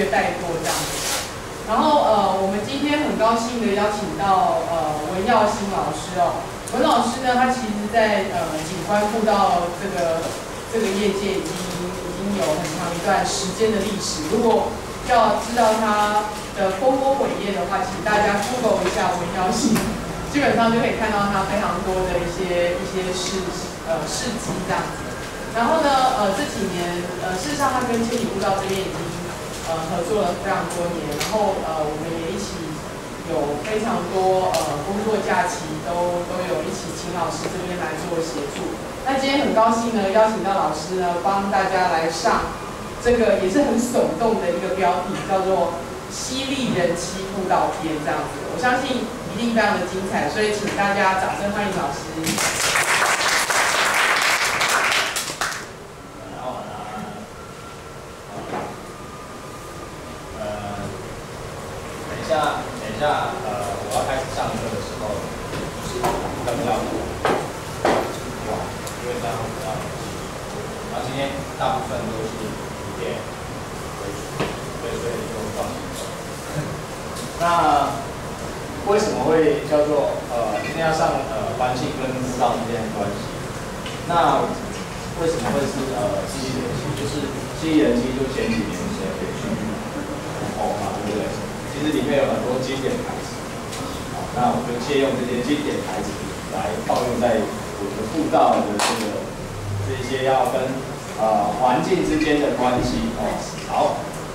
略带过这样子。然后我们今天很高兴的邀请到文耀新老师哦。文老师呢，他其实在景观步道这个业界已经有很长一段时间的历史。如果要知道他的丰功伟业的话，请大家 Google 一下文耀新，基本上就可以看到他非常多的一些事迹这样子。然后呢，这几年事实上他跟千里步道这边已经合作了非常多年，然后我们也一起有非常多工作假期都有一起请老师这边来做协助。那今天很高兴呢，邀请到老师呢帮大家来上这个也是很耸动的一个标题，叫做犀利人妻步道篇这样子。我相信一定非常的精彩，所以请大家掌声欢迎老师。 等一下，我要开始上课的时候，就是灯要过，因为这样比较。然后今天大部分都是影片为主，所以就放心。那为什么会叫做今天要上环境跟步道之间的关系？那为什么会是犀利人妻？就是犀利人妻就前几年的时候可以去红嘛，对不对？其实里面有很多经典台词，好，那我就借用这些经典台词来套用在我的步道的这些要跟环境之间的关系哦。好，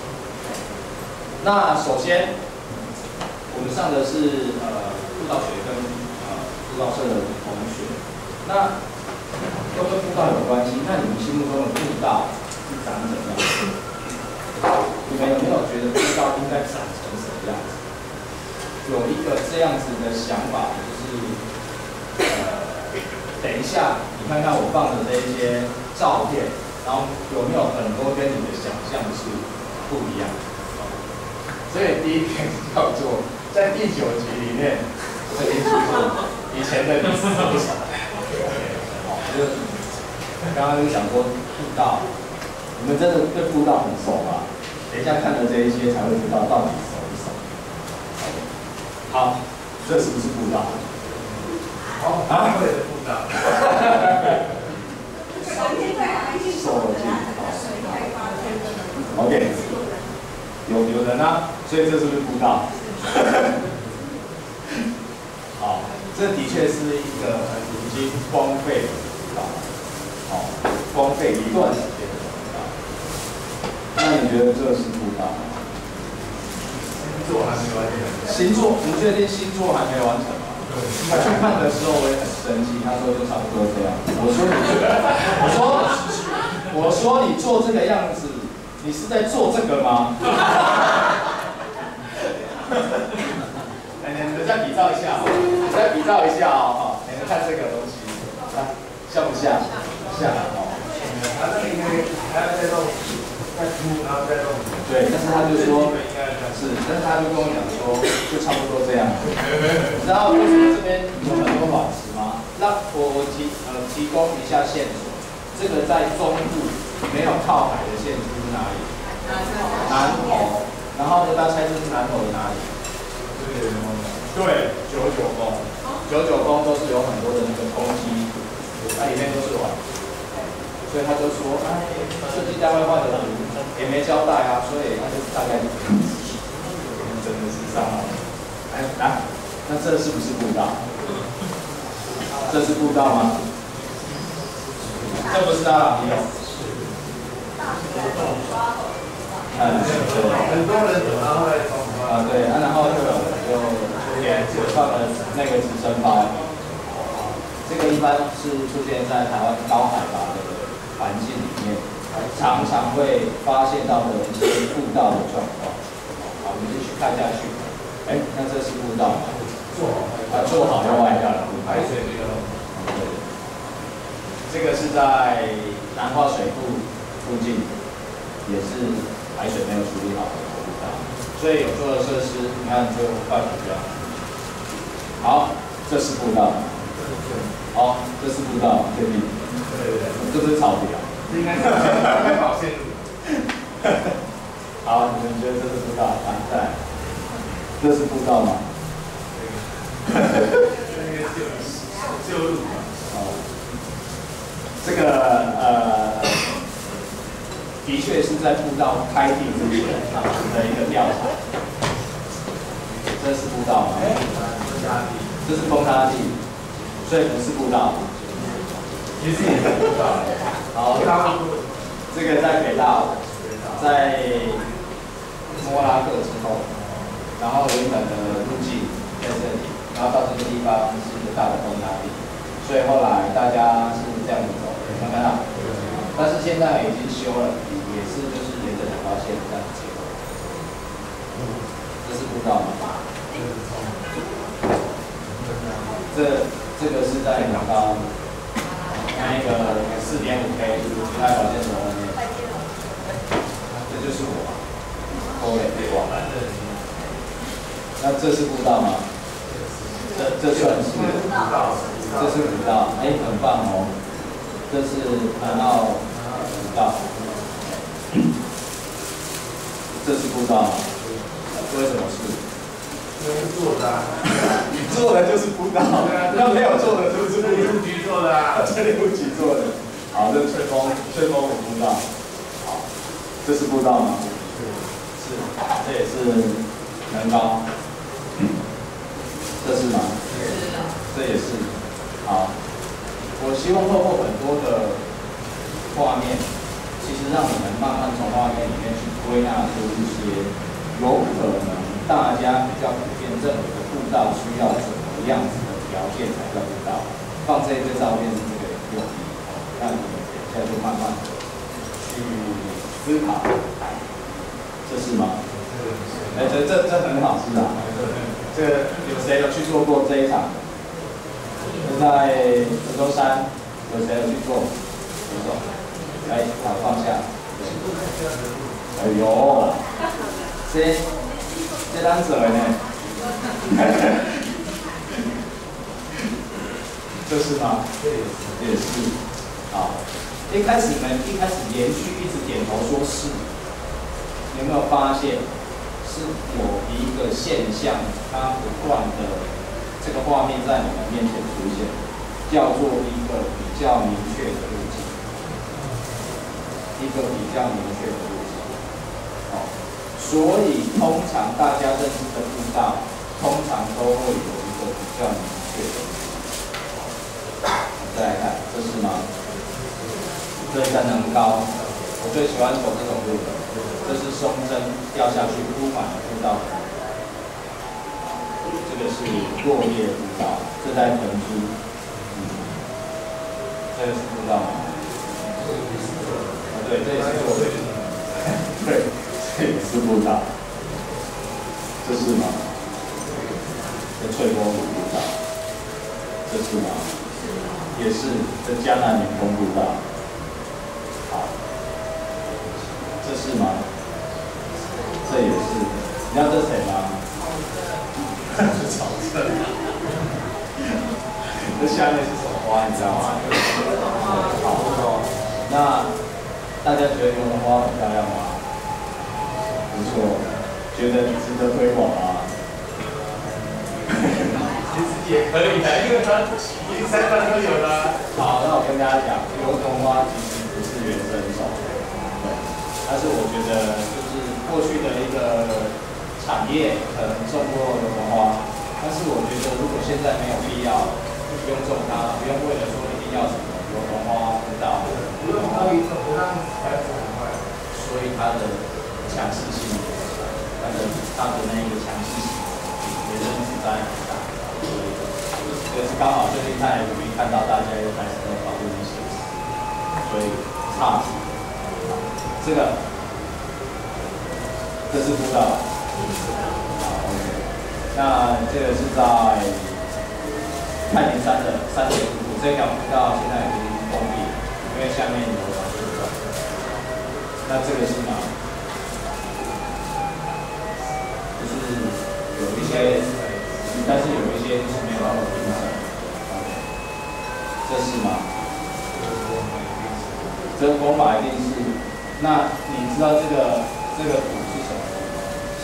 那首先我们上的是步道学跟步道社的同学，那都跟步道有关系。那你们心目中的步道是长怎样？你们有没有觉得步道应该长成什么样子？有一个这样子的想法，就是等一下你看看我放的这一些照片，然后有没有很多跟你的想象是不一样的？所以第一点叫做在第9集里面，我已经记住以前的历史不少。就是刚刚就讲过步道，你们真的对步道很熟吗？等一下看了这一些才会知道到底熟不熟。好，这是不是步道？好，啊，会是步道。手机。OK。有人啊，所以这是不是步道？好，这的确是一个已经荒废的步道，好，荒废一段时间的步道。那你觉得这是步道吗？ 星座还没完成。 星座，你确定星座还没完成吗？他去看的时候我也很生气，他说就差不多这样。我说你做这个样子，你是在做这个吗？来，你们再比照一下，再比照一下哦，你们看这个东西，像不像？像哦。 它这个应该还要再弄，再铺，然后再弄。 对，但是他就说是，但是他就跟我讲说，就差不多这样。你知道为什么这边有很多宝石吗？那我提供一下线索，这个在中部没有靠海的县市是哪里？南投。然后呢，大家猜这是南投的哪里？对，99峰。99峰都是有很多的那个空机，它里面都是卵。所以他就说，哎，设计单位画的图也没交代啊，所以他就大概真的是上了。来，那这是不是步道？这是步道吗？这不是大朗堤哦。 很多人走，然后来对，然后就放了那个直升包。这个一般是出现在台湾高海拔的环境里面，常常会发现到的一些步道的状况。好，我们继续看下去。哎，那这是步道吗？做好要外下了。 排水这个。 对。这个是在南化水库附近，也是排水没有处理好的步道，所以有做的设施，你看就换不掉。好，这是步道。好，这是步道，确定？对，这不是草坪啊。 这应该是跑线路。 好，你们觉得这是步道？再来，这是步道吗？ 旧路嘛。 这个的确是在步道开地之前的一个调查。这是步道吗？这是崩塌地，所以不是步道。 其实也是步道。 好，这个在北大，在莫拉克之后，然后原本的路径在这里，然后到这个地方是一个大的崩塌地，所以后来大家是这样子走，有没有看到？但是现在已经修了，也是就是沿着两条线这样子结合。这是步道吗？这个是在两高那个4.5K 其他条件的外面，这就是我，欧美对网。那这是步道吗？这算是步道，这是步道，哎，很棒哦。这是南澳步道，这是步道，为什么是？ 因为是做的啊。 你做的就是步道，那没有做的就是这里务局做的啊。 这里务局做的。好，这是翠峰的步道。好，这是步道吗？是，这也是南高。这是吗？这也是。好，我希望透过很多的画面，其实让你们慢慢从画面里面去归纳出一些有可能大家比较普遍认为的步道需要怎么样子的条件才叫步道。放这个照片是这个用意，让你们等一下就慢慢的去思考。这是吗？哎，这很好吃啊！这个有谁有去做过这一场？在福州山，有谁有去做？有手，来，好放下。哎呦，这单者呢？这是吗？也是。好，一开始连续一直点头说是，有没有发现是有一个现象，它不断的这个画面在你们面前出现，叫做一个比较明确的路径，一个比较明确的路径。好，所以通常大家认知的步道，通常都会有一个比较明确的路径。再来看，这是吗？这在能高，我最喜欢走这种路的。这是松针掉下去铺满的步道，这个是落叶步道，这在藤珠，这个是步道吗？对，这也是落叶，对，这也是步道，这是吗？这翠峰路步道，这是吗？也是，这江南云峰步道，好，这是吗？这也是，你知道这是谁吗？是草圣。这下面是什么花？你知道吗？好，那大家觉得油桐花很漂亮吗？不错，觉得值得推广吗？ 其实也可以的，因为它离山上都有了。 好，那我跟大家讲，油桐花其实不是原生种，对，但是我觉得就是过去的一个产业可能种过油桐花，但是我觉得如果现在没有必要，就不用种它，不用为了说一定要什么油桐花知道， 不用高一种，不让孩子很快。 所以它的强势性，它的那个强势性也是实在很大，所以这个是刚好最近在鲁豫看到大家又开始在讨论一些事，所以差题。这个。这是步道，好 ，OK。那这个是在太平山的3.5度，这条步道现在已经封闭了，因为下面有软路段。那这个是哪？就是有一些，但是有一些就是没有那么平整。OK， 这是吗？这个工法一定是。那你知道这个土是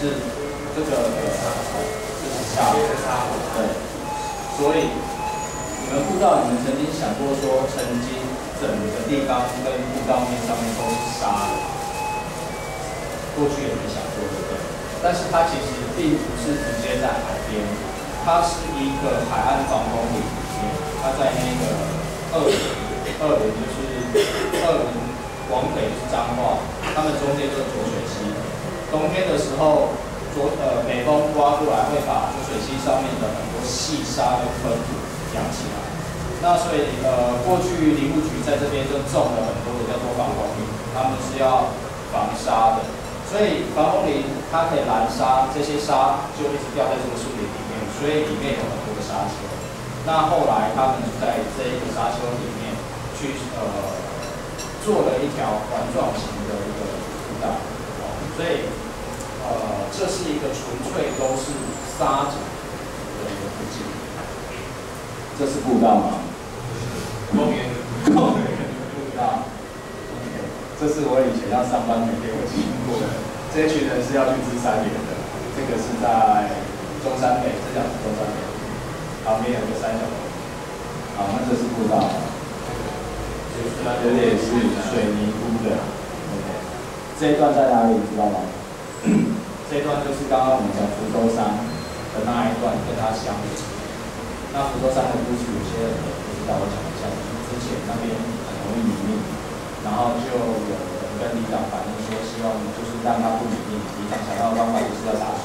是这个这是沙，对，所以你们不知道，你们曾经想过说，曾经整个地缸跟步道面上面都是沙的，过去也没想过，对不对？但是它其实并不是直接在海边，它是一个海岸防风林里面，它在那个二林就是二林往北是彰化，他们中间就是浊水溪。冬天的时候，北风刮过来，会把浊水溪上面的很多细沙跟喷土扬起来。那所以过去林务局在这边就种了很多的叫做防风林，他们是要防沙的。所以防风林它可以拦沙，这些沙就一直掉在这个树林里面，所以里面有很多的沙丘。那后来他们就在这一个沙丘里面去做了一条环状型的一个步道，所以这是一个纯粹都是沙子的一个路径。这是步道吗？公园的步道。这是我以前要上班每天会经过的。这群人是要去芝山园的。这个是在中山北，这条是中山北，旁边有个三角楼。好，那这是步道。有点是水泥屋的。OK， 这一段在哪里？你知道吗？这一段就是刚刚我们讲福州山的那一段，跟它相连。那福州山的故事，有些人不知道，我讲一下。之前那边很容易泥泞，然后就有人跟里长反映说，希望就是让它不泥泞。里长想到的方法就是要打水。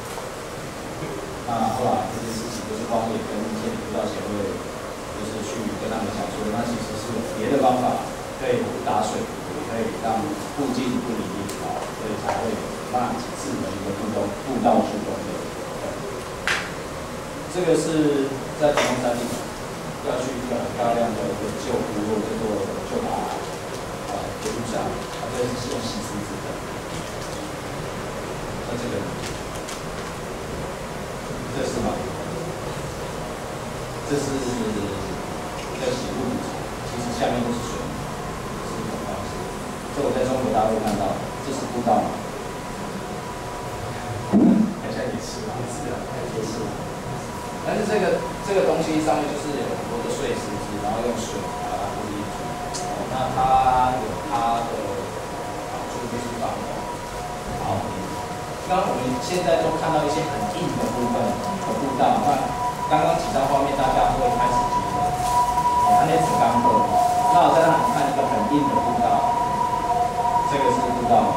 那后来这件事情就是荒野跟县里辅导协会，就是去跟他们讲说，那其实是有别的方法可以打水，可以让附近不泥泞，所以才会有那几次的一个步道施工的。这个是在台东山里要去一个很漂亮的一个旧部落，叫做旧达的路上，它这是用石狮子的。那这个。这是吗？这是叫洗路场，其实下面都是水，是一种方式。这我在中国大陆看到，这是步道吗？好像也是吧，也是。但是这个东西上面就是有很多的碎石子，然后用水把它固定住。那它有它的好处就是防风。好。刚刚我们现在都看到一些很硬的部分的步道，那刚刚几张画面大家会开始觉得，它那是钢构。那我再让你看一个很硬的步道，这个是步道吗？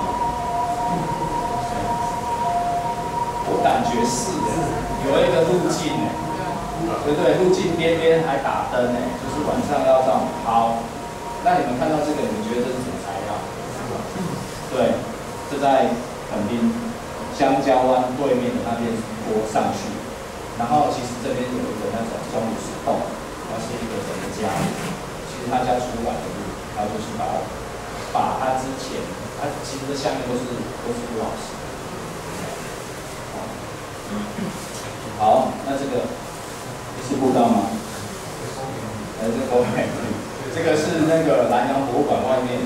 我感觉是的，有一个路径哎，对不对？路径边边还打灯哎，就是晚上要这样。好，那你们看到这个，你们觉得这是什么材料？对，这在垦丁。香蕉湾对面的那边坡上去，然后其实这边有一个那种钟乳石洞，它是一个人的家，其实他家出来的路，他就是把他之前，他其实这下面都是杜老师。好，那这个是步道吗？还是公园？这个是那个南洋博物馆外面，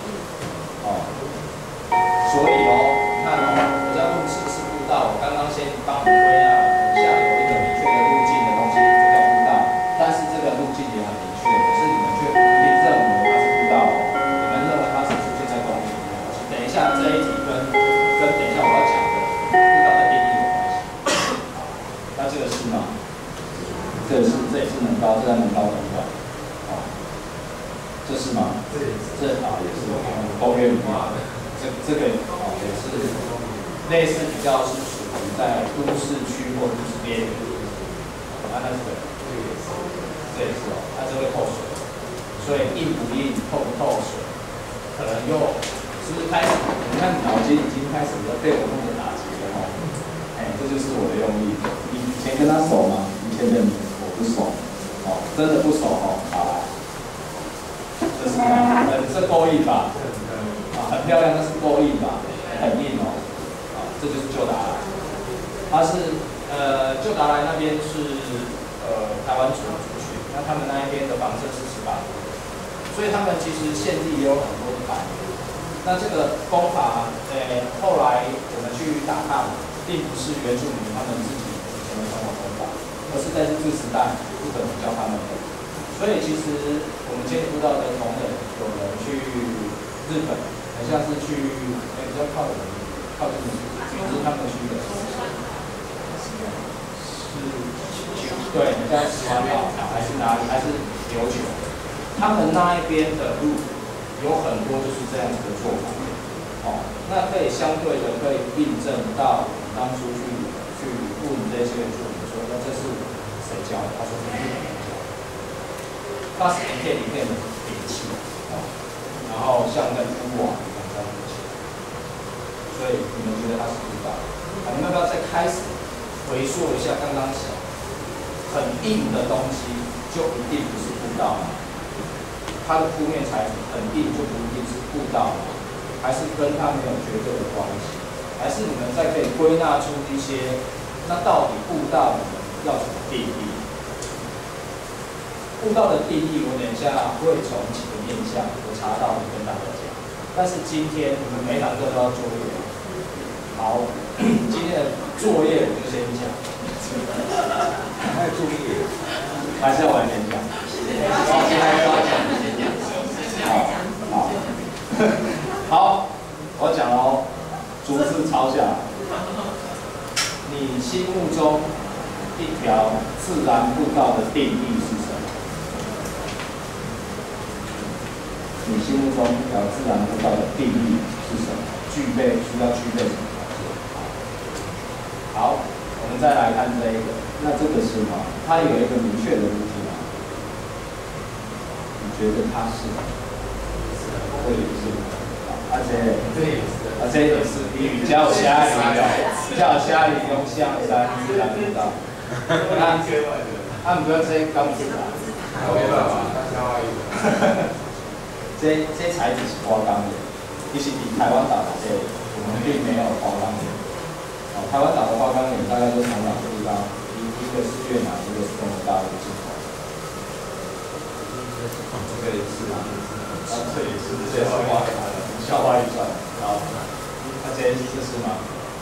所以你看比较路是步道，我刚刚先帮你归纳了，下有一个明确的路径的东西，就叫步道。但是这个路径也很明确，可是你们却不一定认为它是步道哦，你们认为它是出现在公园里面。等一下这一题跟等一下我要讲的步道的定义有关系。好，那这个是吗？这也是能高，这在能高中段。这是吗？这也是公园里面的。这个也是类似比较是属于在都市区或都市边缘的地方。那这个这也是它这会透水，所以硬不硬、透不透水，可能又是不是开始？你看脑筋已经开始被我弄得打结了哦。这就是我的用意。你以前跟他熟吗？以前的你我不熟，真的不熟哦。好来，这是这够硬吧？很漂亮，但是够硬吧？很硬哦。这就是旧达来。它是旧达来那边是台湾族族群，那他们那一边的房舍是18户，所以他们其实现地也有很多的板。那这个工法，后来我们去打探，并不是原住民他们自己以前的生活方法，而是在日治时代不可能教他们的。所以其实我们接触到的同仁，有人去日本，很像是去比较靠近他们去的，对，很像石湾岛还是哪里，还是琉球，他们那一边的路有很多就是这样子的做法。哦，那可以相对的可以印证到当初去问这些原住民说，那这是谁教的？他说是日本人教的，它是一片一片的铁器，哦，然后像在铺瓦一样这样子，所以你们觉得它是知道？啊，你们要不要再开始回溯一下刚刚讲很硬的东西，就一定不是步道吗？它的铺面材质很硬，就不一定是步道吗？还是跟它没有绝对的关系，还是你们再可以归纳出一些，那到底步道你们要怎么定义？步道的定义，我等一下会从几个面向我查到的跟大家讲。但是今天你们每堂课都要作业，好，今天的作业我就先讲。 还有作业， 还是要晚点讲。现在要讲，好。好，我讲哦，逐字抄下来。你心目中一条自然步道的定义是什么？你心目中一条自然步道的定义是什么？需要具备什么条件？好，我们再来看这一个。那这个是吗？它有一个明确的路径吗？你觉得它是？这里是吗？这也是比较虾米的，较虾米用象山自然步道。唔过这刚自然， 没办法，他消化一这材质是花岗岩，其实比台湾岛的我们并没有花岗岩。哦，台湾岛的花岗岩大概都从两个地方，一个是越南，一个是中国大陆进口。这个也是啊，这也是消化预算，好，那这是吗？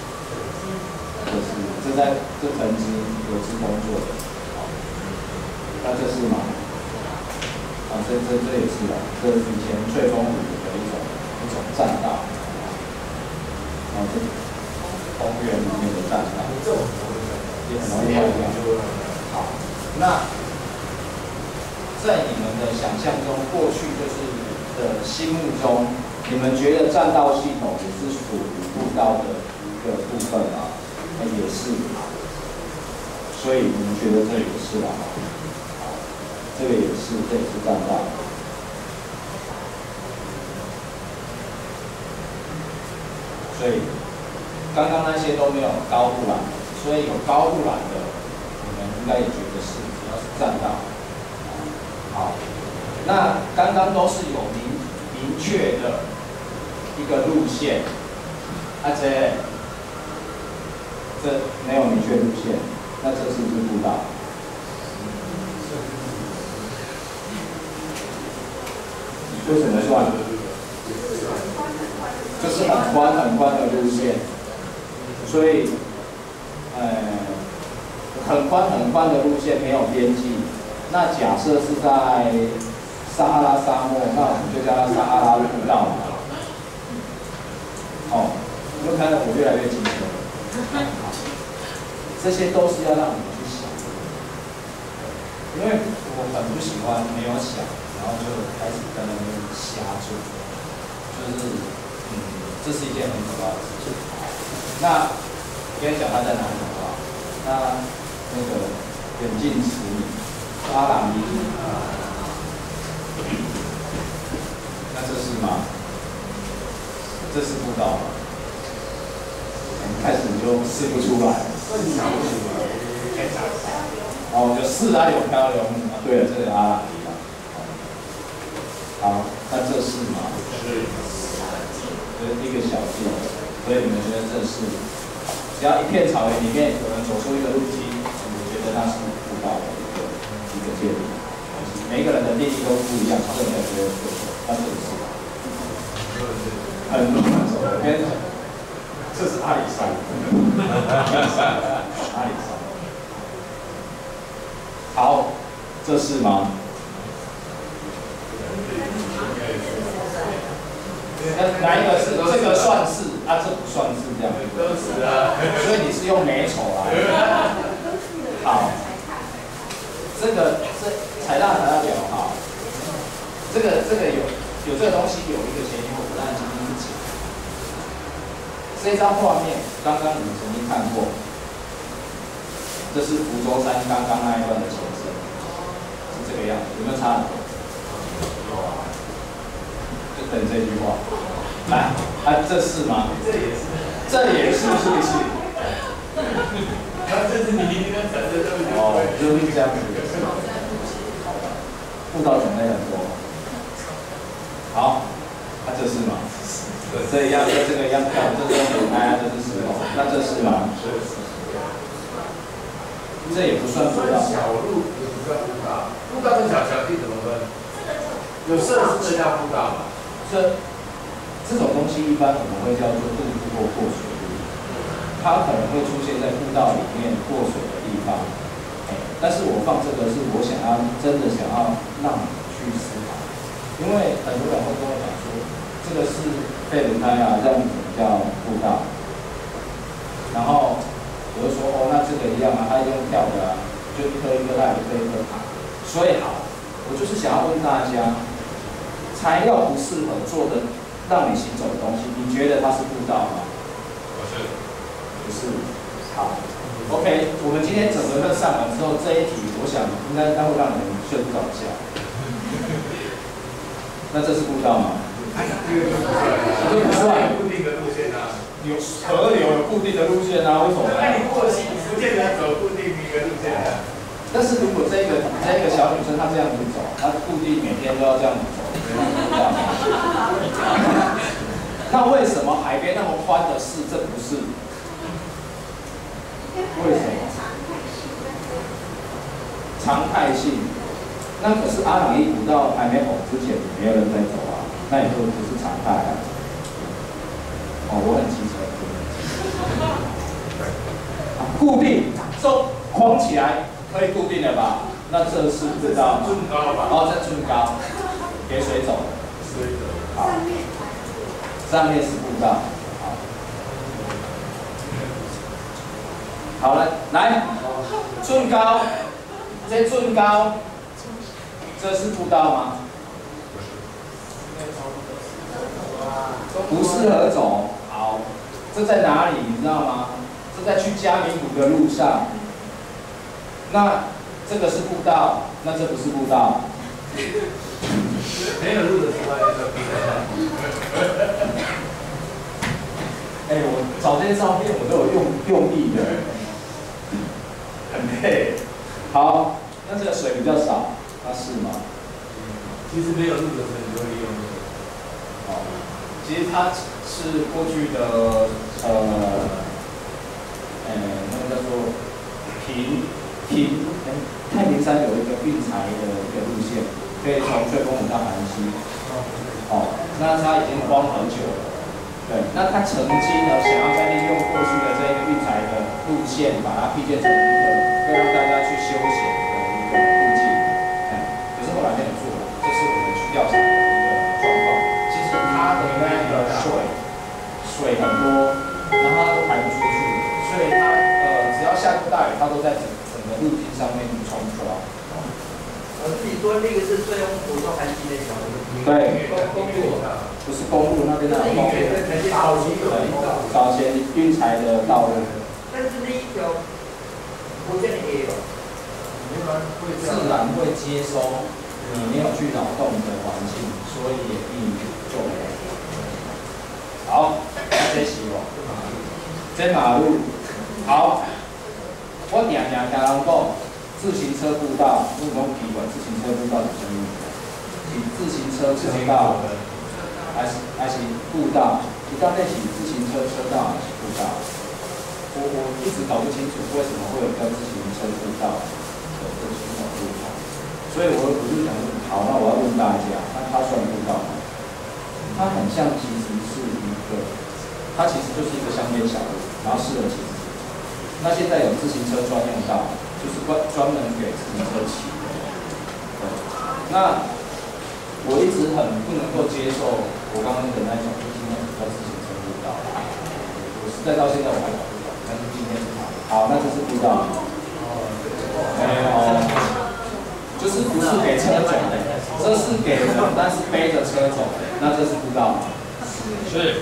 这藤枝有自工作的，好，那这是吗？啊，这也是啊，这以前翠峰湖的一种栈道，然后这公园里面的栈道，也很容易坏掉。好，那在你们的想象中，过去就是的心目中。你们觉得栈道系统也是属于步道的一个部分啊？也是，所以你们觉得这也是啊？这个也是栈道。所以刚刚那些都没有高度栏，所以有高度栏的，你们应该也觉得是，只要是栈道。好，那刚刚都是有明确的一个路线，这没有明确路线，那这是不是步道？为什么算？就是很宽的路线，所以，很宽的路线没有边际。那假设是在撒哈拉沙漠，那我们就叫它撒哈拉步道嘛。哦，你们看到我越来越清楚了。这些都是要让你们去想的，因为我很不喜欢没有想，然后就开始在那边瞎做，就是这是一件很可怕的事情。那我跟你讲它在哪里好不好？那个远近驰名，阿朗伊，那这是吗？这是步道吗？开始你就试不出来。哦，就自然有漂流木嘛。对了，这个阿朗伊嘛。好，那这是吗？这是一个小径，所以你们觉得这是？只要一片草原里面有人走出一个路径，我觉得那是步道的一个建立。每一个人的定义都不一样，这没有对错，那这个是很多人走的边。这这是阿里山，阿里山。好，这是吗？哪一个是？这个算是啊，这不算是这样。 都是啊。 所以你是用美丑来。好，这踩大表哈，这个有这个东西有一个前因后果，但今天是讲。这张画面刚刚你们曾经看过，这是福州山刚刚那一段的前身，是这个样子，有没有差很多？有啊。就等这句话。来，这是吗？ 这也是。 这也是，是不是？ 这是你一个产生这么哦，就是这样子。步道种类很多。好，这是吗？这一样，跟这个一样跳，这是用舞台，这是石头，那这是吗？这也不算步道。 小路也不算步道，步道跟小地怎么分？有设施的叫步道嘛？ 这种东西一般我们会叫做渡或过水路，它可能会出现在步道里面过水的地方。但是我放这个是我真的想要让你去思考，因为很多人会跟我讲说，这个是废轮胎啊，这样子叫步道。然后我就说哦，那这个一样啊，它用跳的啊，就一颗一颗它也一颗一颗爬。所以好，我就是想要问大家，材料不适合做的让你行走的东西，你觉得它是步道吗？ 不是。 不是。好。OK， 我们今天整个课上完之后，这一题我想应该会让你们睡不着觉。那这是步道吗？ 这个就不算，固定的路线啊。 有河流有固定的路线啊，为什么？ 那你过溪不见得走固定一个路线啊。 但是如果这个小女生她这样子走，她固定每天都要这样子走，那为什么海边那么宽的是这不是？为什么？常态性。那可是阿朗伊古道还没红之前，没有人在走啊，那也就不是常态啊。哦，我很机车。固定，走，框起来，可以固定了吧？那这是步道吗？ 顺高吧。 哦，这顺高，给水走。 水走。 好。上面是步道。好了，来，寸高，这寸高，这是步道吗？不适合走。好，这在哪里？你知道吗？这在去嘉明湖的路上。那这个是步道，那这不是步道。 没有路的时候要走步道。 我找这些照片我都有用力的。很累。好，那这个水比较少，那是吗？ 其实没有路的时候你就会用这个。 好，其实它是过去的那个叫做太平山有一个运材的一个路线，可以从翠峰湖到韩溪。哦，那它已经荒很久了。对，那他曾经呢想要再利用过去的这个运材的路线，把它辟建成一个可以让大家去休闲的一个路径。可是后来没有做，这是我们去调查的一个状况。其实它的那个水很多，然后它都排不出去，所以它只要下过大雨，它都在整个路径上面冲刷。 你说那个是最用普通韩系那条路？ 对， 公路不是公路那边的公路，早前运材的道路。 但是那一条，我这里也有。 自然会接收你没有去扰动的环境，所以也避免就没。好，这是哦，这马路。好，我常常听人讲。自行车步道，我讲奇怪，自行车步道是什么意思？是自行车车道，还是步道？你到底是自行车车道还是步道？我一直搞不清楚为什么会有跟自行车步道的这种不同。所以我就想说，好，那我要问大家，那它算步道吗？它很像，其实是一个它其实就是一个乡间小路，然后适合骑自行车。那现在有自行车专用道，就是专门给自行车骑的。对，那我一直很不能够接受我刚刚跟大家讲，就今天比较自行车步道，我实在到现在我还搞不懂，但是今天是好，那这是步道。没有，就是不是给车走的，这是给人，但是背着车走的，那这是步道吗？是。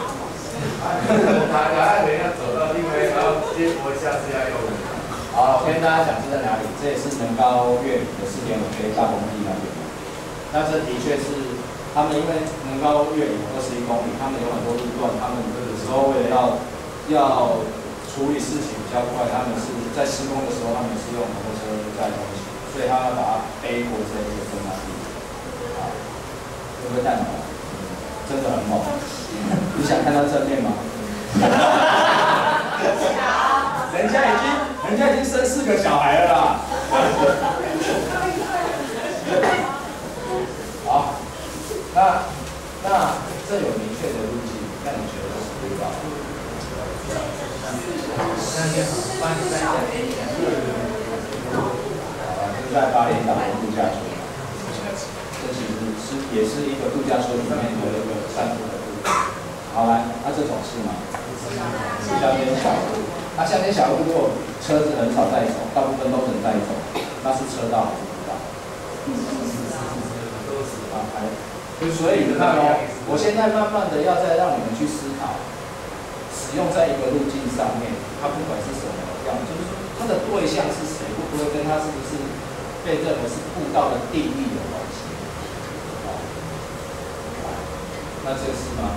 他等一下走到另外，然后接驳下次要用的。 好，我跟大家讲是在哪里，这也是能高越的4.5K大工地那边。那这的确是他们因为能高越有21公里，他们有很多路段，他们有时候为了要处理事情比较快，他们是在施工的时候，他们是用摩托车在通行，所以他要把它背过这一个中南地。啊，会不会太猛？真的很猛。你想看到正面吗？人家已经生4个小孩了啦。好，那这有明确的路径，那你觉得是对吧？就是在巴厘岛的度假村，这其实也是一个度假村里面的一个散步的路。好来，那这种是吗？乡间小路，那乡间小路如果车子很少在走，大部分都人在走，那是车道还是步道？所以你看哦，我现在慢慢的要再让你们去思考，使用在一个路径上面，它不管是什么样，就是说它的对象是谁，会不会跟它是不是被认为是步道的定义有关系？哦，那这是吗？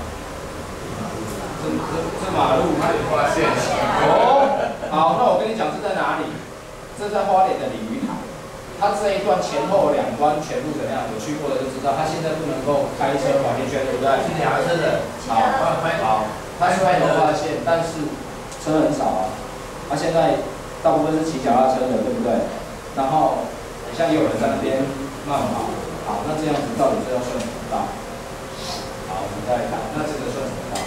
这马路它有发现哦。好，那我跟你讲，这在哪里？这在花莲的鲤鱼潭。它这一段前后2端全部怎么样？有去过的就知道，它现在不能够开车跑进去，对不对？ 今天还真的好，它虽然有划线，但是车很少啊。它现在大部分是骑脚踏车的，对不对？然后像也有人在那边慢跑。好，那这样子到底是要算什么道？好，我们再来看，那这个算什么道？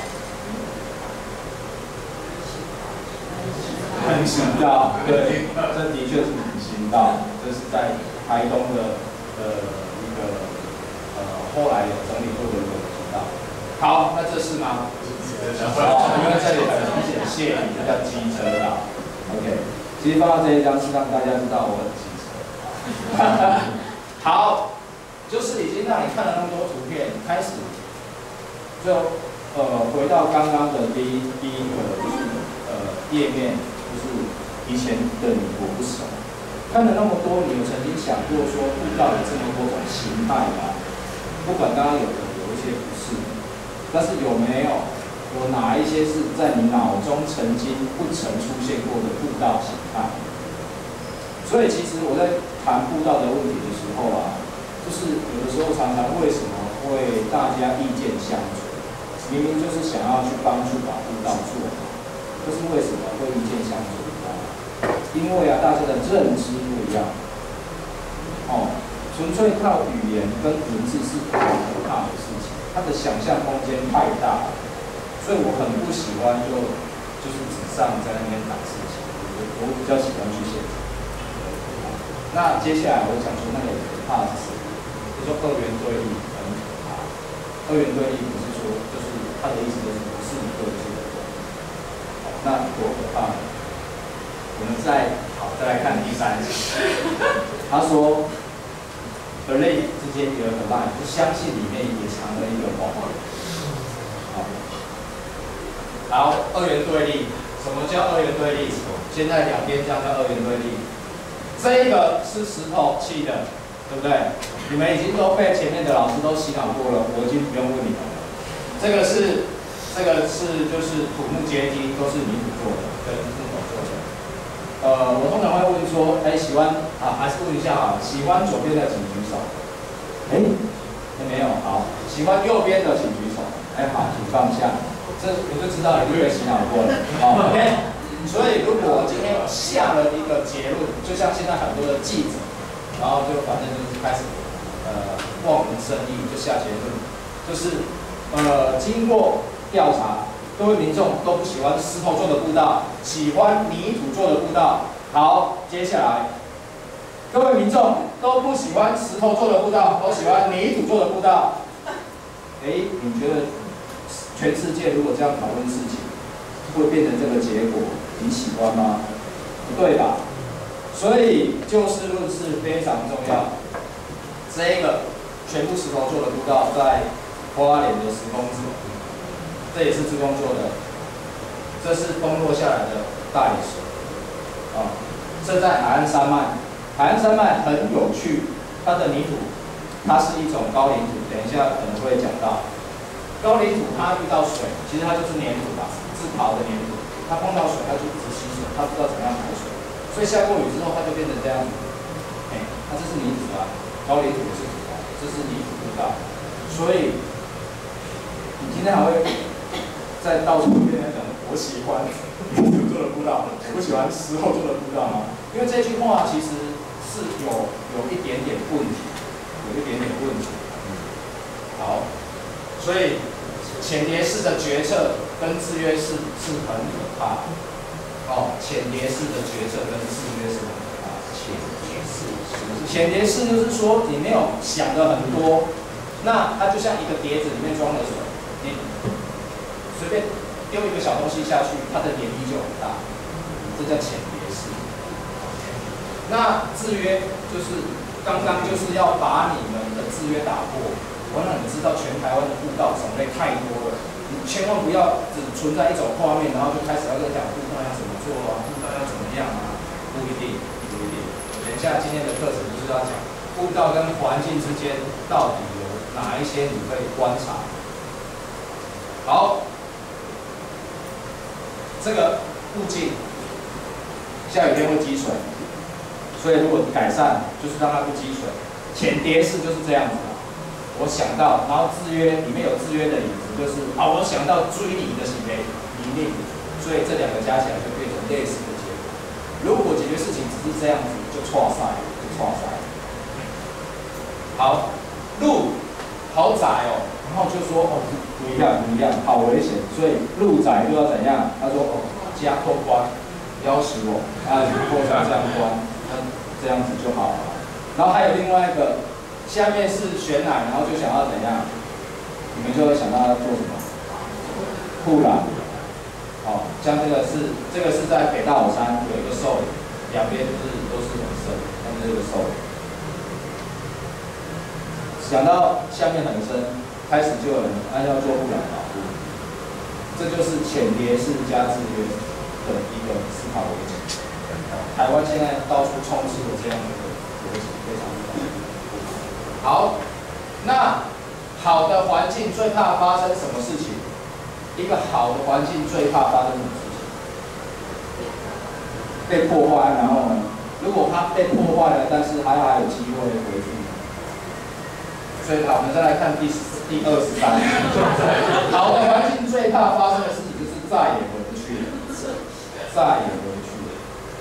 人行道，对，这的确是人行道，这是在台东的一个后来有整理过的一个人行道。好，那这是吗？因为这里很明显谢礼，这叫机车道。OK， 其实放到这一张是让大家知道我很机车。好，就是已经让你看了那么多图片，开始就回到刚刚的第一个就是页面。就是以前的你我不熟，看了那么多，你有曾经想过说步道有这么多种形态吗？不管刚刚有一些不是，但是有没有哪一些是在你脑中曾经不曾出现过的步道形态？所以其实我在谈步道的问题的时候啊，就是有的时候常常为什么会大家意见相左？明明就是想要去帮助把步道做好。这是为什么会意见相左呢？因为大家的认知不一样。哦，纯粹靠语言跟文字是很可怕的事情，它的想象空间太大了，所以我很不喜欢就是纸上在那边打事情，我比较喜欢去现场。那接下来我讲说那个可怕的是什么？就说二元对立很可怕。二元对立不是说就是他的意思就是不是一个就是。那多可怕！我们再来看第3题。他说，人类之间有个 line， 就相信里面也藏了一个谎。好，二元对立，什么叫二元对立？现在两边这样叫二元对立。这一个是石头砌的，对不对？你们已经都被前面的老师都洗脑过了，我已经不用问你们了。这个是就是土木阶梯，都是泥土做的，跟木头做的。我通常会问说，喜欢还是问一下啊，喜欢左边的请举手。没有，好，喜欢右边的请举手。好，请放下。这我就知道你被洗脑过了。好 ，OK。所以如果我今天下了一个结论，就像现在很多的记者，然后就反正就是开始望文生义，就下结论，就是经过调查， 各位民众都不喜欢石头做的步道，喜欢泥土做的步道。好，接下来，各位民众都不喜欢石头做的步道，都喜欢泥土做的步道。你觉得全世界如果这样讨论事情，会变成这个结果？你喜欢吗？不对吧？所以就事论事非常重要。这个全部石头做的步道在花莲的10公尺，这也是志工做的。这是崩落下来的大理石，这在海岸山脉。海岸山脉很有趣，它的泥土，它是一种高岭土，等一下可能会讲到。高岭土它遇到水，其实它就是黏土吧，自刨的黏土。它碰到水，它就一直吸水，它不知道怎么样排水，所以下过雨之后，它就变成这样子。它这是泥土啊，高岭土也是土啊，这是泥土步道。所以你今天还会在到处跟人家讲，我喜欢泥土做的步道，我不喜欢石头做的步道吗？因为这句话其实是有一点点问题，好，所以浅碟式的决策跟制约式是很可怕的。浅碟式的决策跟制约是很可怕的。浅碟式就是说你没有想的很多，那它就像一个碟子里面装了水，你随便丢一个小东西下去，它的涟漪就很大，这叫浅碟式。那制约就是刚刚就是要把你们的制约打破，我让你知道全台湾的步道种类太多了，你千万不要只存在一种画面，然后就开始要跟讲步道要怎么做啊，步道要怎么样啊，不一定。等一下今天的课程就是要讲步道跟环境之间到底有哪一些你可以观察。好，这个路径下雨天会积水。所以如果改善，就是让它不积水。浅碟式就是这样子的。我想到，然后制约里面有制约的影子，就是我想到追泥的行为泥泞，所以这两个加起来就变成类似的结果。如果解决事情只是这样子，就错赛。好，路好窄哦，然后就说不一样，好危险，所以路窄就要怎样？他说加拓宽，要求我扩张这样宽。这样子就好了。然后还有另外一个，下面是悬崖，然后就想要怎样？你们就会想到要做什么？护栏。像这个是在北大武山有一个兽岭，两边都是很深，像这个兽岭。想到下面很深，开始就有人要做护栏保护。这就是浅碟式加制约的一个思考逻辑。台湾现在到处充斥着这样的逻辑，非常好。那好的环境最怕发生什么事情？一个好的环境最怕发生什么事情？被破坏，然后呢？如果它被破坏了，但是还有机会回去。所以好，我们再来看第23。好的环境最怕发生的事情就是再也回不去了，再也回不去了。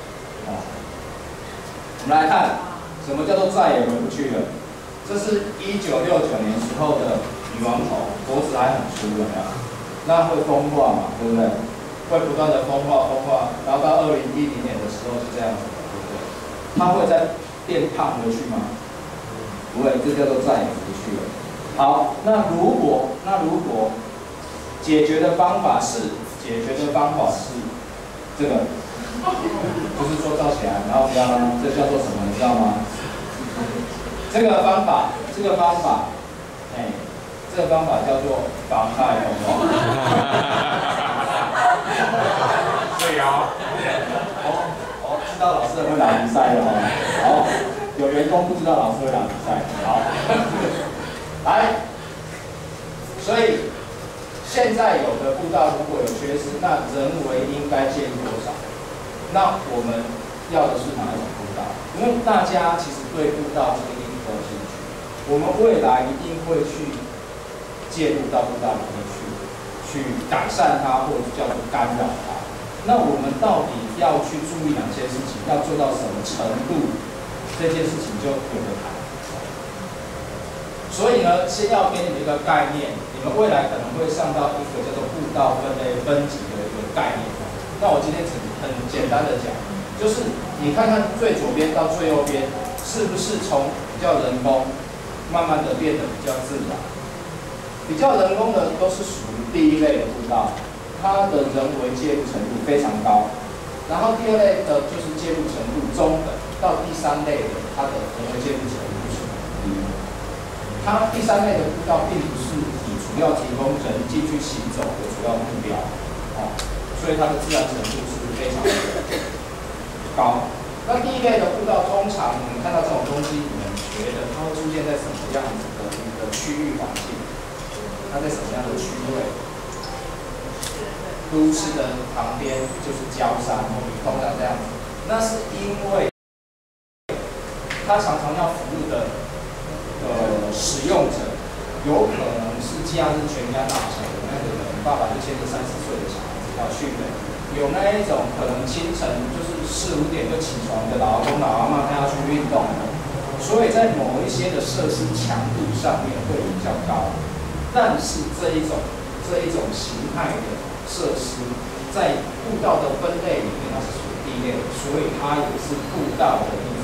我们来看什么叫做再也回不去了。这是1969年时候的女王头，脖子还很粗，有没有？那会风化嘛，对不对？会不断的风化，然后到2010年的时候是这样子的，对不对？它会再变胖回去吗？不会，这叫做再也回不去了。好，那如果解决的方法是这个。就是说罩起来，然后不要，这叫做什么？你知道吗？这个方法叫做防害风化。对啊。知道老师会打比赛的哦。好，有员工不知道老师会打比赛。好，来，所以现在有的步道如果有缺失，那人为应该介入多少？那我们要的是哪一种步道？因为大家其实对步道这个一定都有兴趣，我们未来一定会去介入到步道里面去改善它，或者叫做干扰它。那我们到底要去注意哪些事情？要做到什么程度？这件事情就有的谈。 所以呢，先要给你们一个概念，你们未来可能会上到一个叫做步道分类分级的一个概念。那我今天只很简单的讲，就是你看看最左边到最右边，是不是从比较人工，慢慢的变得比较自然？比较人工的都是属于第一类的步道，它的人为介入程度非常高。然后第二类的就是介入程度中等，到第三类的它的人为介入程度是低。它第三类的步道并不是以主要提供人进去行走的主要目标，所以它的自然程度是非常的高。那第一类的步道，通常你们看到这种东西，你们觉得它会出现在什么样子的一个区域环境？它在什么样的区位？都市的旁边就是郊山，通常这样子。那是因为它常常要服务的使用者，有可能是假日全家大小的那个人，爸爸就牵着30岁的小孩子要去的。有那一种可能清晨就是4、5点就起床的老公老阿嬤，他要去运动的，所以在某一些的设施强度上面会比较高。但是这一种形态的设施，在步道的分类里面，它是属于第一类，所以它也是步道的一种，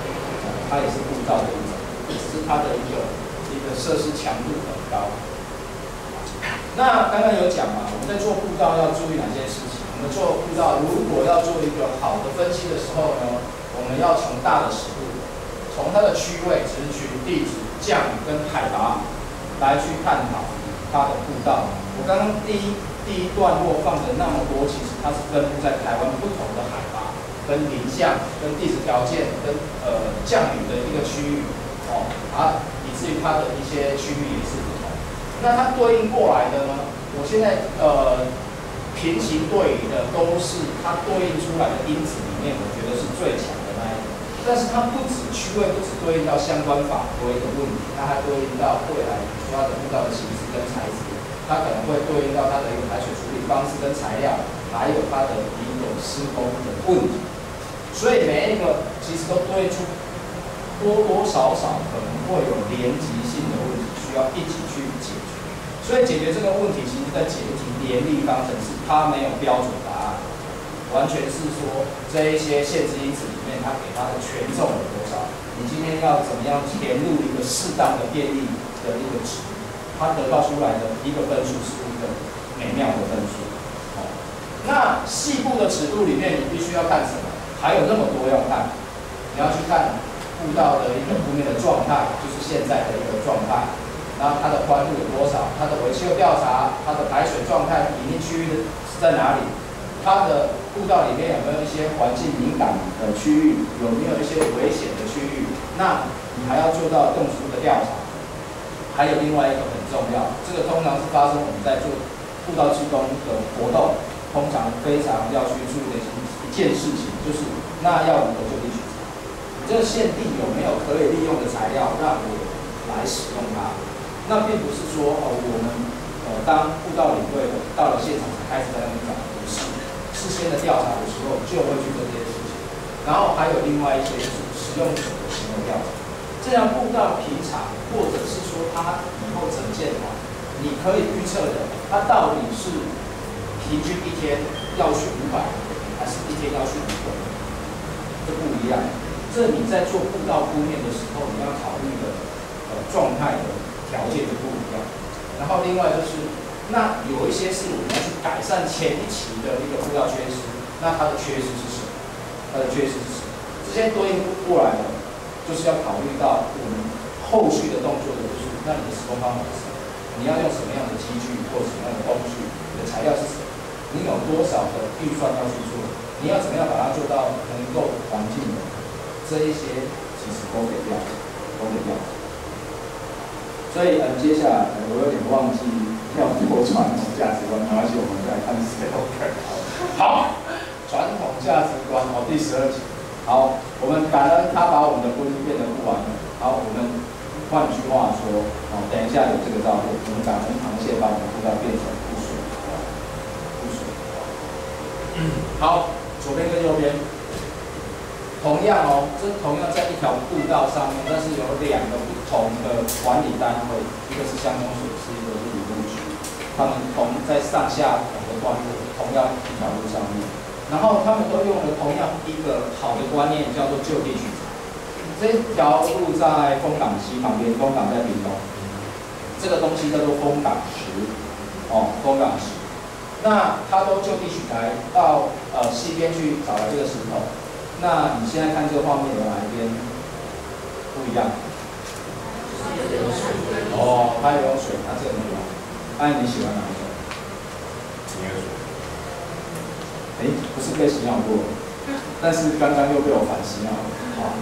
只是它的一个设施强度很高。那刚刚有讲嘛，我们在做步道要注意哪些事情？我们做步道如果要做一个好的分析的时候呢，我们要从大的尺度，从它的区位、直区、地质、降雨跟海拔来去探讨它的步道。我刚刚第一段落放的那么多，其实它是分布在台湾不同的海拔、跟林相、跟地质条件、跟降雨的一个区域，以至于它的一些区域也是不同。那它对应过来的呢，我现在平行对应的都是它对应出来的因子里面，我觉得是最强的那一个。但是它不止区位，不止对应到相关法规的问题，它还对应到未来主要的步道的形式跟材质。它可能会对应到它的一个排水处理方式跟材料，还有它的一个施工的问题，所以每一个其实都对出多多少少可能会有连结性的问题，需要一起去解决。所以解决这个问题，其实在解题联立方程式，它没有标准答案，完全是说这一些限制因子里面，它给它的权重有多少，你今天要怎么样填入一个适当的变异的一个值。它得到出来的一个分数是一个美妙的分数。那细部的尺度里面，你必须要看什么？还有那么多要看，你要去看步道的一个路面的状态，就是现在的一个状态。然后它的宽度有多少？它的维修调查，它的排水状态，隐匿区域是在哪里？它的步道里面有没有一些环境敏感的区域？有没有一些危险的区域？那你还要做到动植物的调查。还有另外一个很重要，这个通常是发生我们在做步道施工的活动，通常非常要去注意的一件事情，就是那要如何就地取材。你这个现地有没有可以利用的材料让我来使用它？那并不是说我们当步道领队的到了现场才开始在那边找，不是事先的调查的时候就会去做这些事情。然后还有另外一些就是使用者的行为调查。这样步道平常，或者是说它以后整建完，你可以预测的，它到底是平均一天要去500，还是一天要去5个，这不一样。这你在做步道铺面的时候，你要考虑的状态的条件就不一样。然后另外就是，那有一些是我们要去改善前一期的一个步道缺失，那它的缺失是什么？这些对应过来的。就是要考虑到我们后续的动作的，就是那你的施工方法是什么？你要用什么样的机具或什么样的工具？你的材料是什么？你有多少的预算要去做？你要怎么样把它做到能够环境的？这一些其实都得要。所以接下来我有点忘记要做传统价值观，没关系，我们再来看谁 OK。好，传统价值观第12集。好，我们感恩他把我们的婚姻变得不完美。好，我们换句话说，等一下有这个照片，我们感恩螃蟹把我们步道变成不水。好，左边跟右边。 同样哦，这同样在一条步道上面，但是有2个不同的管理单位，一个是乡公所，一个是旅务局，他们在上下同个段落，同样一条路上面，然后他们都用了同样一个好的观念，叫做就地取材。这条路在丰港溪旁边，丰港在屏东，这个东西叫做丰港石，哦，丰港石。那他都就地取材到溪边去找了这个石头。那你现在看这个画面有哪一边不一样？哦，它有水，它这个没有。那你喜欢哪一种？ 没有水。 哎，不是被洗脑过，但是刚刚又被我反洗脑了。好，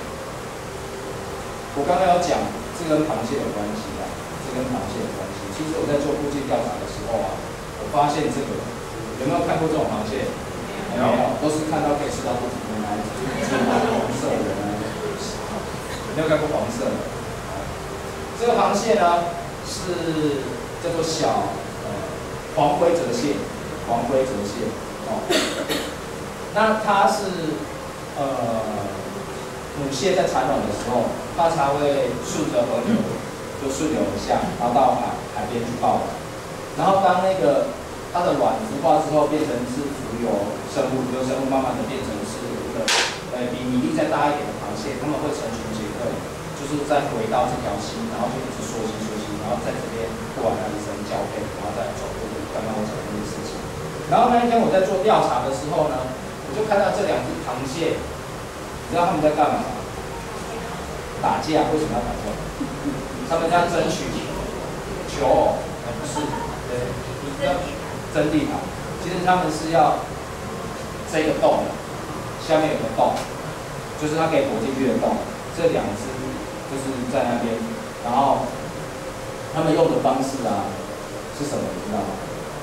我刚刚有讲这跟螃蟹有关系啊，这跟螃蟹有关系。其实我在做附近调查的时候啊，我发现这个有没有看过这种螃蟹？没有，都是看到可以吃到肚子里面那一种，黄色的那一种。没有看过黄色的。这个螃蟹呢是叫做小黄灰泽蟹，黄灰泽蟹哦。那它是母蟹在产卵的时候，它才会顺着河流就顺流而下，然后到海边去抱卵。然后当那个它的卵孵化之后，变成是浮游生物，浮游生物慢慢的变成是一个比米粒再大一点的螃蟹，它们会成群结队，就是再回到这条溪，然后就一直缩溪，然后在这边不管哪里生交配，然后再走路，刚刚我讲的那件事情。然后那一天我在做调查的时候呢，我就看到这2只螃蟹，你知道他们在干嘛吗？打架。为什么要打架？他们在争取求偶，不是，对，争地盘。其实他们是要这个洞，下面有个洞，就是它可以躲进去的洞。这2只就是在那边，然后他们用的方式啊是什么？你知道吗？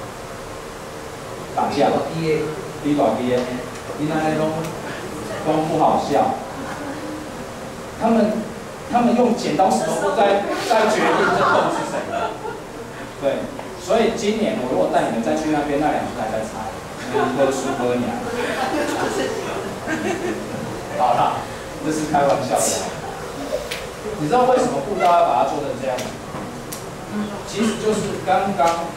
打架。你大滴的，你那里都不好笑。他们用剪刀石头布在决定这洞是谁的。对，所以今年我如果带你们再去那边，那2只还在猜，会输哥娘。好啦，这是开玩笑的。你知道为什么步道要把它做成这样子？其实就是刚刚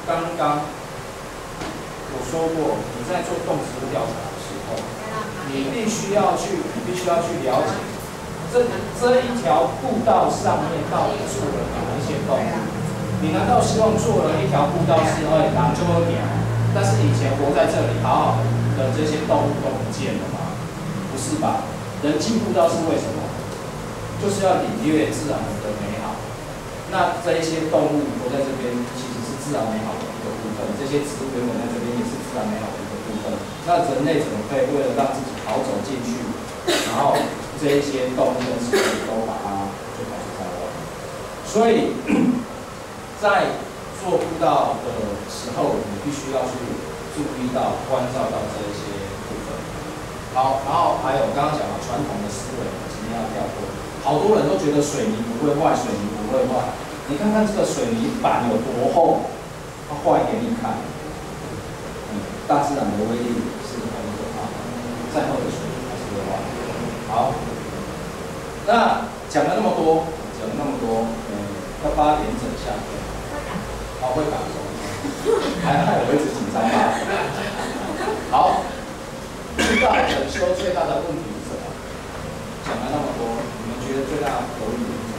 我说过，你在做动植物调查的时候，你必须要去了解这一条步道上面到底住了哪一些动物。你难道希望做了一条步道是狼就会鸟，但是以前活在这里好好的这些动物都不见了吗？不是吧？人进步道是为什么？就是要领略自然的美好。那这一些动物活在这边，其实是自然美好的一个部分。这些植物原本在这边也是自然美好的一个部分。那人类怎么可以为了让自己好走进去，然后这一些动物跟植物都把它就排除在外？所以在做步道的时候，你必须要去注意到、关照到这一些部分。好，然后还有刚刚讲的传统的思维，今天要跳过。好多人都觉得水泥不会坏，水泥不会坏。你看看这个水泥板有多厚，它坏给你看。大自然的威力是很可怕的，再厚的水泥还是会坏。好，那讲了那么多，要8点整下课。好，会感受，还我一直紧张吧。好，步道整修最大的问题是什么？讲了那么多，你们觉得最大的犹豫是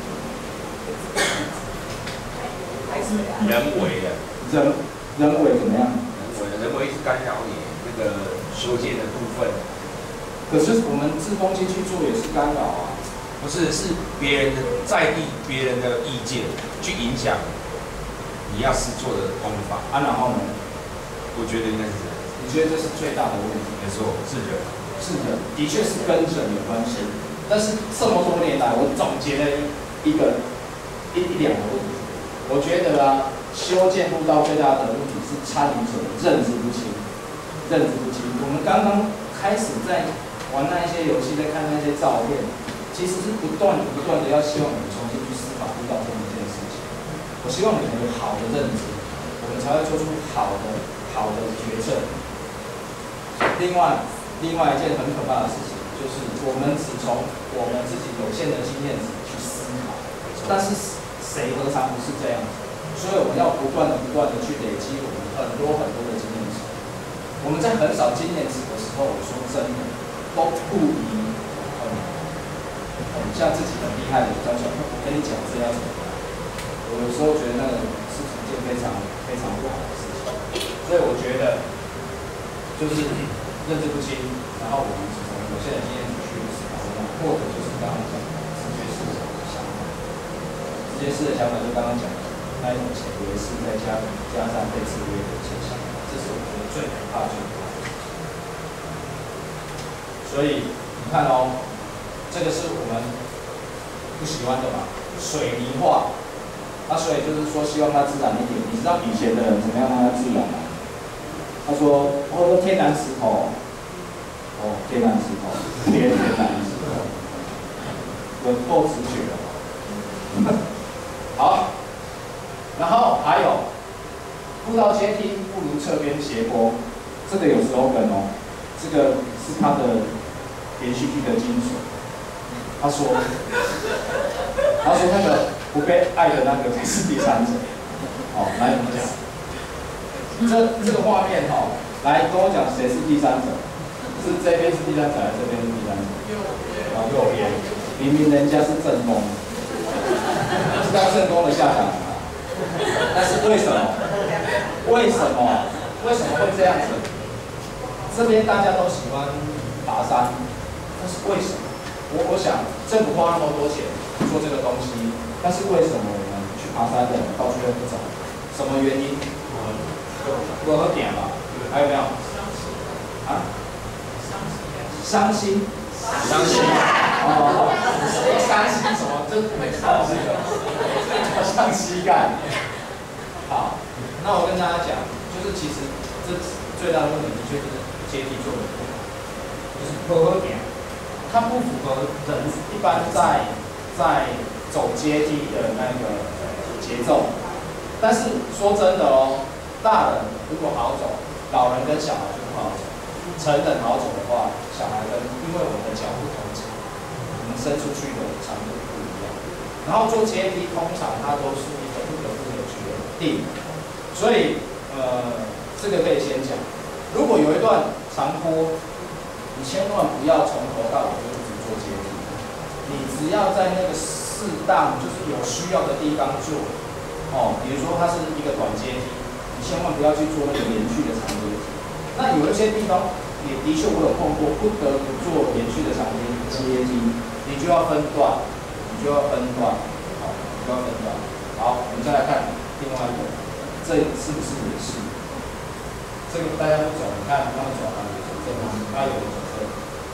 什么？ 人为的。 人为怎么样？ 人为是干扰你那个修建的部分。 可是我们自工机去做也是干扰啊。 不是，是别人的在地，别人的意见去影响你要施作的方法啊。然后呢？ 我觉得应该是这样。 你觉得这是最大的问题？ 没错，是人。 是人，的确是跟人有关系。但是这么多年来，我总结了一两个问题。我觉得啊，修建步道最大的问题是参与者认知不清。我们刚刚开始在玩那一些游戏，在看那些照片，其实是不断的要希望你们重新去思考步道这么一件事情。我希望你们有好的认知，我们才会做出好的决策。另外一件很可怕的事情， 就是我们只从我们自己有限的经验值去思考，但是谁何尝不是这样子？所以我们要不断的去累积我们很多的经验值。我们在很少经验值的时候，我说真的，都不宜像自己很厉害的教授，我跟你讲这样子，我有时候觉得那个是一件非常不好的事情。所以我觉得就是认知不清，然后我们只从有限的经验值去思考，或者就是刚刚讲的直觉式的想法，直觉式的想法就刚刚讲的那一种潜意识，再加上被制约的现象，这是我觉得最可怕的。所以你看哦，这个是我们不喜欢的嘛，水泥化，所以就是说希望它自然一点。你知道以前的人怎么样让它自然吗？他说天然石头，天然石头，天然石头，有够直觉了。好，然后还有步道阶梯不如侧边斜坡，这个有时候跟哦，这个是它的连续剧的精髓。他说那个不被爱的那个才是第三者。来我们讲，这个画面来跟我讲谁是第三者？是这边是第三者，还是这边是第三者？右边，明明人家是正宫，知道正宫的下场吗？但是为什么？为什么会这样子？这边大家都喜欢爬山，但是为什么？我想政府花那么多钱做这个东西，但是为什么我们去爬山的人到最后不走？什么原因？我和点吧，还有没有？伤心。伤心什么？这没伤心的，伤膝盖。好，那我跟大家讲，就是其实这最大的问题就是阶梯做的不好，就是和点。它不符合人一般在走阶梯的那个节奏，但是说真的大人如果好走，老人跟小孩就不好走。成人好走的话，小孩因为我们的脚不同长，我们伸出去的长度不一样。然后做阶梯通常它都是一个不得不的决定，所以这个可以先讲。如果有一段长坡，你千万不要从头到尾就一直做阶梯，你只要在那个适当就是有需要的地方做，比如说它是一个短阶梯，你千万不要去做那个连续的长阶梯。那有一些地方也的确我有碰过，不得不做连续的长阶梯，你就要分段，好，我们再来看另外一个，这是不是也是？这个大家不走，你看他们走哪里？这个他有人走这，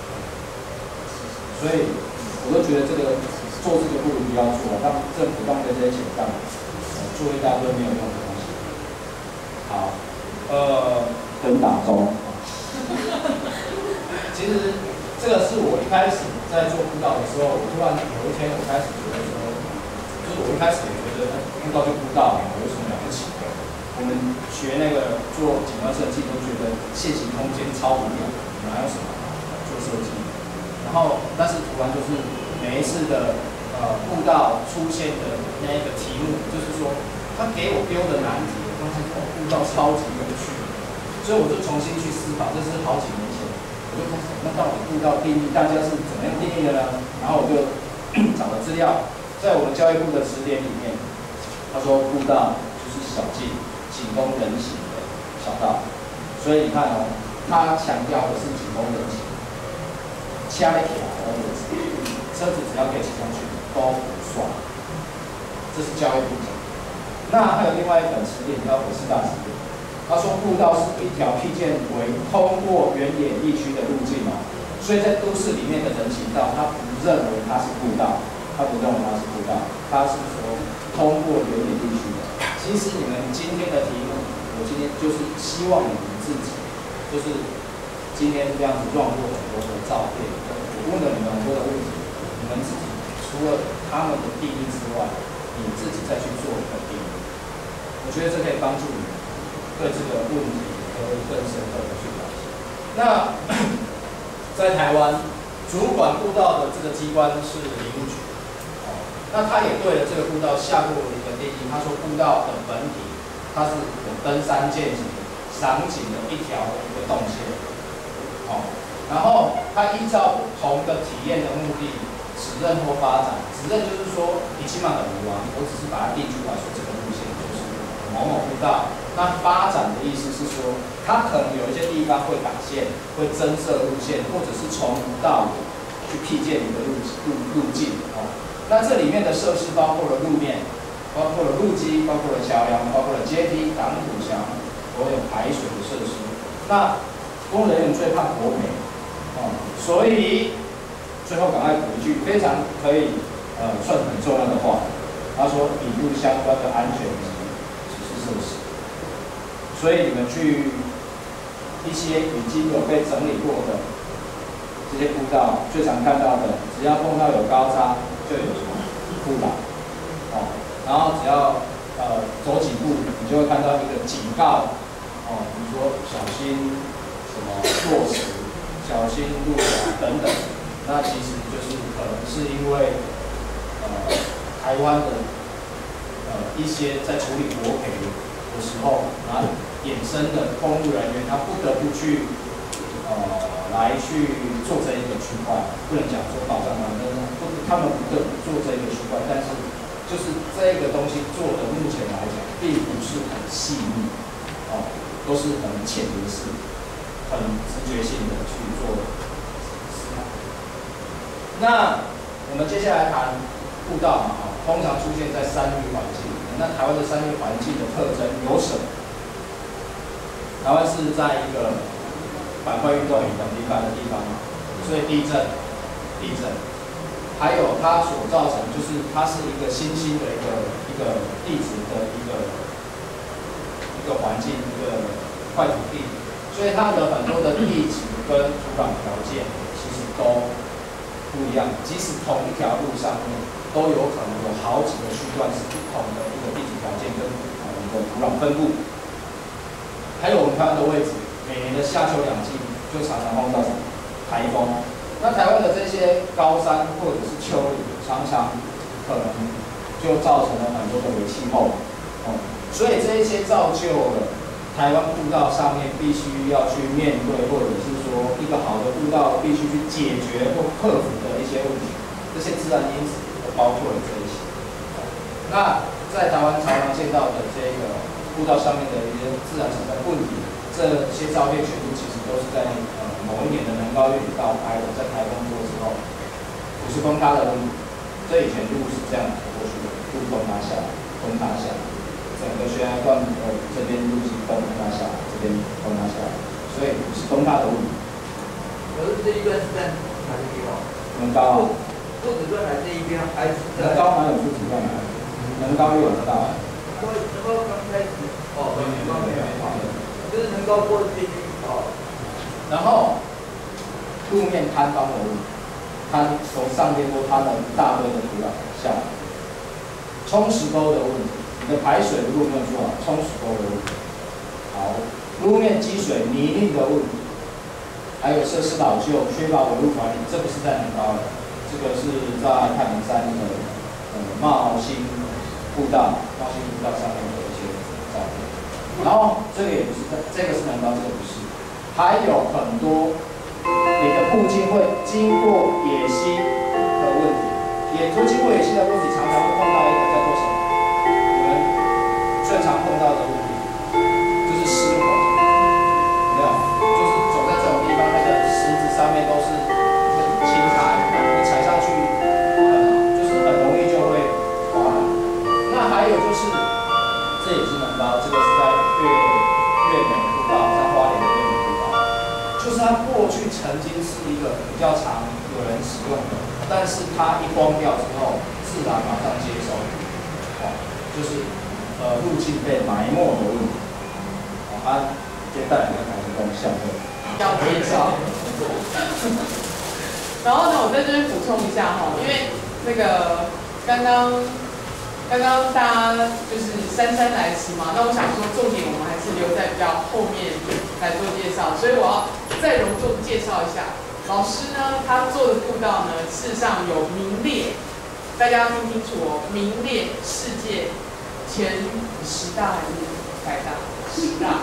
所以我都觉得做这个不如不要做，让政府浪费这些钱干嘛？做一大堆没有用的东西。好，等打钟。其实这个是我一开始在做步道的时候，我突然有一天我开始觉得说，就是我一开始也觉得步道就步道，有什么了不起的？我们学那个做景观设计都觉得线形空间超无聊，哪有什么做设计？然后，但是突然就是每一次的步道出现的那一个题目，就是说他给我丢的难题，我发现步道超级有趣，所以我就重新去思考，这是好几年前，我就开始那到底步道定义大家是怎么样定义的呢？然后我就找了资料，在我们教育部的词典里面，他说步道就是小径。仅供人行的小道，所以你看它强调的是仅供人行，车在停的位置，车子只要可以骑上去都不算，这是教育部讲。那还有另外一本词典叫北师大词典，他说步道是一条辟建为通过原野地区的路径所以在都市里面的人行道，他不认为它是步道，他是说通过原野地区的。其实你们今天的题目，我今天就是希望你们自己，就是今天这样子乱过很多的照片，我问了你们很多的问题，你们自己除了他们的定义之外，你自己再去做一个定义，我觉得这可以帮助你对这个问题可以更深刻的去了解。那在台湾主管步道的这个机关是林务局，那他也对了这个步道下过一个定义，他说步道的本体它是有登山健行、赏景的一条的一个动线，然后他依照不同的体验的目的，指认或发展。指认就是说，你起码等于我只是把它定出来说这个路线就是某某步道。那发展的意思是说，它可能有一些地方会改线，会增设路线，或者是从无到有去辟建一个路径。那这里面的设施包括了路面，包括了路基，包括了桥梁，包括了阶梯、挡土墙，所有排水的设施。那公务人员最怕国赔，所以最后赶快补一句非常可以算很重要的话，他说引入相关的安全及指示设施。所以你们去一些已经有被整理过的这些步道，最常看到的，只要碰到有高差，就有什么护栏，然后只要走几步，你就会看到一个警告，比如说小心什么落石，小心路滑等等。那其实就是可能是因为台湾的一些在处理国赔的时候，然后衍生的公务人员他不得不去来去做这一个区块，不能讲说保障他们不得不做这一个区块，但是就是这个东西做的目前来讲并不是很细腻，都是很潜意识、很直觉性的去做思考。那我们接下来谈步道嘛，通常出现在山域环境。那台湾的山域环境的特征有什么？台湾是在一个板块运动很频繁的地方，所以地震，还有它所造成就是它是一个新兴的一个地质的一个环境，一个块土地，所以它的很多的地质跟土壤条件其实都不一样，即使同一条路上面都有可能有好几个区段是不同的一个地质条件跟一个土壤分布。还有我们台湾的位置，每年的夏秋两季就常常碰到什么台风。那台湾的这些高山或者是丘陵，常常可能就造成了很多的微气候，所以这一些造就了台湾步道上面必须要去面对，或者是说一个好的步道必须去解决或克服的一些问题。这些自然因子都包括了这一些。那在台湾常常见到的这个步道上面的一些自然产生问题，这些照片全部其实都是在某一年的能高月里道拍的，在台风多之后，50崩塌的问题。这以前路是这样走过去的，路崩塌下来，崩塌下来，整个悬崖段这边路是崩塌下来，这边崩塌下来，所以是崩塌的问题。 可是这一段是在哪个地方？ 能高啊。 不止段来这一边，还是能高哪有不止段来？能高又有大。 能高刚开始能高没有就是能高过这一然后路面坍方的问题，它从上面拖它的一大堆的土壤下来，冲石沟的问题，你的排水如果没有做好，冲石沟的问题。好，路面积水泥泞的问题，还有设施老旧、缺乏维护管理，这不是在能高的，这个是在太平山的茂兴步道上面的一些照片。然后这个也不是，这个是能高，这个不是。还有很多你的路径会经过野溪的问题，也就经过野溪的问题，常常会碰到一个叫做什么？你们最常碰到的问题就是失火，有没有？就是走在这种地方，那个石子上面都是青苔，你踩上去就是很容易就会滑倒。那还有就是，这也是能高，这个是在越美步道，在花莲的越美步道。就是它过去曾经是一个比较常有人使用的，但是它一荒掉之后，自然马上接收，就是路径被埋没的问题。它接下来要开始跟下课要介绍。然后呢，我在这边补充一下哈，因为那个刚刚大家就是姗姗来迟嘛，那我想说重点我们还是留在比较后面来做介绍，所以我要再隆重介绍一下老师呢，他做的步道呢，事实上有名列，大家要听清楚哦，名列世界前10大还是100大？10大。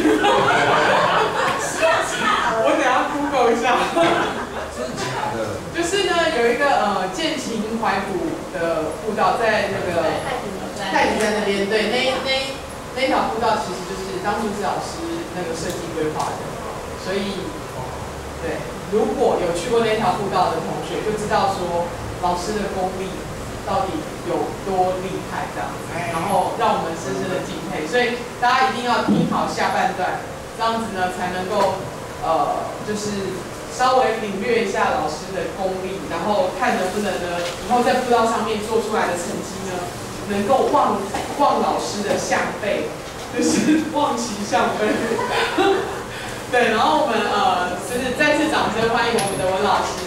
我等下 Google 一下。 真的假的？ 就是呢，有一个剑琴怀古的步道，在那个太平山那边，对，那条步道其实就是当初是老师那个设计规划的，所以对，如果有去过那条步道的同学，就知道说老师的功力到底有多厉害这样子，然后让我们深深的敬佩，所以大家一定要听好下半段，这样子呢才能够就是稍微领略一下老师的功力，然后看能不能呢以后在步道上面做出来的成绩呢，能够望老师的项背，就是望其项背。对，然后我们就是再次掌声欢迎我们的文老师。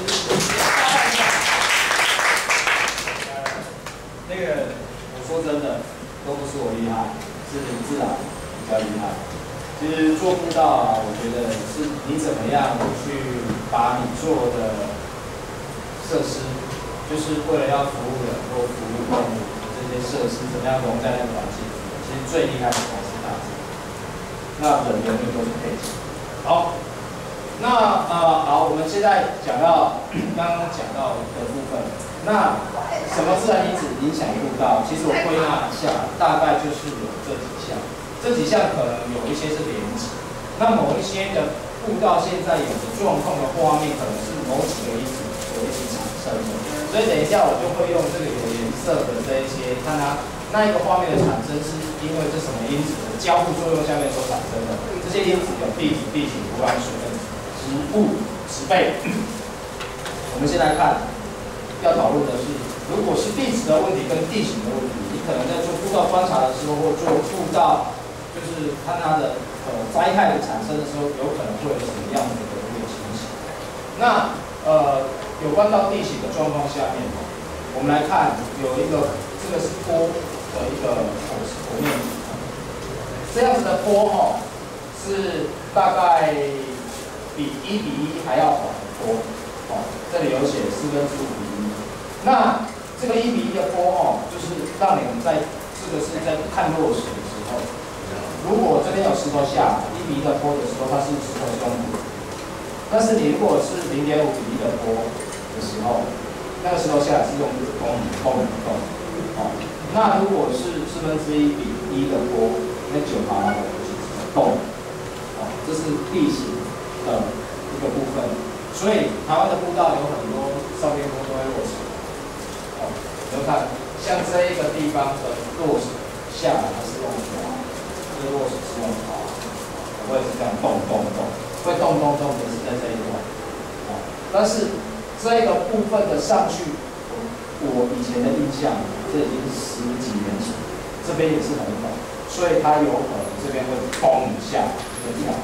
那个我说真的，都不是我厉害，是林志朗比较厉害。其实做步道啊，我觉得是你怎么样去把你做的设施，就是为了要服务人或服务动物这些设施，怎么样融在那个环境里面。其实最厉害的还是大自然，那人永远都是配角。好，那好，我们现在讲到刚刚讲到的部分，那什么自然因子影响步道？其实我归纳一下，大概就是有这几项。这几项可能有一些是连结，那某一些的步道现在有的状况的画面，可能是某几个因子所一起产生的。所以等一下我就会用这个有颜色的这一些，看它那一个画面的产生是因为这什么因子的交互作用下面所产生的。这些因子有地质、地形、土壤、水分、植物、植被。我们先来看，要讨论的是，如果是地质的问题跟地形的问题，你可能在做步道观察的时候，或做步道。就是看它的灾害的产生的时候，有可能会有什么样的一个情形。那有关到地形的状况下面，我们来看有一个这个是坡的一个剖面积，这样子的坡是大概比1比1还要缓的坡，这里有写5/4比1。那这个1比1的坡就是让你们在这个是在看落石的时候。如果这边有石头下1比1的坡的时候，它是石头中部；但是你如果是0.5比1的坡的时候，那个石头下来是用咚。那如果是1/4比1的坡，那9爬的就是咚。这是地形的一个部分。所以台湾的步道有很多上面坡都会落石。你就看，像这一个地方的落石下来，它是用滑。落石是用滑，我也是这样动，会动的是在这一段，但是这个部分的上去，我以前的印象，这已经是10几年前，这边也是很陡，所以它有可能这边会嘣一下就跳。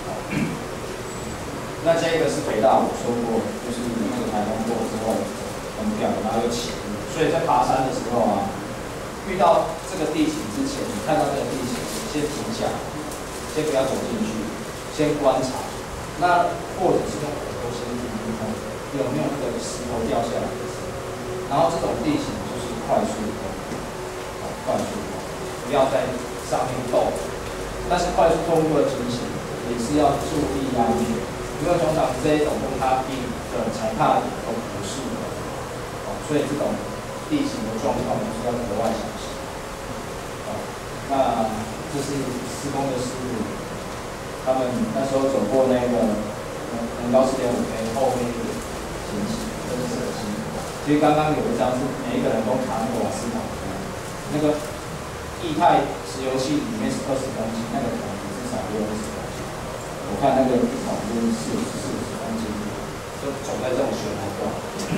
那这个是北大我说过，就是那个台风过之后崩掉，然后又起雾，所以在爬山的时候啊，遇到这个地形之前，你看到这个地形。先停下来，先不要走进去，先观察。那或者是用耳朵先听听看，有没有那个石头掉下来的声音。然后这种地形就是快速动，不要在上面动。但是快速动作的情形也是要注意安全，因为通常这一种跟它地的踩踏点都不是的，所以这种地形的状况是要格外小心。那这是施工的师傅，他们那时候走过那个很高4.5K 后面的情形，真的是很辛苦。其实刚刚有一张是每一个人都扛那个瓦斯桶，那个液态石油气里面是20公斤，那个桶至少60公斤。我看那个桶就是40公斤，就走在这种悬崖段，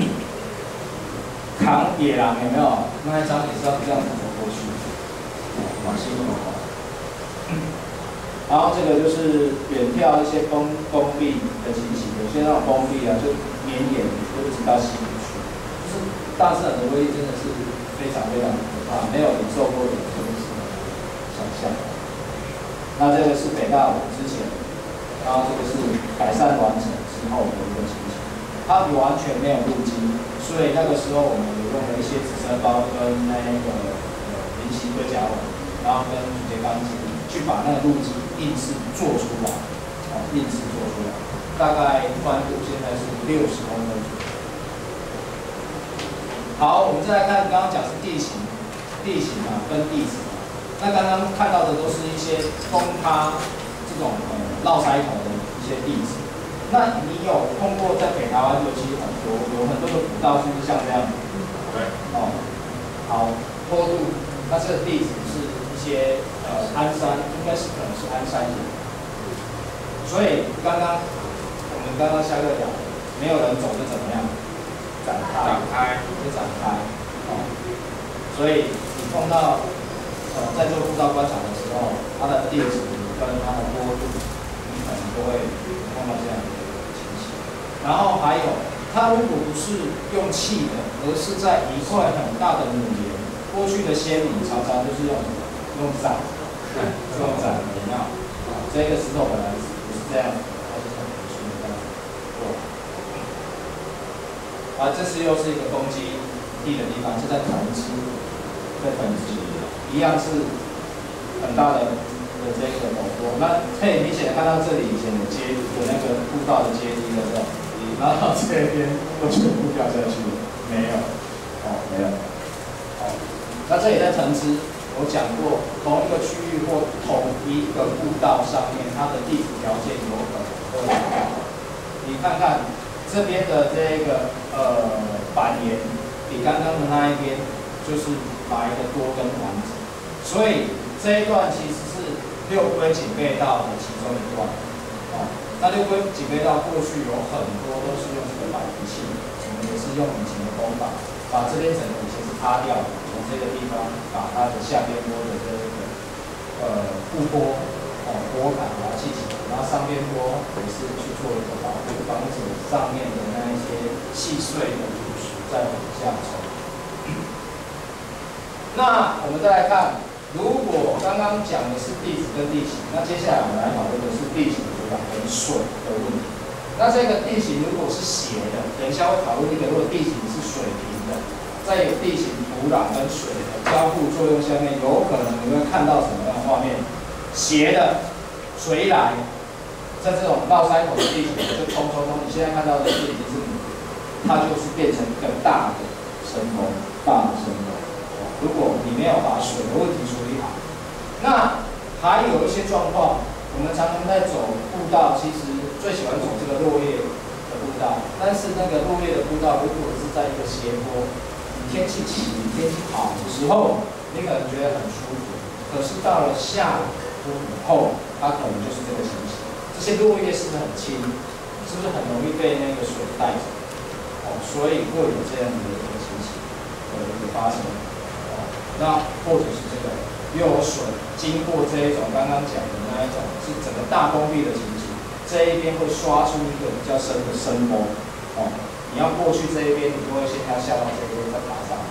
扛野狼有没有？那一张也是要这样子走过去，蛮辛苦的。然后这个就是远眺一些崩壁的情形，有些那种崩壁啊，就绵延，就一直到西部去，就是大自然的威力真的是非常可怕，没有你受过的真的是想象。那这个是北大武之前，然后这个是改善完成时之后的一个情形，它完全没有路基，所以那个时候我们有用了一些纸车包跟那个菱形对夹网，然后跟竹节钢筋去把那个路基硬是做出来，硬是做出来，大概宽度现在是60公分左右。好，我们再来看刚刚讲是地形跟地质。那刚刚看到的都是一些崩塌这种绕塞头的一些地质。那你有碰过在北台湾，尤其有很多的古道，是不是像这样？ 对。 哦，好，坡度，那这个地质是一些安山，应该是可能是安山岩。所以我们刚刚下课讲，没有人走就怎么样？展开。哦，所以你碰到在做步道观察的时候，它的地质跟它的坡度，你可能都会碰到这样的一个情形。然后还有，它如果不是用砌的，而是在一块很大的母岩，过去的先民常常就是用斩，用斩的有没有？这个石头本来不是这样，它是很平顺的这样过。这是又是一个攻击地的地方，是在藤枝，一样是很大的这个陡坡。那可以明显的看到这里以前的阶的那个步道的阶梯的这种，然后这边都全部掉下去了，没有，没有。那这里在藤枝，我讲过，同一个区域或同一个步道上面，它的地质条件有可能会不同。你看看这边的这个板岩，比刚刚的那一边就是来的多跟完整。所以这一段其实是六龟井贝道的其中一段，那六龟井贝道过去有很多都是用这个板泥砌，我们也是用以前的工法，把这边整个以前是塌掉的，从这个地方把它的下边坡的这个步坡坡坎把它砌起来，然后上边坡也是去做一个保护，防止上面的那一些细碎的土石再往下冲。那我们再来看。如果刚刚讲的是地质跟地形，那接下来我们来讨论的是地形土壤跟水的问题。那这个地形如果是斜的，等一下会讨论一个，如果地形是水平的，在有地形土壤跟水的交互作用下面，有可能你会看到什么样的画面？斜的水来，在这种绕塞口的地形就冲，你现在看到的是已经是它就是变成一个大的深沟，如果你没有把水的问题处理好，那还有一些状况，我们常常在走步道，其实最喜欢走这个落叶的步道，但是那个落叶的步道，如果是在一个斜坡，你天气好的时候，你可能觉得很舒服，可是到了下坡以后，它可能就是这个情形。这些落叶是不是很轻？是不是很容易被那个水带走？所以会有这样的一个情形的一个发生。那或者是这个又有水经过这一种刚刚讲的那一种是整个大封闭的情形，这一边会刷出一个比较深的深沟，你要过去这一边，你就会先要下到这边再爬上来。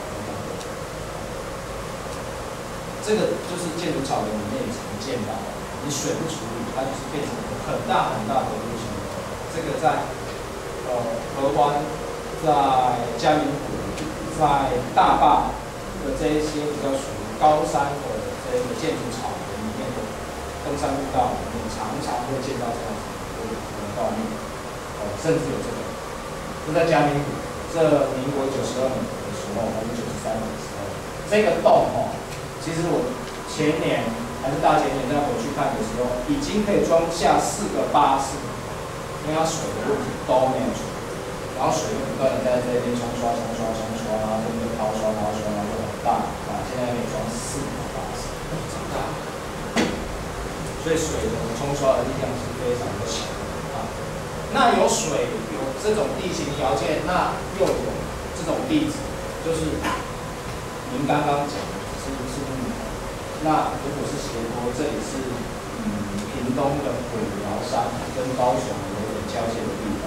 这个就是建筑草原里面也常见到的，你水不处理，它就是变成很大的路型。这个在河湾、在嘉明湖、在大坝的这一些比较属于高山的这个建筑草原里面的登山步道，你常常会见到这样子的画面，甚至有这个，就在嘉明湖，这民国92年的时候还是93年的时候，这个洞其实我前年还是大前年再回去看的时候，已经可以装下4个巴士，因为它水的问题都没有处理，然后水就不断的在这边冲刷，然后这边掏刷，然后很大，现在可以装4个巴士，很大，所以水的冲刷的力量是非常的强那有水，有这种地形条件，那又有这种地质，就是您刚刚讲的是木头。那如果是斜坡，这里是屏东的鬼寮山跟高雄有点交界的地方。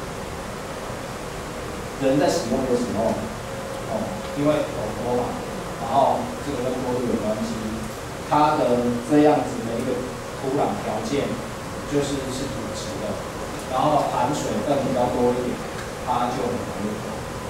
人在使用的时候，因为陡坡嘛，然后这个跟坡度有关系，它的这样子的一个土壤条件就是土质的，然然后含水分比较多一点，它就很容易破，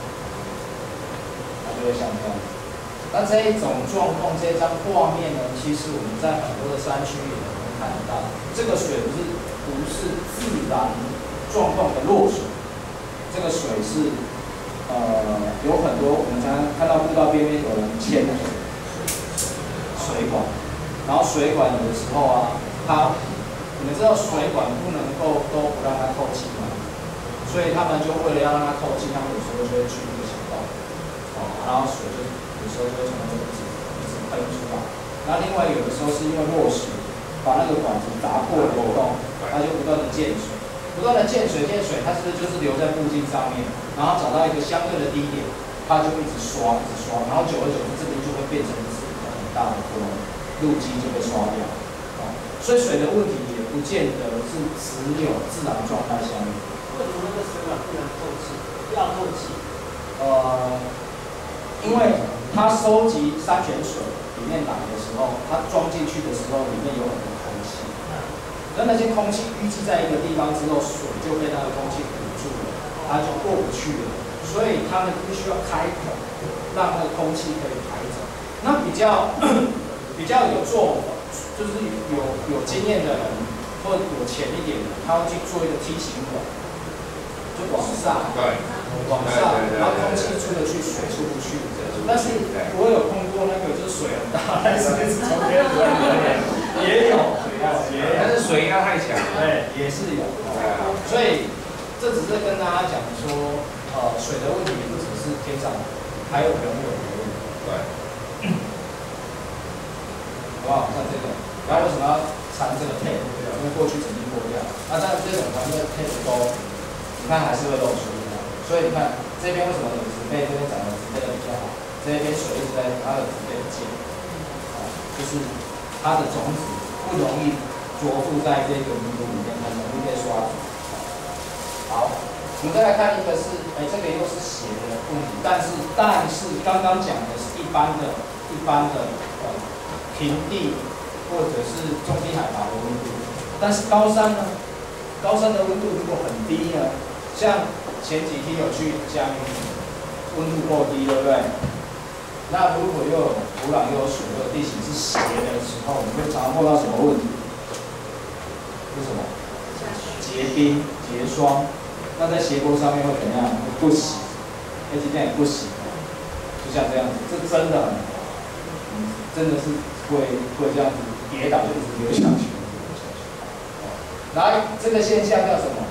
它就会像这样子。那这一种状况，这张画面呢，其实我们在很多的山区也能看得到，这个水不是自然状况的落水，这个水是有很多我们常常看到步道边边有人牵的水管，然后水管有的时候啊，你们知道水管不能够都不让它透气吗？所以他们就为了要让它透气，他们有时候就会去一个小洞，然后水就有时候就会从那个一直喷出来。那另外有的时候是因为落石把那个管子打破了漏洞，它就不断的溅水，它是就是留在附近上面，然后找到一个相对的低点，它就一直刷，然后久而久之这边就会变成一个很大的窟窿，路基就被刷掉。所以水的问题也不见得是只有自然状态下面。 为什么那个水管不能透气？要透气？ 因为它收集山泉水里面来的时候，它装进去的时候里面有很多空气，那些空气淤积在一个地方之后，水就被那个空气堵住了，它就过不去了。所以他们必须要开口，让那个空气可以排走。那比较有做法。就是有经验的人，或者有钱一点的，他会去做一个梯形管，就往上，往上，然后空气出得去，水出不去。但是我有碰过那个，就是水很大，但是一直从边流也有， 但是水压太强， 对，也是有。所以这只是跟大家讲说，水的问题不只是天上，还有人为的问题。对。好不好？像这个，然后为什么要缠这个 tape？因为过去曾经破掉。那但这种环境 tape 都，你看还是会漏出的。所以你看这边为什么有植被，这边长得植被的比较好，这边水一直在它的植被的间，就是它的种子不容易着附在这个泥土里面，很容易被刷走。好，我们再来看一个是，这个又是斜的问题，但是刚刚讲的是一般的平地或者是中低海拔的温度，但是高山呢？高山的温度如果很低呢？像前几天有去嘉义，温度够低，对不对？那如果又有土壤又有水又有地形是斜的时候，你会常常碰到什么问题？是什么？结冰、结霜。那在斜坡上面会怎样？不洗，而且这样也不洗，就像这样子，这真的很，真的是。会这样子跌倒就一直流下去，然后这个现象叫什么？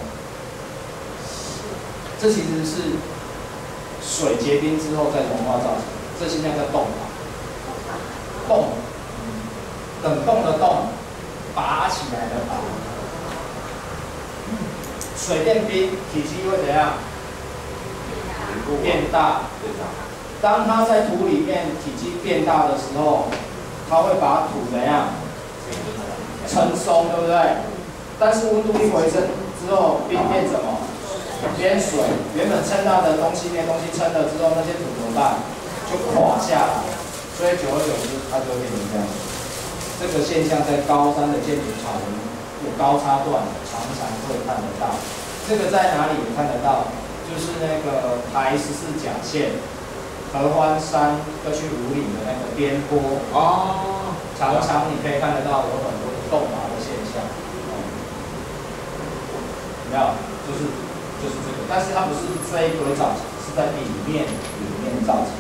这其实是水结冰之后再融化造成的，这现象叫冻拔。冻，冷冻的冻，拔起来的拔。水变冰，体积会怎样？变大。当它在土里面体积变大的时候。它会把土怎样撑松，对不对？但是温度一回升之后，冰变什么？变水。原本撑大的东西，那东西撑了之后，那些土怎么办？就垮下来。所以久而久之，它就会变成这样。这个现象在高山的建筑草原有高差段，常常会看得到。这个在哪里也看得到？就是那个台14甲线。合欢山要去武岭的那个边坡常常你可以看得到有很多冻麻的现象，有没有？就是这个，但是它不是这一堆造成，是在里面造成。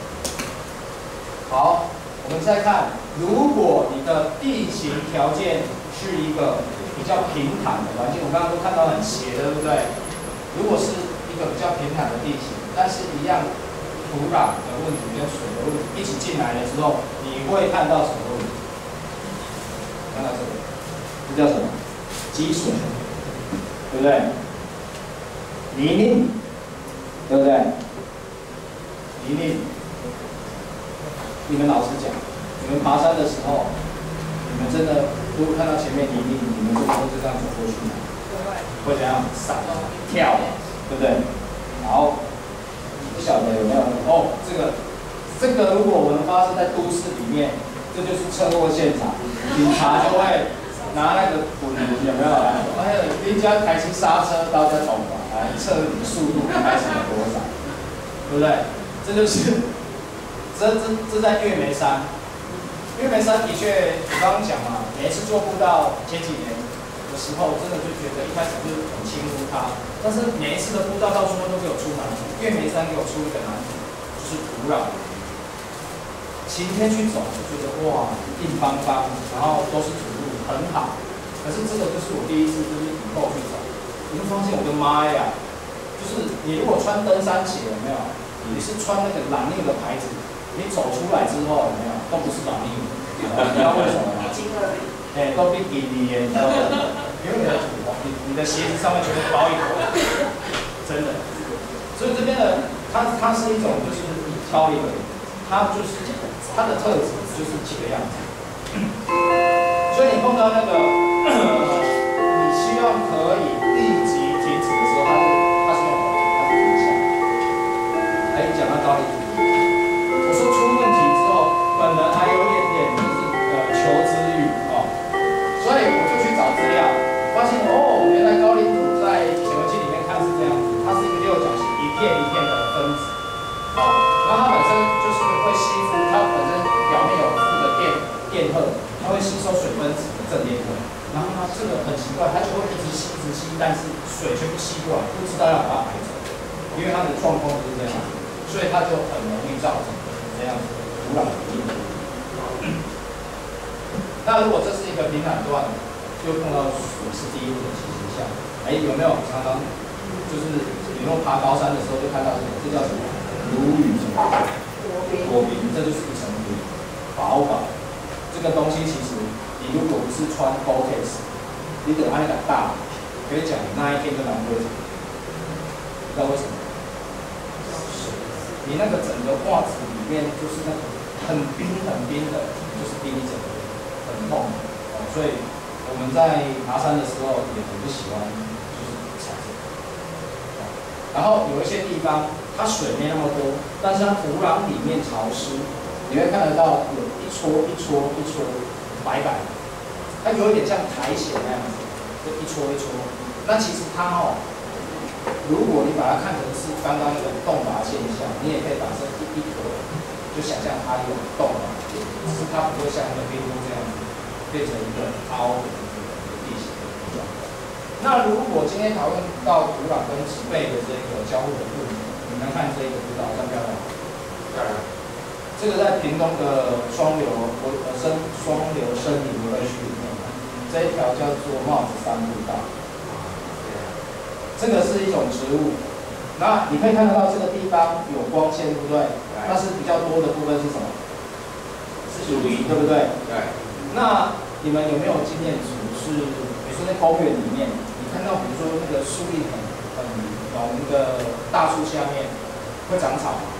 好，我们再看，如果你的地形条件是一个比较平坦的环境，我刚刚都看到很斜的，对不对？如果是一个比较平坦的地形，但是一样。土壤的问题跟水的问题一起进来了之后，你会看到什么问题？看到这个，这叫什么？积水，对不对？泥泞，对不对？泥泞。你们老实讲，你们爬山的时候，你们真的如果看到前面泥泞，你们真的会就这样走过去吗？会怎样？闪、跳，对不对？好。不晓得有没有这个如果我们发生在都市里面，这就是车祸现场，警察就会拿那个滚轮有没有？还有人家抬起刹车到这桶嘛，来测你速度开始有多少，对不对？这就是这在月眉山。月眉山的确，我刚刚讲嘛，每一次做步道前几年的时候，真的就觉得一开始就是很轻忽它，但是每一次的步道到最后都给我出难题。月眉山给我出一个难题，就是土壤。晴天去走就觉得哇硬邦邦，然后都是土路，很好。可是这个就是我第一次就是以后去走，我就发现我的妈呀，就是你如果穿登山鞋有没有？你是穿那个蓝令的牌子。你走出来之后，有没有都不是软硬，你知道为什么吗？都变硬的，你知道吗？因为你的土，你的鞋子上面全部包一坨，真的。所以这边的它是一种就是挑一个，它就是它的特质就是这个样子。所以你碰到那个你希望可以立即停止的时候，它是用口径，它是停下。讲到高力。出问题之后，本人还有一点点就是求知欲哦，所以我就去找资料，发现哦，原来高岭土在显微镜里面看是这样子，它是一个六角形，一片一片的分子，哦，然后它本身就是会吸附，它本身表面有附的电荷，它会吸收水分子的正电荷，然后它这个很奇怪，它就会一直吸，但是水全部吸过来，不知道要把它排走，因为它的状况就是这样，所以它就很容易造成。这样子土壤的硬度。那如果这是一个平坦段，就碰到水是第一步的情形下，有没有常常就是你用爬高山的时候就看到这叫什么？如履什么？果冰，这就是一层冰，薄薄。这个东西其实你如果不是穿 Gore-Tex， 你得按那个大，可以讲那一天就难过。不知道为什么？你那个整个袜子里面就是那个很冰的，就是冰一整个，很痛。所以我们在爬山的时候也很不喜欢，就是踩这个。然后有一些地方它水没那么多，但是它土壤里面潮湿，你会看得到有一撮白白的，它有一点像苔藓那样子，就一撮。那其实它如果你把它看成是刚刚那个洞拔现象，你也可以把这一坨就想象它有洞嘛，只是它不会像那个冰屋这样子变成一个凹的地形的状态。那如果今天讨论到土壤跟植被的这个交互的部分，你们看这个步道漂不漂亮？漂亮。这个在屏东的双流森林游乐区里面，这一条叫做帽子山步道。这个是一种植物，那你可以看得到这个地方有光线，对不对？但是比较多的部分是什么？是树林，对不对？对。那你们有没有经验是，比如说在公园里面，你看到比如说那个树荫很浓的大树下面会长草吗？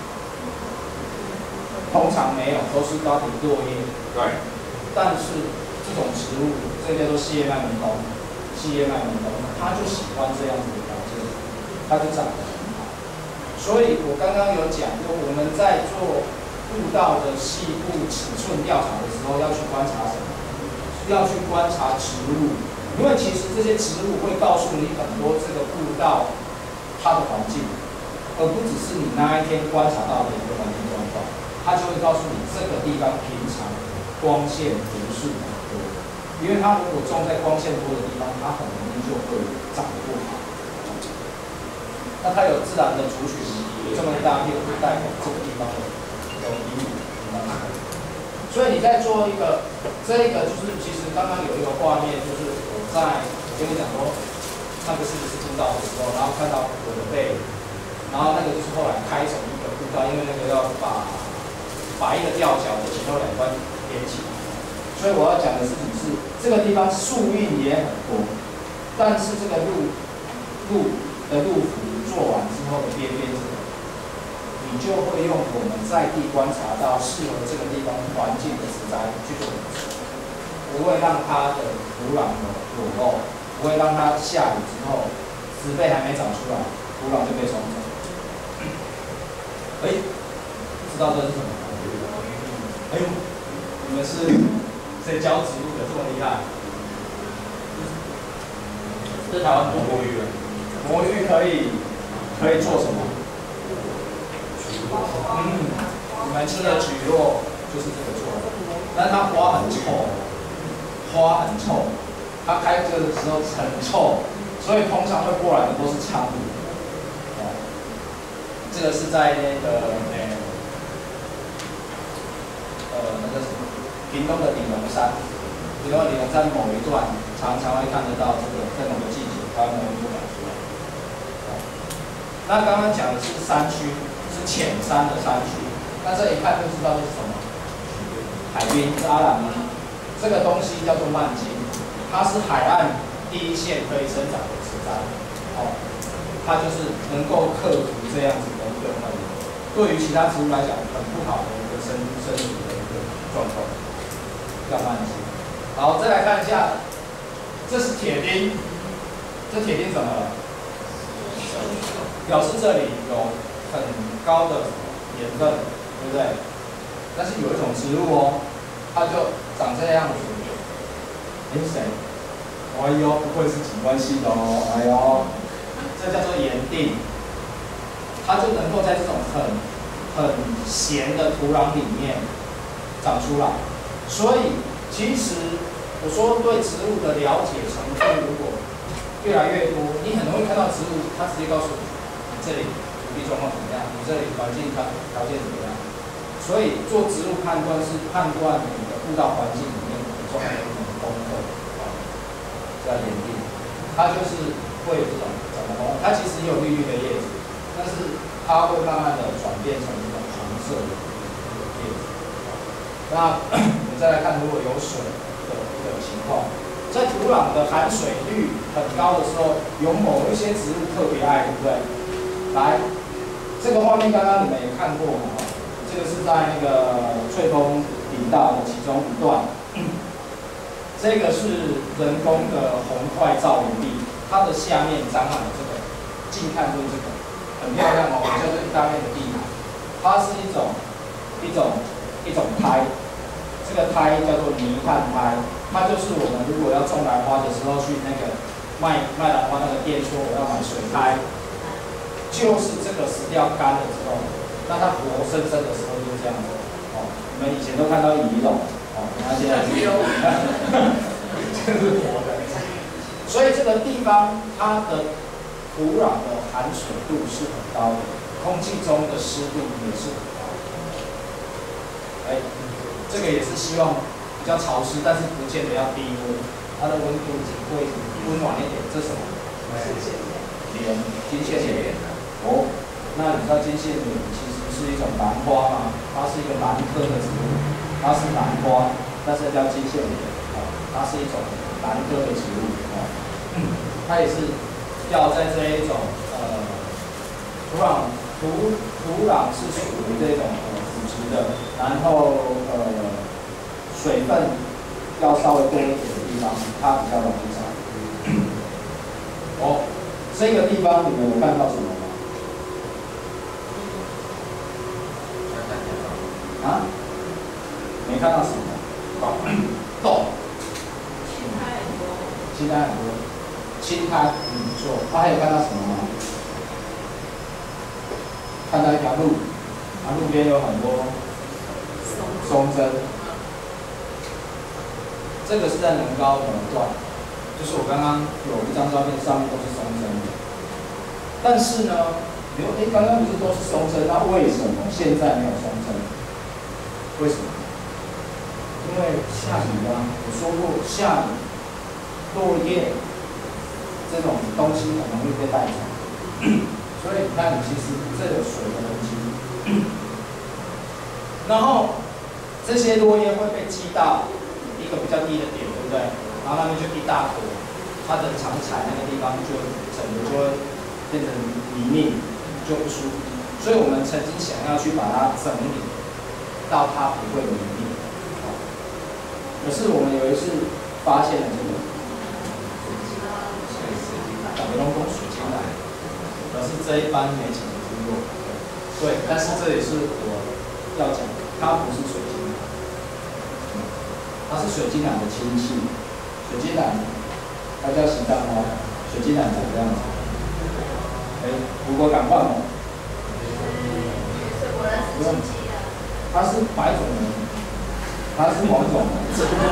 通常没有，都是高顶落叶。对。但是这种植物，这叫做细叶麦门冬。他就喜欢这样子的条件，他就长得很好。所以我刚刚有讲过，我们在做步道的细部尺寸调查的时候，要去观察什么？要去观察植物，因为其实这些植物会告诉你很多这个步道它的环境，而不只是你那一天观察到的一个环境状况，它就会告诉你这个地方平常光线不是很多。因为它如果种在光线多的地方，它很容易就会长得不好。那它有自然的族群，这么一大片会代表这个地方的阴影。所以你在做这个就是其实刚刚有一个画面，就是我在跟你讲说，那个是不是步道的时候，然后看到我的背，然后那个就是后来开成一个步道，因为那个要把一个吊脚的前后两端连起来。所以我要讲的事情是，这个地方树荫也很多，但是这个路幅做完之后的边这个，你就会用我们在地观察到适合这个地方环境的植栽去做模式，不会让它的土壤裸露，不会让它下雨之后植被还没长出来，土壤就被冲走。知道这是什么吗？你们是？谁教植物的这么厉害？ 这台湾魔芋啊， 魔芋可以做什么？你们吃的蒟蒻就是这个做的，但它花很臭，它开这个时候很臭，所以通常会过来的都是苍蝇。这个是在那个那个什么，屏东的顶龙山，某一段常常会看得到这个，在某个季节它会就长出来。那刚刚讲的是山区，是浅山的山区，那这一看就知道这是什么，海滨是阿朗伊，这个东西叫做蔓荆，它是海岸第一线可以生长的植栽，它就是能够克服这样子的一个对于其他植物来讲很不好的一个生理的一个状况，叫蔓荆。好，再来看一下，这是铁钉，这铁钉怎么了？表示这里有很高的盐分，对不对？但是有一种植物哦，它就长这样子。谁？哎呦，不愧是景观系的哦，哎呦，这叫做盐锭，它就能够在这种很咸的土壤里面长出来。所以其实我说对植物的了解程度如果越来越多，你很容易看到植物，它直接告诉你，你这里土地状况怎么样，你这里环境条件怎么样。所以做植物判断是判断你的步道环境里面很重要的一种功课，叫盐锭。它就是会有这种长得红，它其实也有绿绿的叶子，但是它会慢慢的转变成一种红色的叶子。那我们再来看，如果有水的一个情况，在土壤的含水率很高的时候，有某一些植物特别爱，对不对？来，这个画面刚刚你们也看过嘛？这个是在那个翠峰林道的其中一段。这个是人工的红块造林地，它的下面长满了这个，近看就是这个，很漂亮哦，叫做一大片的地毯。它是一种苔，这个苔叫做泥炭苔，它就是我们如果要种兰花的时候去那个卖兰花那个店说我要买水苔，就是这个石雕干了之后，那它活生生的时候就是这样子。哦，你们以前都看到蚁蛹。它现在是这是活的，所以这个地方它的土壤的含水度是很高的，空气中的湿度也是很高的。这个也是希望比较潮湿，但是不见得要低温，它的温度会温暖一点。这是什么？莲，金线莲。哦，那你知道金线莲其实是一种兰花吗？它是一个兰科的植物。它是兰花，但是叫金线莲，它是一种兰科的植物，它也是要在这一种土壤是属于这种腐殖的，然后水分要稍微多一点的地方，它比较容易长。这个地方你们有看到什么吗？啊？没看到什么？豆。青苔很多。青苔，不错。他还有看到什么吗？看到一条路，路边有很多松针。这个是在能高某段，就是我刚刚有一张照片，上面都是松针的。但是呢，你说，刚刚不是都是松针，那为什么现在没有松针？为什么？因为下雨啊，我说过下雨，落叶这种东西很容易被带走，所以你看，其实这有水的痕迹。然后这些落叶会被积到一个比较低的点，对不对？然后那边就一大坨，它的常踩那个地方就整个就会变成泥泞，就不舒服。所以我们曾经想要去把它整理到它不会泥泞。可是我们有一次发现了这个，美容工水晶来，可是这一般没怎么听过。对，但是这也是我要讲，它不是水晶兰，它是水晶兰的亲戚。水晶兰它叫西藏花， 水晶蓝长这样子。如果敢换哦，不用，它是白种人，它是黄种人。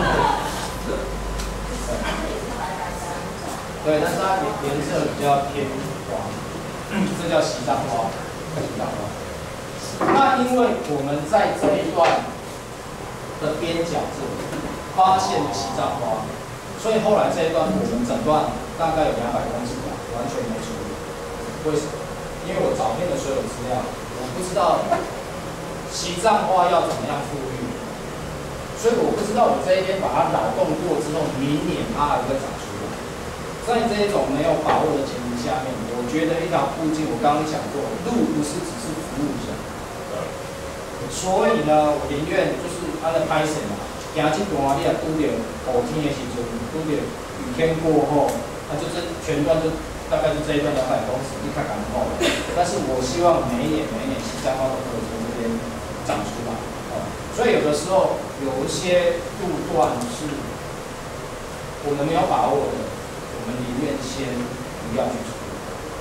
对，但是它颜色比较偏黄，这叫西藏花，西藏花。那因为我们在这一段的边角这里发现西藏花，所以后来这一段我们整段大概有200公尺吧，完全没处理。为什么？因为我找遍了所有资料，我不知道西藏花要怎么样复育，所以我不知道我这一边把它扰动过之后，明年它还会长出来。在这一种没有把握的前提下面，我觉得一条路径，我刚刚讲过，路不是只是服务一下。所以呢，我宁愿就是它的拍摄嘛，行这段你也拄到雨天的时阵，拄到雨天过后，那就这全段就大概就这一段200公尺，你看刚好了。但是我希望每一年西藏花都可以从这边长出来，所以有的时候有一些路段是我们没有把握的，我们宁愿先不要去处理。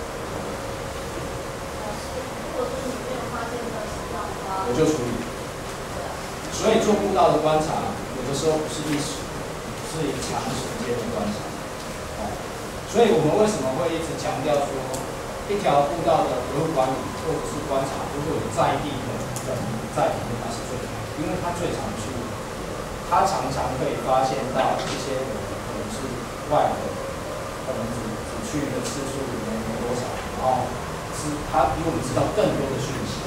我就处理。所以做步道的观察，有的时候不是历史，是长时间的观察。所以我们为什么会一直强调说，一条步道的维护管理或者是观察，如果有在地的人在里面，那是最好，因为他最常去，他常常可以发现到一些人可能是外的，可能只去的次数里面有多少，然后是他比我们知道更多的讯息。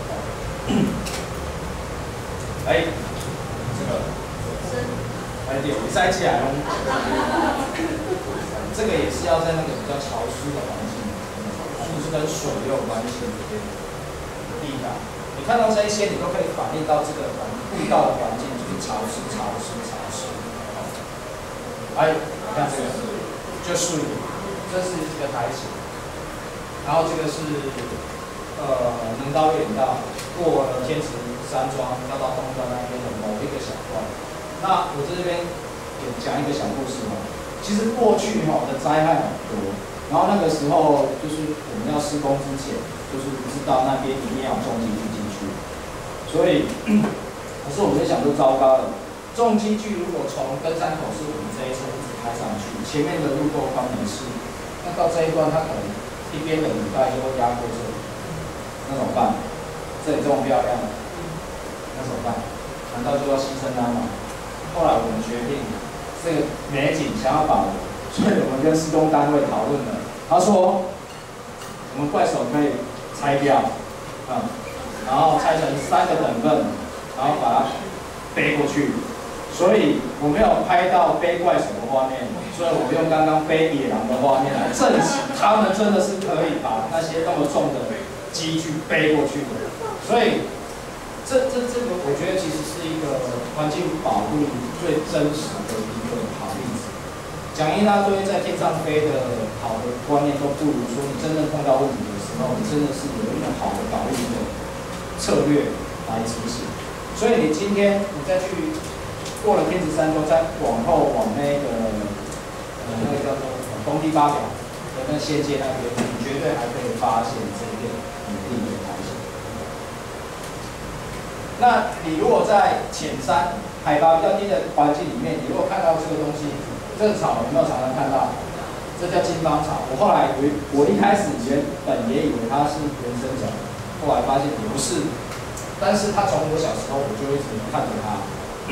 这个，对，你塞起来哦。这个也是要在那个比较潮湿的环境，是不是跟水也有关系？地感，你看到这一些，你都可以反映到这个步道的环境，就是潮湿。你看这个，就是这是一个台形，然后这个是能到远道，过了天池山庄，要到东端那边的某一个小段。那我这边也讲一个小故事哦。其实过去的灾害很多，然后那个时候就是我们要施工之前，就是知道那边一定要有重机具进去，所以可是我们在想说糟糕了，重机具如果从登山口是我们这一侧一直开上去，前面的路沟方没事，那到这一段它可能一边的履带就会压过这里，那怎么办？这里这么漂亮，那怎么办？难道就要牺牲它吗？后来我们决定。这个美景想要保留，所以我们跟施工单位讨论了。他说，我们怪手可以拆掉，然后拆成3个等份，然后把它背过去。所以我没有拍到背怪手的画面，所以我用刚刚背野狼的画面来证实，他们真的是可以把那些那么重的机具背过去的。所以。这个，我觉得其实是一个环境保护最真实的一个好例子。讲一大堆在天上飞的好的观念，都不如说你真正碰到问题的时候，你真的是有一种好的保护的策略来执行。所以你今天你再去过了天池山庄，再往后往那个叫做工地八表的那仙界那边，你绝对还可以发现这片土地的苔藓。那你如果在浅山、海拔比较低的环境里面，你如果看到这个东西，这个草有没有常常看到？这叫金芳草。我后来我一开始也以为它是原生种，后来发现也不是。但是它从我小时候我就一直看着它，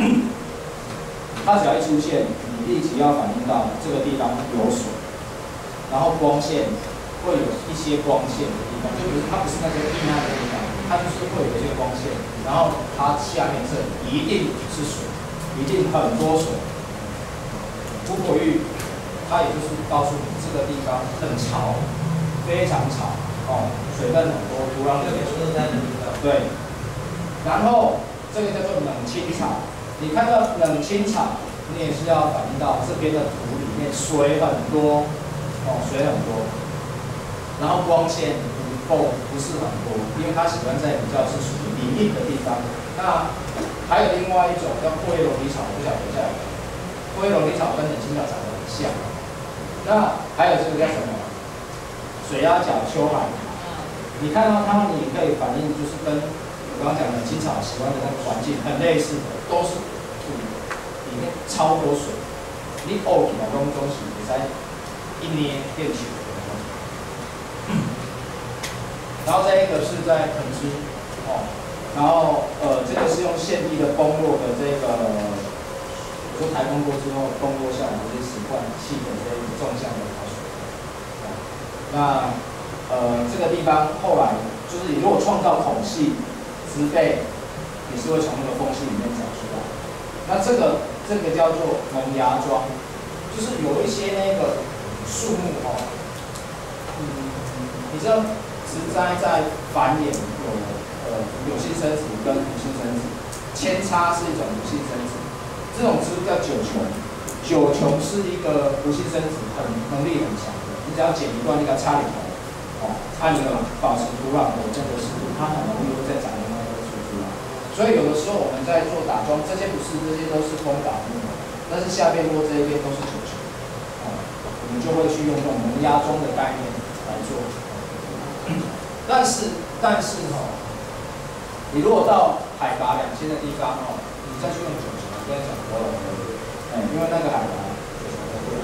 它只要一出现，你立即要反映到这个地方有水，然后光线会有一些光线的地方，就比如它不是那个阴暗的地方。它就是会有一些光线，然后它下面这里一定是水，一定很多水。乌果玉，它也就是告诉你这个地方很潮，非常潮，水分很多，土壤也是在那里的。对。然后这个叫做冷青草，你看到冷青草，你也是要反映到这边的土里面水很多，水很多，然后光线。不是很多，因为它喜欢在比较是属于林荫的地方。那还有另外一种叫阔叶龙梨草，不晓得在。阔叶龙梨草跟冷青草长得很像， 那还有这个叫什么？水压角丘海拔。你看到它，你可以反映就是跟我刚刚讲的青草喜欢的那个环境很类似的，都是土里面超多水。你偶起来拢总是会使一捏变球的。然后这一个是在垦织哦，然后这个是用现地的崩落的这个，比如说台风过之后崩落下来这些石块砌的这一纵向的排水。那这个地方后来就是你如果创造孔隙，植被也是会从那个缝隙里面长出来。那这个叫做萌芽桩，就是有一些那个树木哦，你知道植栽在繁衍有性生殖跟无性生殖，扦插是一种无性生殖，这种植物叫九琼。九琼是一个无性生殖能力很强的，你只要剪一段那个插里头，哦，它你保持土壤的这个湿度，它很容易会再长另外一个树出来。所以有的时候我们在做打桩，这些不是，这些都是风打木，但是下边或这一边都是九琼，哦，我们就会去用这种萌芽桩的概念来做。但是你如果到海拔2000的地方哦，你再去用九琼，我跟你讲多了，因为那个海拔九琼的多，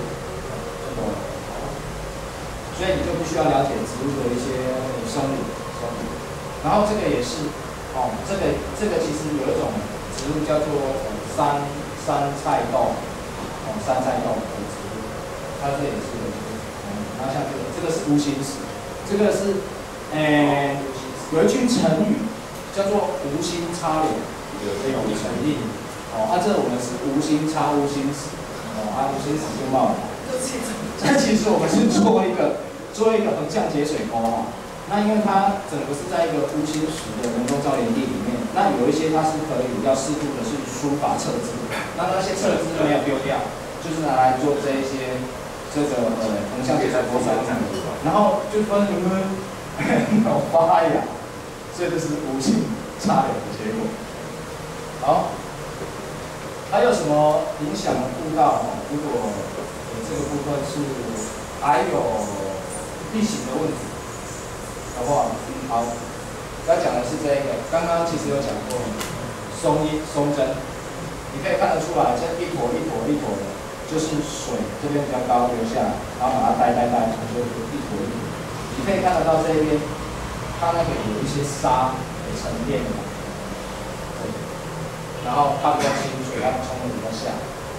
所以你就必须要了解植物的一些生理。然后这个也是哦，这个其实有一种植物叫做山菜豆，山菜豆的植物，它这也是然后像这个是无心石，这个是有一句成语叫做无心插柳，有成语哦，这我们是无心插无心石，无心石就冒了。这其实我们是做一个横向节水沟哈。那因为它整个是在一个无心石的人工造林地里面，那有一些它是可以比较适度的去疏伐撤枝，那些撤枝没有丢掉，就是拿来做这一些这个横向节水沟上，然后就分有发芽，所以这是无心插柳的结果。好，还有什么影响步道？如果这个部分是还有地形的问题的话，好，要讲的是这个，刚刚其实有讲过松针，你可以看得出来，这一坨一坨一坨的，就是水这边比较高流下来，然后把它带，就一坨一坨。你可以看得到这边，它那个有一些沙的沉淀的，然后它比较清水，它冲的比较下，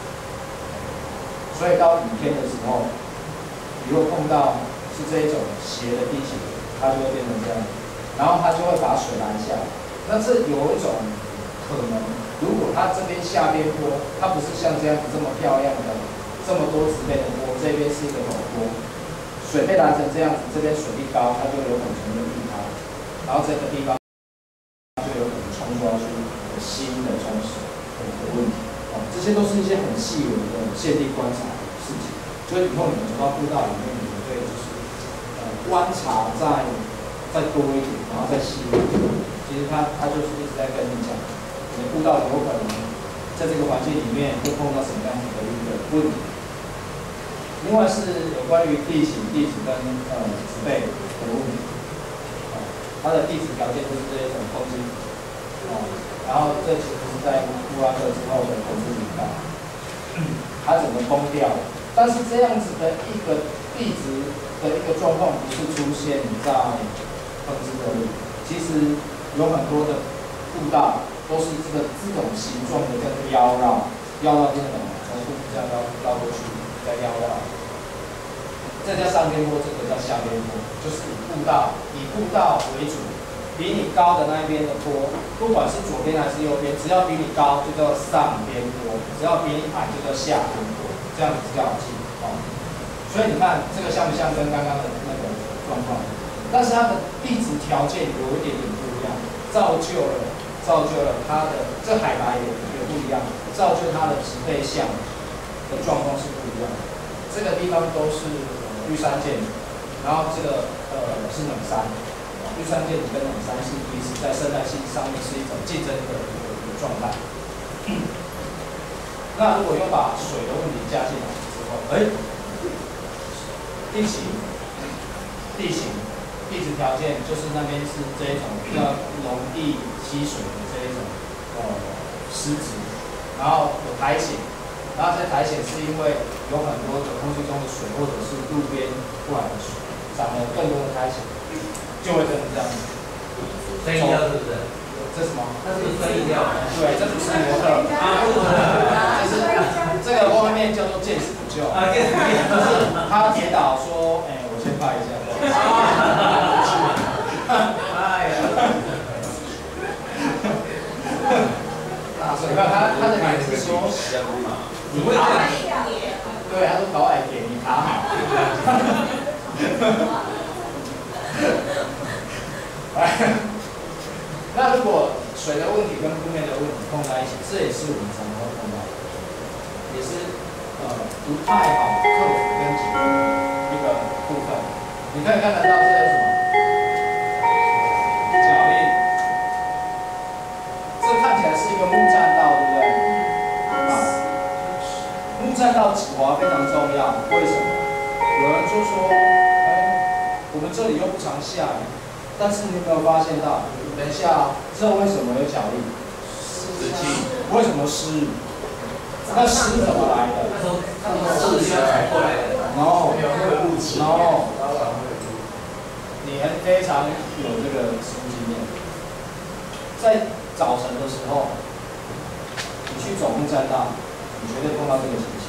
所以到雨天的时候，你如果碰到是这一种斜的地形，它就会变成这样，然后它就会把水拦下来。那这有一种可能，如果它这边下边坡，它不是像这样子这么漂亮的，这么多植被的坡，这边是一个陡坡。水被拦成这样子，这边水一高，它就有可能从这避开，然后这个地方就有可能冲刷出新的冲蚀的问题。这些都是一些很细微的现地观察的事情。所以以后你们走到步道里面，你们可以就是观察再多一点，然后再细一点。其实它就是一直在跟你讲，你的步道有可能在这个环境里面会碰到什么样子的一个问题。另外是有关于地形、地质跟植被的问题。它的地质条件就是这一种空心，然后这其实是在布拉克之后的投资引导，它整个崩掉了。但是这样子的一个地质的一个状况，不是出现在投资的里，其实有很多的步道都是这种形状的叫做腰绕就是什么？从肚子这样绕过去。叫腰绕，这叫上边坡，这个叫下边坡，就是以步道为主，比你高的那一边的坡，不管是左边还是右边，只要比你高就叫上边坡，只要比你矮就叫下边坡，这样子比较好记哦。所以你看这个像不像跟刚刚的那个状况？但是它的地质条件有一点点不一样，造就了它的这海拔也不一样，造就它的植被项的状况是不一样的。这个地方都是玉山建筑，然后这个是冷杉，玉山建筑跟冷杉是彼此在生态系上面是一种竞争的一个状态。那如果又把水的问题加进来之后， 地形、地质条件，就是那边是这一种比较容易吸水的这一种湿质，然后有苔藓，然后这苔藓是因为有很多的空气中的水或者是路边过来的水，长了更多的苔藓，就会变成这样子。 生意料是不是？ 这什么？ 那是生意料。 对，这不是模特。这个外面叫做见死不救。啊，见死不救。就是他跌倒说，我先拍一下。哎呀。你看他的脸是说，你会这样？对，他说搞矮点，你卡好。那如果水的问题跟路面的问题碰在一起，这也是我们常常会碰到的，也是不太好克服跟解决的一个部分。你可以看得到这是什么？脚印，这看起来是一个木栈道，对不对？木栈道止滑非常重要，为什么？有人就说，我们这里又不常下雨，但是你有没有发现到？等一下，这为什么有脚印？ 湿气。 为什么湿？那湿怎么来的？ 是需要踩过来的。 然后你还非常有这个实务经验，在早晨的时候，你去走木栈道，你绝对碰到这个情形。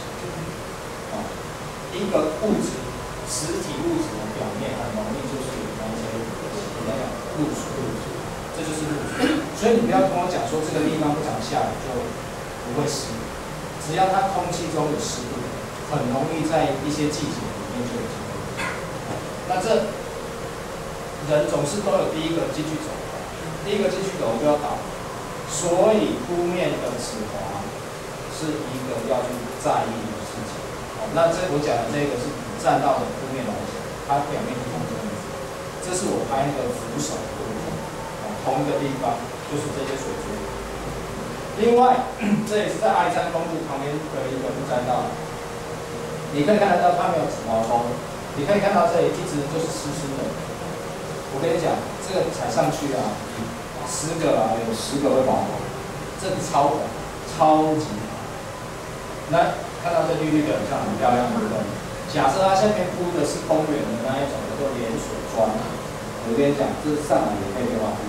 一个物质，实体物质的表面很容易就是有那些露水。这就是露水，所以你不要跟我讲说这个地方不常下雨就不会湿，只要它空气中有湿度，很容易在一些季节里面就有机会。那这人总是都有第一个进去走，第一个进去走就要倒，所以铺面的止滑是一个要去在意的事情。那这我讲的这个是栈道的铺面来讲，它表面是这样子，这是我拍那个扶手的部分。同一个地方就是这些水珠。另外，这也是在阿里山公路旁边的一个木栈道，你可以看得到它没有止滑通，你可以看到这里一直就是湿湿的。我跟你讲，这个踩上去啊，10个啊有10个会滑倒，这个超级滑。那看到这绿绿的，像很漂亮，对不对？假设它下面铺的是公园的那一种叫做连水砖，我跟你讲，这上来也可以被滑倒。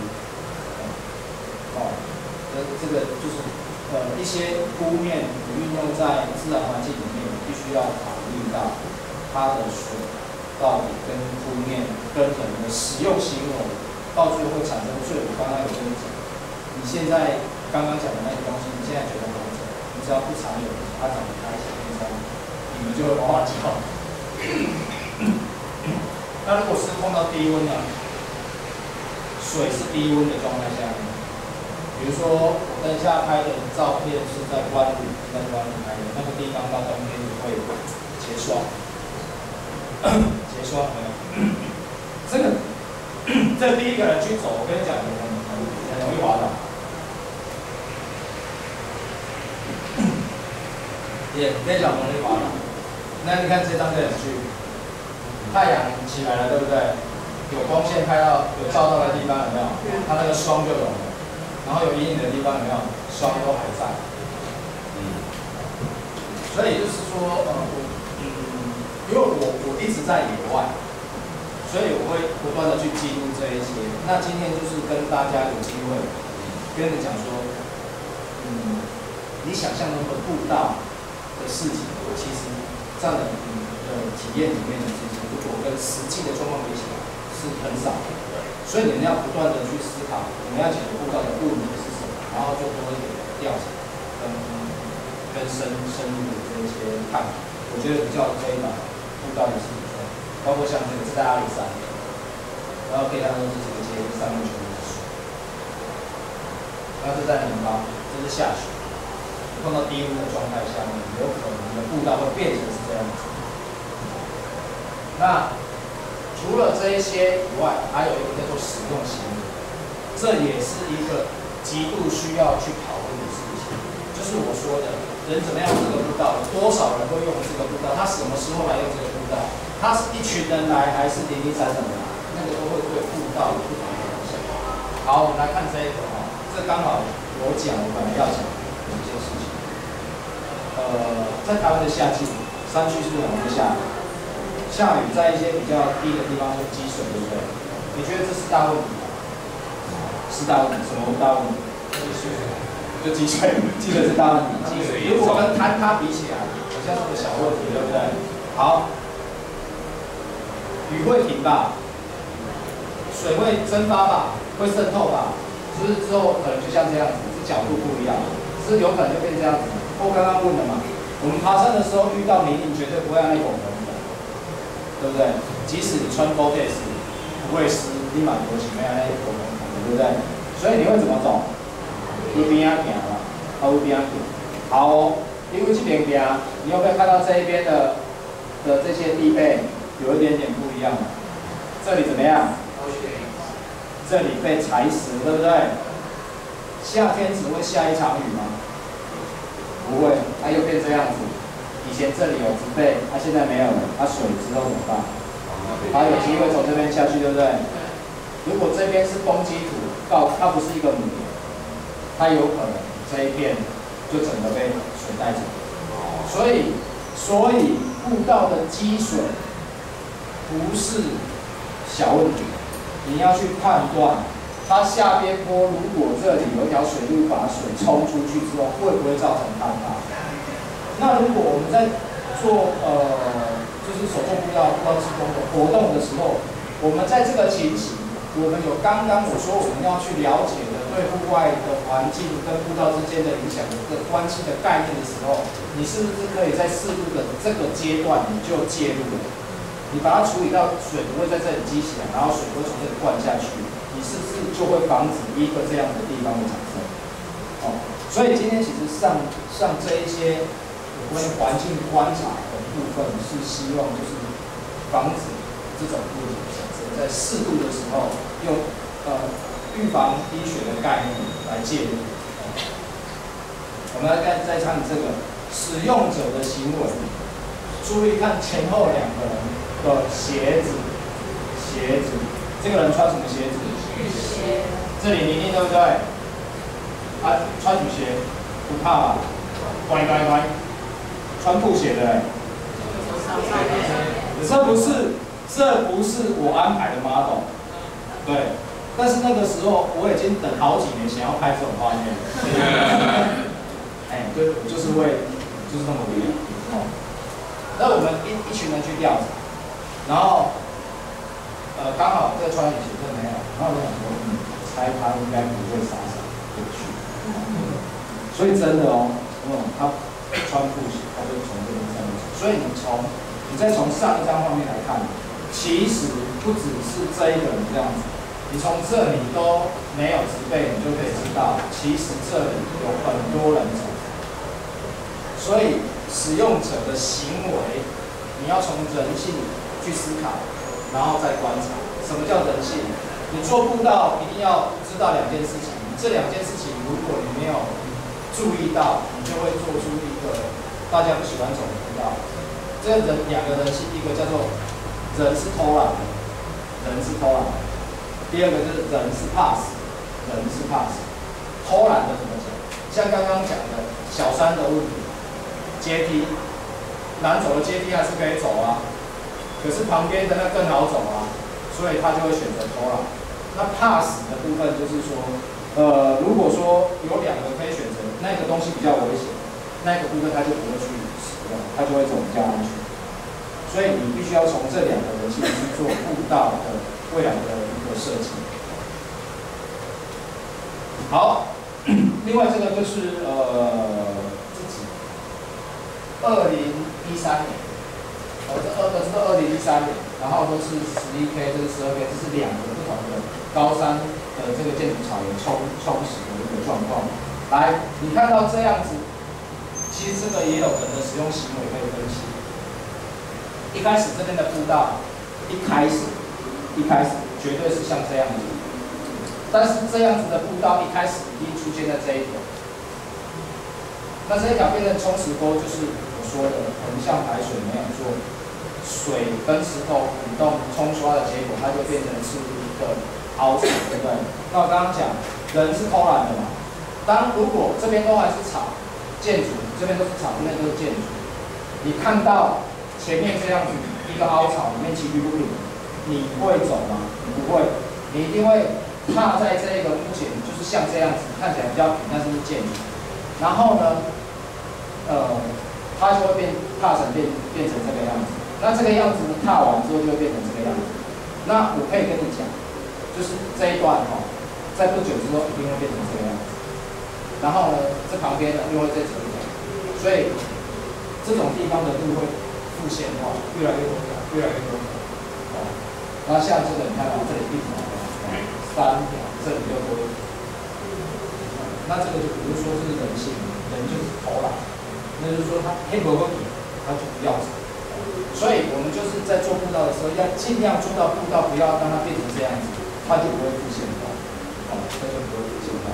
这个就是一些铺面你运用在自然环境里面，必须要考虑到它的水到底跟铺面跟人的使用行为，到最后会产生最我刚刚有跟你讲，你现在刚刚讲的那些东西，你现在觉得好整，你只要不常有，它长得开心变成，你们就会哇哇叫。那如果是碰到低温呢？水是低温的状态下面。比如说，我等一下拍的照片是在湾路拍的，那个地方到冬天也会结霜，没有？这第一个人去走，我跟你讲，很容易滑倒，也非常容易滑倒。那你看这张这里去，太阳起来了，对不对？有光线拍到，有照到的地方有没有？它那个霜就融了。然后有阴影的地方有没有霜都还在？所以就是说，因为我一直在野外，所以我会不断的去记录这一些。那今天就是跟大家有机会跟你讲说，你想象中的步道的事情，其实占了你的体验里面的事情，如果跟实际的状况比起来是很少的。所以你们要不断的去思考，你们要解决步道的问题是什么，然后就多一点调查跟深入的这些看法。我觉得比较这一版步道也是不错，包括像这个是在阿里山，然后可以看到这几个阶上面全部是水，那是在南方，这是下雪，碰到低温的状态下面，有可能的步道会变成是这样子。那除了这一些以外，还有一个叫做使用行为，这也是一个极度需要去讨论的事情。就是我说的，人怎么样用这个步道，多少人会用这个步道，他什么时候来用这个步道， 它是一群人来还是零零散散的来，那个都会对步道有不同的影响。好，我们来看这一个哈，这刚好我本来要讲的一些事情。在台湾的夏季，山区是不是很容易下雨？下雨在一些比较低的地方会积水，对不对？你觉得这是大问题吗？是大问题，什么大问题？就积水，积水是大问题。积水如果跟坍塌比起来，好像是个小问题，对不对？好，雨会停吧，水会蒸发吧，会渗透吧，是不是之后可能就像这样子，是角度不一样，是有可能就变这样子。我刚刚问了嘛，我们爬山的时候遇到泥泞，绝对不会让那拱门的，对不对？即使你穿 Gore-Tex 不会湿，你满头前面那拱门，对不对？所以你会怎么走？一边啊行嘛，一边啊行。好哦，因为这边边，你有没有看到这一边的这些地背有一点点不一样？这里怎么样？这里被踩死，对不对？夏天只会下一场雨吗？不会，它又变这样子。以前这里有植被，它现在没有了，它水之后怎么办？它有机会从这边下去，对不对？如果这边是崩基土，它不是一个母岩，它有可能这一片就整个被水带走。所以步道的积水不是小问题，你要去判断它下边坡如果这里有一条水路把水冲出去之后，会不会造成坍塌？那如果我们在做就是手动步道光施工的活动的时候，我们在这个情形，我们有刚刚我说我们要去了解的对户外的环境跟步道之间的影响的关系的概念的时候，你是不是可以在适度的这个阶段你就介入了？你把它处理到水不会在这里积起来，然后水不会从这里灌下去，你是不是就会防止一个这样的地方的产生？哦，所以今天其实上这一些有关环境观察的部分，是希望就是防止这种问题产生，在适度的时候用预防医学的概念来介入。我们来再看这个使用者的行为，注意看前后两个人的鞋子，这个人穿什么鞋子？ 鞋。 这里泥泞对不对？穿雨鞋不怕吧？乖，穿布鞋的这不是我安排的 model， 对。但是那个时候我已经等好几年，想要拍这种画面了。对，我就是就是那么无聊。那我们一群人去调查，然后刚好这个穿雨鞋就没有，然后我就想说，猜他应该不会傻过去。所以真的哦，他穿布鞋，他就从这边上面走。所以你再从上一张画面来看，其实不只是这一个人这样子，你从这里都没有植被，你就可以知道，其实这里有很多人走。所以使用者的行为，你要从人性去思考，然后再观察。什么叫人性？你做步道一定要知道两件事情，这两件事情如果你没有注意到，你就会做出一个大家不喜欢走的步道。这个两个人性，一个叫做人是偷懒的，第二个就是人是怕死，偷懒的怎么讲？像刚刚讲的小山的问题。阶梯，难走的阶梯还是可以走啊，可是旁边的那更好走啊，所以他就会选择偷懒。那怕死的部分就是说，如果说有两个可以选择，那个东西比较危险，那个部分他就不会去使用，他就会走比较安全。所以你必须要从这两个人性去做步道的未来的一个设计。好，另外这个就是2013年，这是2013年，然后都是11K， 这是12K， 这是两个不同的高山的这个建筑草原冲蚀的一个状况。来，你看到这样子，其实这个也有人的使用行为可以分析。一开始这边的步道，一开始绝对是像这样子，但是这样子的步道一开始一定出现在这一条。那这一条变成冲蚀沟，就是我说的横向排水没有做水跟石头滚动冲刷的结果，它就变成是一个凹槽，对不对？那我刚刚讲，人是偷懒的嘛。如果这边都还是草建筑，这边都是草，这边都是建筑，你看到前面这样子一个凹槽里面崎岖不平，你会走吗？你不会，你一定会踏在这个目前就是像这样子，看起来比较平，但是是建筑。然后呢，它就会踏成变成这个样子。那这个样子踏完之后就会变成这个样子。那我可以跟你讲，就是这一段在不久之后一定会变成这个样子。然后呢，这旁边呢又会再折一折，所以这种地方的路会复线化，越来越多条，越来越多条。那像这个你看这里一条、3条，这里又多一条。那这个就比如说是人性，人就是偷懒，那就是说他黑萝卜皮，他就不要走。所以我们就是在做步道的时候，要尽量做到步道不要让它变成这样子，它就不会复线化，它就不会复线化。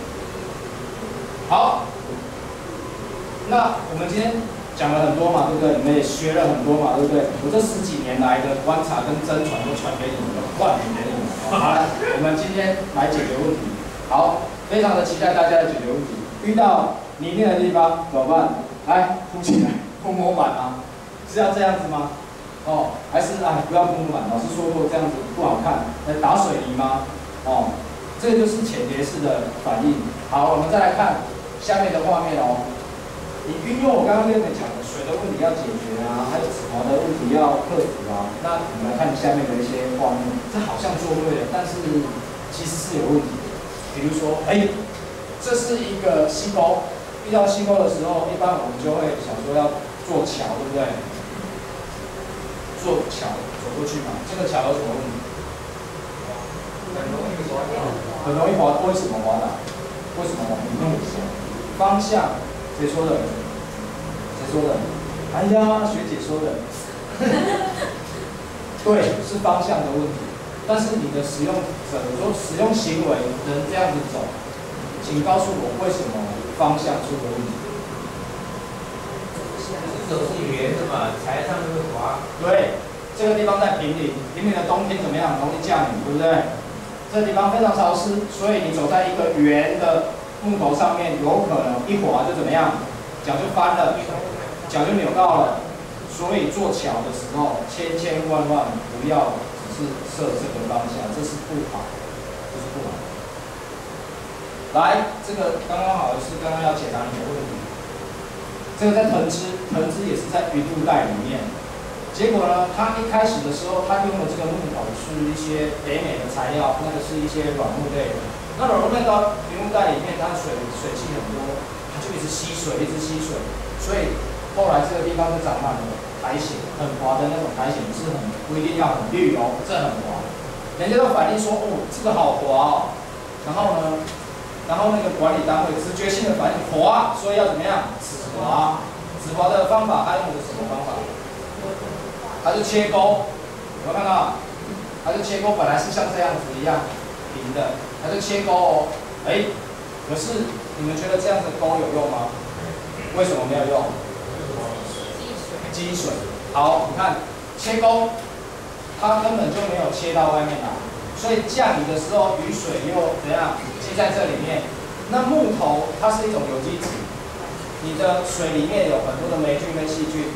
好，那我们今天讲了很多嘛，对不对？你们也学了很多嘛，对不对？我这10几年来的观察跟真传都传给你们了，灌给你们。好，来，我们今天来解决问题。好，非常的期待大家的解决问题。遇到泥泞的地方怎么办？来，铺起来，铺模板啊。是要这样子吗？还是不要铺模板？老师说过这样子不好看。打水泥吗？这个就是浅碟式的反应。好，我们再来看下面的画面哦。你运用我刚刚跟你们讲的水的问题要解决啊，还有什么的问题要克服啊。那我们来看下面的一些画面，这好像做对了，但是其实是有问题的。比如说，这是一个溪沟，遇到溪沟的时候，一般我们就会想说要做桥，对不对？做桥走过去嘛，这个桥有什么问题？ 很容易滑倒。 很容易滑，为什么滑倒？为什么滑？你弄方向，谁说的？谁说的？哎呀，学姐说的。对，是方向的问题。但是你的使用者说使用行为能这样子走，请告诉我为什么方向出了问题？ 手是圆的嘛，踩上就会滑。 对，这个地方在平岭，平岭的冬天怎么样？容易降雨，对不对？这个地方非常潮湿，所以你走在一个圆的木头上面，有可能一滑就怎么样？脚就翻了，脚就扭到了。所以做桥的时候，千万不要只是设这个方向，这是不好，这是不好。来，这个刚刚好是刚刚要解答你的问题。这个在藤枝也是在云雾带里面。结果呢，他一开始的时候，他用的这个木头是一些北美的材料，那个是一些软木类的。那软木类到云雾带里面，它水汽很多，它就一直吸水，所以后来这个地方就长满了苔藓，很滑的那种苔藓，不一定要很绿哦，这很滑。人家都反映说，这个好滑哦。然后那个管理单位直觉性的反应滑，所以要怎么样？止滑。止滑的方法，他用的什么方法？他就切钩，有没有看到？他就切钩，本来是像这样子一样平的，他就切钩哦。可是你们觉得这样的钩有用吗？为什么没有用？积水。好，你看切钩，它根本就没有切到外面来，所以降雨的时候，雨水又怎样积在这里面？那木头它是一种有机质，你的水里面有很多的霉菌跟细菌，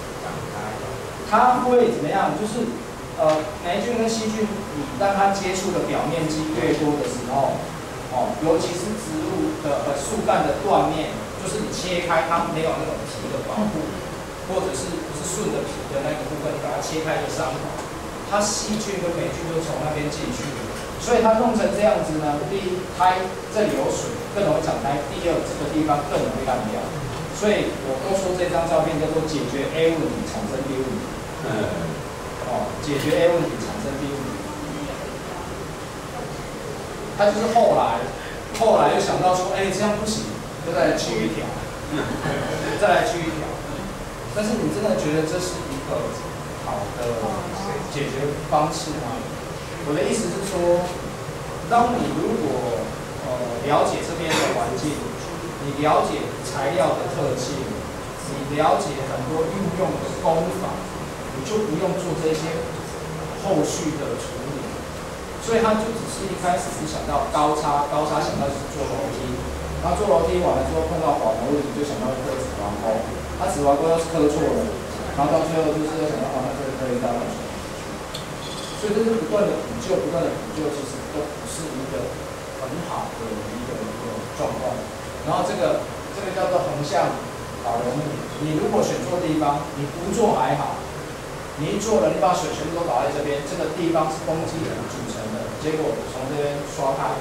它会怎么样？就是霉菌跟细菌，你让它接触的表面积越多的时候，尤其是植物的树干的断面，就是你切开它没有那种皮的保护，或者是不是顺着皮的那个部分，你把它切开一个伤口，它细菌跟霉菌就从那边进去。所以它弄成这样子呢，第一，它这里有水，更容易长苔；第二，这个地方更容易烂掉。所以我都说这张照片叫做解决 A 问题，产生 B 问题。解决 A 问题，产生 B 问题。他就是后来又想到说，这样不行，就再来锯一条，但是你真的觉得这是一个好的解决方式吗？我的意思是说，当你如果了解这边的环境，你了解材料的特性，你了解很多运用的功法， 你就不用做这些后续的处理。所以他就只是一开始是想到高差想到是做楼梯，然后做楼梯完了之后碰到缓的问题，就想到刻指环钩，他指环钩要是刻错了，然后到最后就是要想到那这个可以到哪去？所以这是不断的补救，其实都不是一个很好的一个状况。然后这个叫做横向导流目，你如果选错地方，你不做还好。你一做了，你把水全部都倒在这边，这个地方是公基组成的，结果从这边刷开，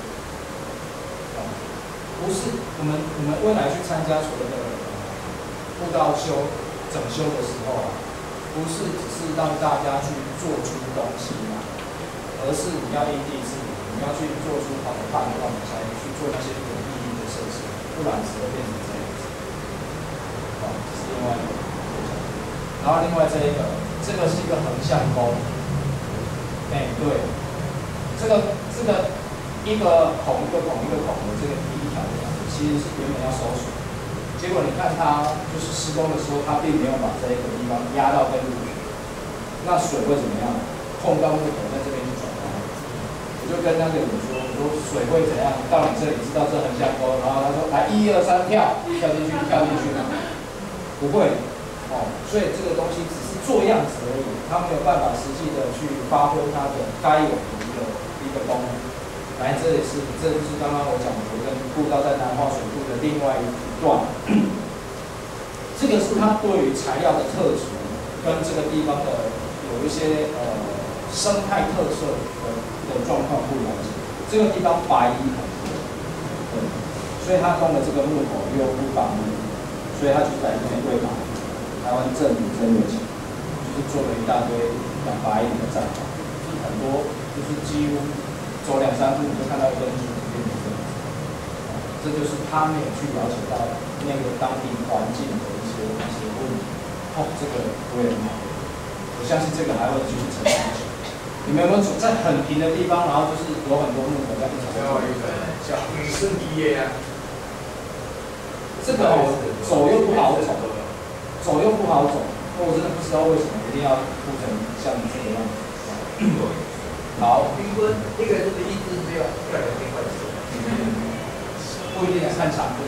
不是我们未来去参加所谓的步道整修的时候啊，不是只是让大家去做出东西嘛，而是你要因地制宜，你要去做出好的判断，你才去做那些有意义的设施，不然只会变成这样子。好，这是另外一个。然后另外这个是一个横向钩，对，这个一个孔的这个第一条的样子，其实是原本要收水，结果你看它就是施工的时候，它并没有把这个地方压到跟路面，那水会怎么样？碰到木头在这边就转弯。我就跟那个人说，我说水会怎样？到你这里知道这横向钩，然后他说来1、2、3跳进去，不会。所以这个东西只是做样子而已，它没有办法实际的去发挥它的该有的一个功能。来，这就是刚刚我讲的，我跟步道在南化水库的另外一段，这个是它对于材料的特质跟这个地方的有一些生态特色的状况不了解。这个地方白衣很多，对，所以它用的这个木头又不绑木，所以它就在这边对绑。台湾政府真有钱，就是做了一大堆养白蚁的站法，就是很多，就是几乎走2、3步你就看到一根柱子变成这样子。这就是他没有去了解到那个当地环境的一些问题。这个我也很好，我相信这个还会继续成长。你们有没有在很平的地方，然后就是有很多木头在一起？ 小是毕业啊。 这个走又不好走。走又不好走，我真的不知道为什么一定要铺成像这个样子。好， 平均一个就是一只只有100块钱。 不一定看长度，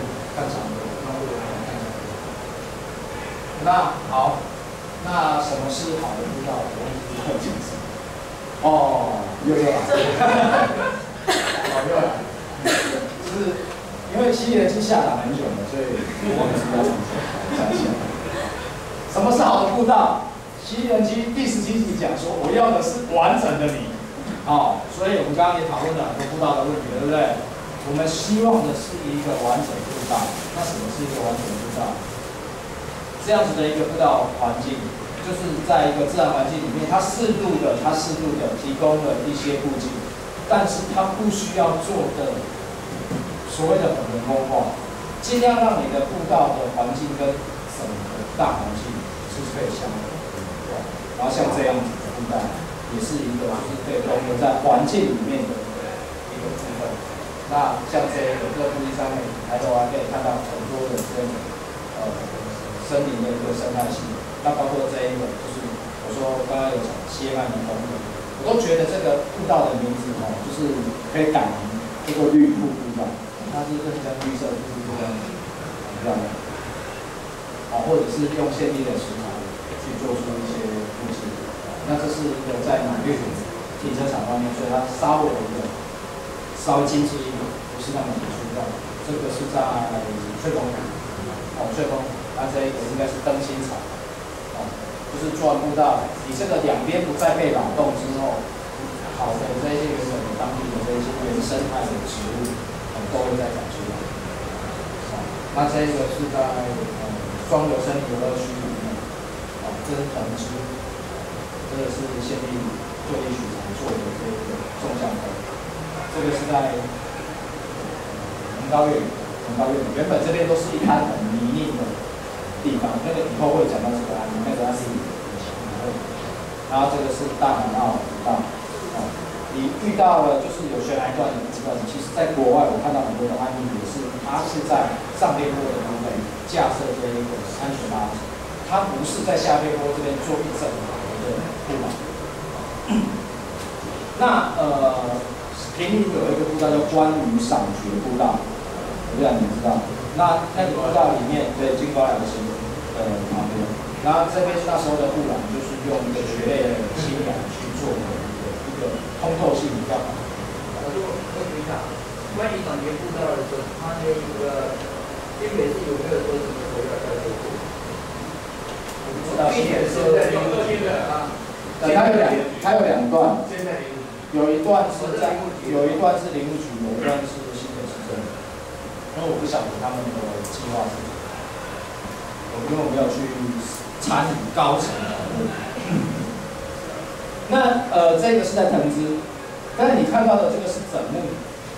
那好，那什么是好的步道？我要解释。又来，又来，就是因为7人机下档很久了，所以我忘记要重讲一下。什么是好的步道？7人机第17集讲说，我要的是完整的你。所以我们刚刚也讨论了很多步道的问题，对不对？我们希望的是一个完整步道。那什么是一个完整步道？这样子的一个步道环境，就是在一个自然环境里面，它适度的提供了一些路径，但是它不需要做的所谓的人工化，尽量让你的步道的环境跟整个大环境是可以相融的。然后像这样子的步道，也是一个就是可以融合在环境里面的一个部分。那像这个步道上面，抬头还可以看到很多的这个森林的一个生态系。那包括这一个，就是我说刚刚有讲歇曼的风格，我都觉得这个步道的名字就是可以改名叫做绿步步道，它是更加绿色，就是这样很漂亮。或者是用现地的食材去做出一些东西。那这是一个在马略停车场外面，所以它稍微精致一点，不是那么粗糙。这个是在翠峰翠峰，那这一个应该是灯芯草，就是做完步道，你这个两边不再被扰动之后，好的这些原本的当地的这些原生态的植物，都会再长出来。那这个是在双流生游乐区里面，这是藤枝，这个是县立就地取材做的这个纵向藤，这个是在高原，原本这边都是一滩很泥泞的地方，那个以后会讲到这个案例，那个案例然后这个是大南澳步道，你遇到了就是有悬崖段的部分，其实在国外我看到很多的案例也是，它是在上边坡的部分架设这一个安全拉绳， 它不是在下背坡这边做一整排的步道。那平林有一个步道叫关羽赏学步道，我不知道你们知道。那个步道里面，对，金瓜寮溪旁边，然后这边那时候的护栏就是用一个蕨类的新梁去做的一个通透性比较好。 我问一下，关于赏学步道的时候，它那个新北市有没有说什么时候要开始做？ 我不知道新北市在有做新的啊。 它有两段， 现在有一段是林务局，有一段是新北市政府。因为我不晓得他们的计划是什么，因为我没有去参与高层的讨论。那这个是在藤枝，但是你看到的这个是枕木，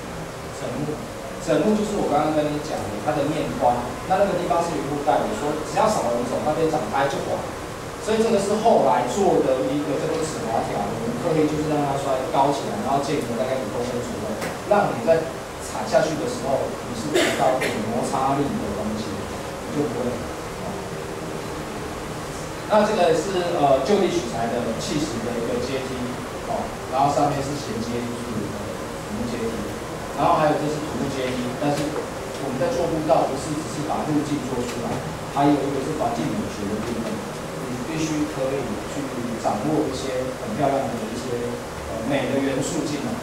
枕木就是我刚刚跟你讲的它的面宽，那个地方是云雾带，我说只要少人走，那边长开就滑。所以这个是后来做的一个这个齿滑条，我们刻意就是让它稍微高起来，然后间隔大概5公分左右，让你在踩下去的时候，你是得到有摩擦力的东西，就不会。那这个是就地取材的砌石的一个阶梯，然后上面是衔接就是土木阶梯，然后还有这是土木阶梯，但是我们在做步道不是只是把路径做出来，还有一个是环境美学的部分。必须可以去掌握一些很漂亮的一些美的元素进来。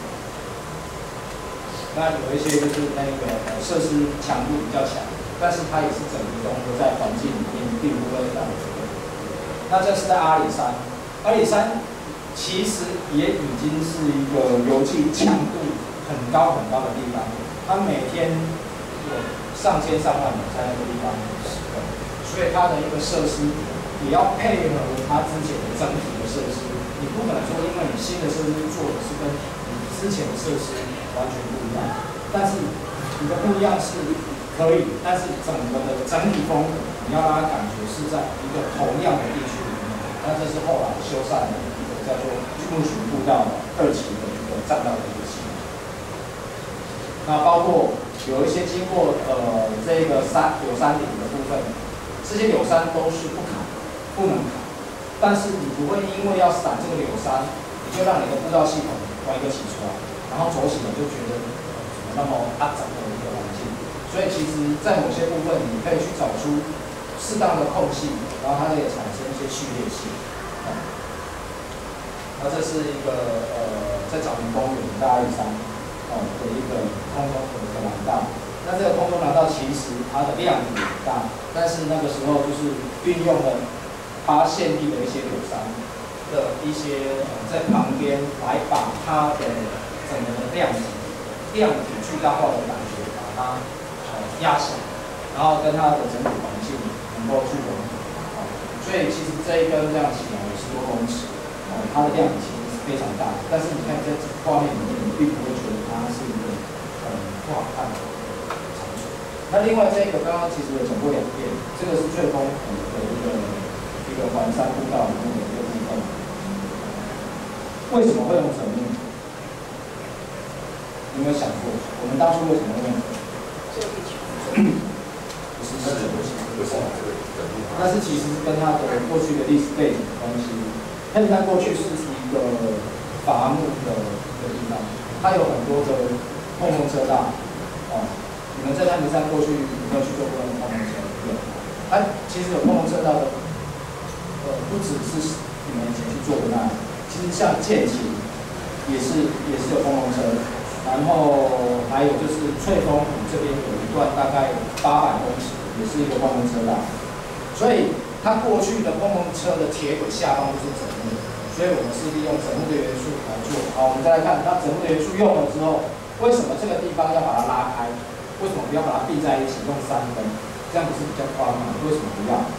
那有一些就是那个设施强度比较强，但是它也是整个融合在环境里面，并不会让这个。那这是在阿里山，阿里山其实也已经是一个游记强度很高很高的地方，它每天有上千上万人在那个地方使用，所以它的一个设施。也要配合它之前的整体的设施，你不可能说因为你新的设施做的是跟你之前的设施完全不一样，但是你的不一样是可以，但是整个的整体风格你要让它感觉是在一个同样的地区里面，那这是后来修缮的一个叫做陆巡步道2期的一个栈道的一个系统。那包括有一些经过这个柳山顶的部分，这些柳山都是不能砍，但是你不会因为要闪这个柳山，你就让你的步道系统一个起出来，然后走起来就觉得怎么那么肮脏的一个环境。所以其实，在某些部分，你可以去找出适当的空隙，然后它可以产生一些序列性。那这是一个在枣林公园的阿里山的一个空中的廊道。那这个空中廊道其实它的量体很大，但是那个时候就是运用了它现地的一些柳杉的一些在旁边来把它的整个的量体巨大化的感觉把它压小，然后跟它的整体环境能够去融合。所以其实这一根这样起来50多公尺，它的量体其实是非常大的。但是你看在画面里面，你并不会觉得它是一个不好看的场所。那另外这个刚刚其实有讲过2遍，这个是最丰富的一个环山步道里面的一个部分。为什么会用枕木？有没有想过？我们当初为什么会用？不是这个东西，为什么这个枕木？但是其实是跟它的过去的历史背景有关系。但是它过去是一个伐木的地方，它有很多的碰碰车道。你们在太平山过去有没有去做过那个碰碰车？有。它其实有碰碰车道的，不只是你们以前去做的那，其实像剑琴也是有碰碰车，然后还有就是翠峰湖这边有一段大概800公尺，也是一个碰碰车道，所以它过去的碰碰车的铁轨下方就是枕木，所以我们是利用枕木的元素来做。好，我们再来看，它枕木的元素用了之后，为什么这个地方要把它拉开？为什么不要把它并在一起用3根？这样不是比较宽吗？为什么不要？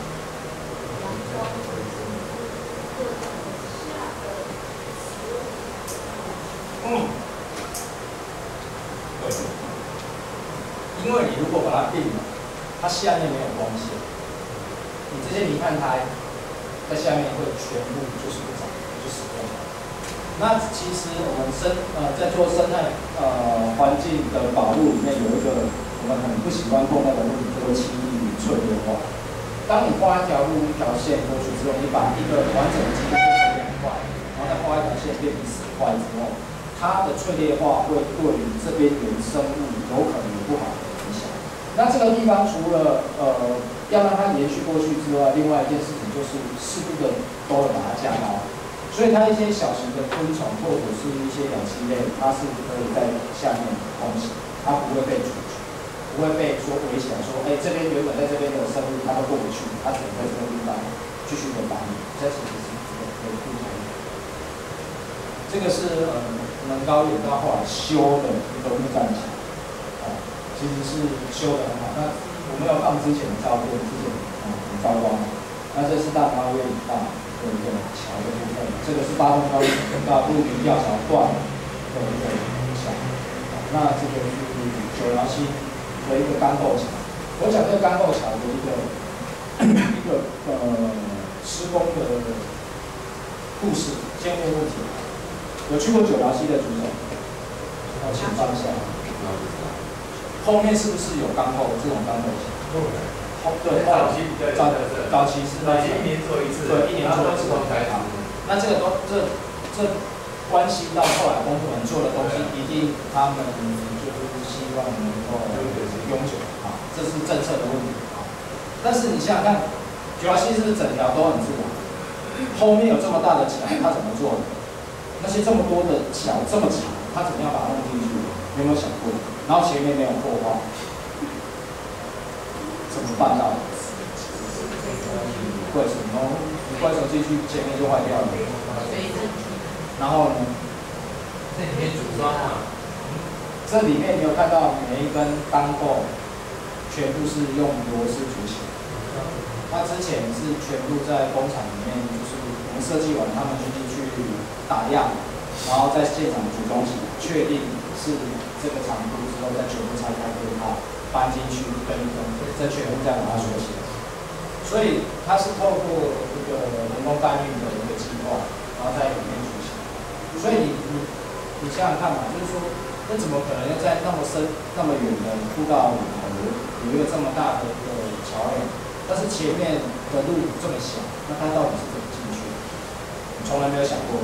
对，因为你如果把它并了，它下面没有光线，你这些泥炭胎在下面会全部就是不长，就死掉。那其实我们在做生态环境的保护里面有一个我们很不喜欢碰到的问题，叫做青绿翠绿化。 当你画一条路、一条线过去之后，你把一个完整的基变成2块，然后再画一条线变成10块之后，它的脆裂化会对于这边原生物有可能有不好的影响。那这个地方除了要让它延续过去之外，另外一件事情就是适度的都有把它架高，所以它一些小型的昆虫或者是一些氧气类，它是可以在下面通行，它不会被阻绝。不会被说围起来，说，这边原本在这边的生物它都过不去，它只能在这个地方继续的繁衍，这其实是一个不同的。这个是能高远到后来修的一个木栈桥，其实是修的很好。那我没有放之前的照片，之前很糟糕。那这是大高远以大的一个桥的部分，这个是8通高远到陆平吊桥段的一个桥。那这个是九寮溪的一个钢构桥，我讲这个钢构桥的一个施工的故事。先问问题，有去过九寮溪的组长？请放下。后面是不是有钢构这种钢构桥？对，早期是 1年做一次， 对，1年做一次。那这个这关系到后来公部门做的东西，一定他们就是希望能够永久啊，这是政策的问题啊。但是你想想看，九寮溪是不是整条都很自然？后面有这么大的桥，它怎么做的？那些这么多的桥这么长，它怎么样把它弄进去？你有没有想过？然后前面没有破坏，怎么办到的？怪手，你怪手进去前面就坏掉了。然后呢？ 这里面组装嘛， 这里面你有看到每一根钢构全部是用螺丝组起来。它之前是全部在工厂里面，就是我们设计完，他们去打样，然后在现场组装起来，确定是这个长度之后，再全部拆开给它搬进去跟再全部再把它锁起来。所以它是透过一个人工搬运的一个计划，然后在里面组起来。所以你想想看嘛，就是说，那怎么可能要在那么深、那么远的步道里头有一个这么大的一个桥梁？但是前面的路这么小，那它到底是怎么进去的？你从来没有想过。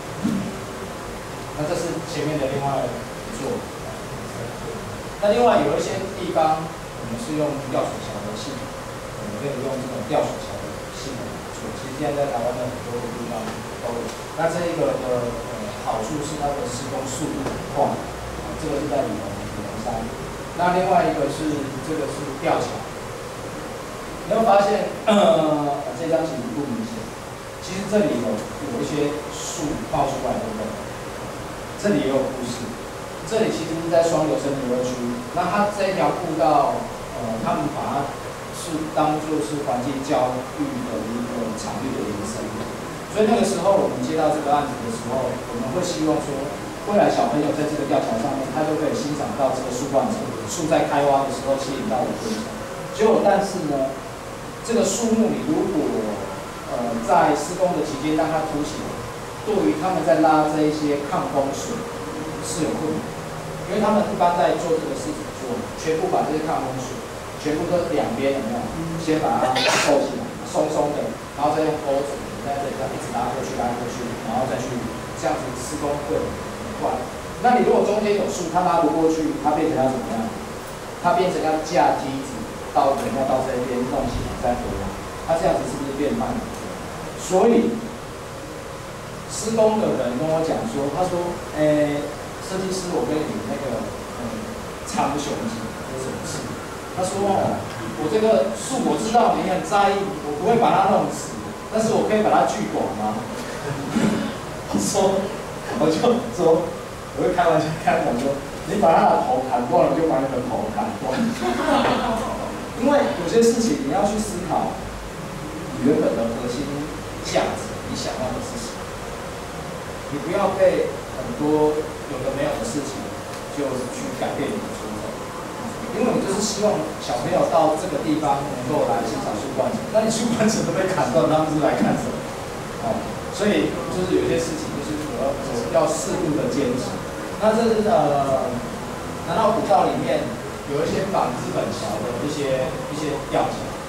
那这是前面的另外一座。那另外有一些地方，我们是用吊水桥的系统，我们可以用这种吊水桥的系统来做。其实现在在台湾的很多地方都有。那这一个的好处是它的施工速度很快，这个是在李龙山。那另外一个是这个是吊桥，你会发现这张其实不明显，其实这里有一些树冒出来，对不对？这里也有故事。这里其实是在双流森林游乐区，那它这一条步道，他们把它是当作是环境教育的一个场域的延伸。所以那个时候我们接到这个案子的时候，我们会希望说，未来小朋友在这个吊桥上面，他就可以欣赏到这个树冠层，树在开花的时候吸引到的昆虫。结果，但是呢，这个树木你如果在施工的期间让它凸起，对于他们在拉这一些抗风水是有困难，因为他们一般在做这个事情做，全部把这些抗风水全部都两边有没有？先把它扣起来，松松的，然后再用钩子。在这里一直拉过去，然后再去这样子施工会很快。那你如果中间有树，它拉不过去，它变成要怎么样？它变成要架梯子到人要到这边弄起来再回来，它这样子是不是变慢了？所以施工的人跟我讲说，他说，设计师，我跟你那个长雄级有什么事？他说我这个树我知道你很在意，我不会把它弄死。但是我可以把它锯短吗？我就说，我会开玩笑说，你把它的头砍断了，就把你的头砍断。因为有些事情你要去思考你原本的核心价值，你想要的是什么？你不要被很多有的没有的事情就去改变你的初衷。因为你就是希望小朋友到这个地方能够来欣赏树冠层，那你树冠层都被砍断，他们是来看什么？所以就是有些事情就是要适度的坚持。那这是南澳古道里面有一些仿资本桥的一些吊桥，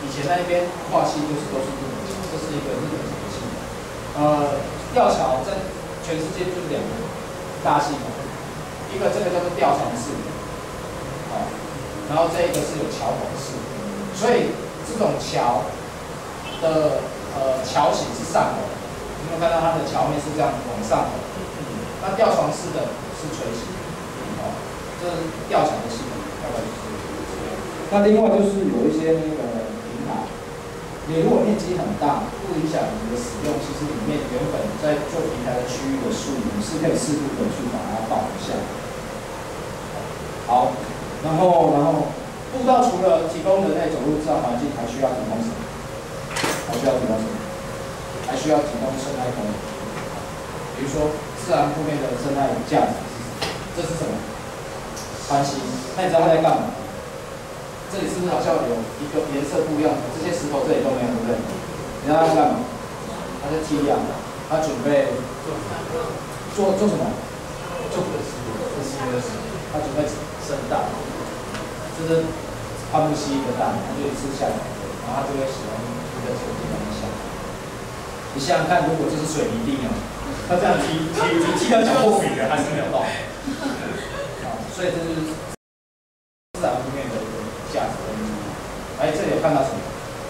以前那边跨系都是这种桥，这是一个日本铁系。吊桥在全世界就是2个大系统，一个这个叫做吊床式，然后这一个是有桥拱式，所以这种桥的桥型是上拱，你有看到它的桥面是这样往上拱，那吊床式的是垂形，这是吊桥的系统，大概就是这样。那另外就是有一些那个平台。你如果面积很大，不影响你的使用，其实里面原本在做平台的区域的树，你是可以适度的去把它保留下来。好，然后步道除了提供人类走路自然环境，还需要提供什么？还需要提供什么？还需要提供生态功能。比如说自然铺面的生态价值是什么？这是什么？翻新。那你知道它在干嘛？这里是不是好像有一个颜色不一样的？这些石头这里都没有，对不对？你知道它在干嘛？它在梯啊，它准备做什么？做它准备生蛋，这是攀木蜥的蛋，它就一次下来，然后它就会使用一个手机来下。你想想看，如果这是水泥地呢？它这样踢到脚后跟的，还是没有动。所以这就是自然铺面的一个价值跟意义。这里有看到什么？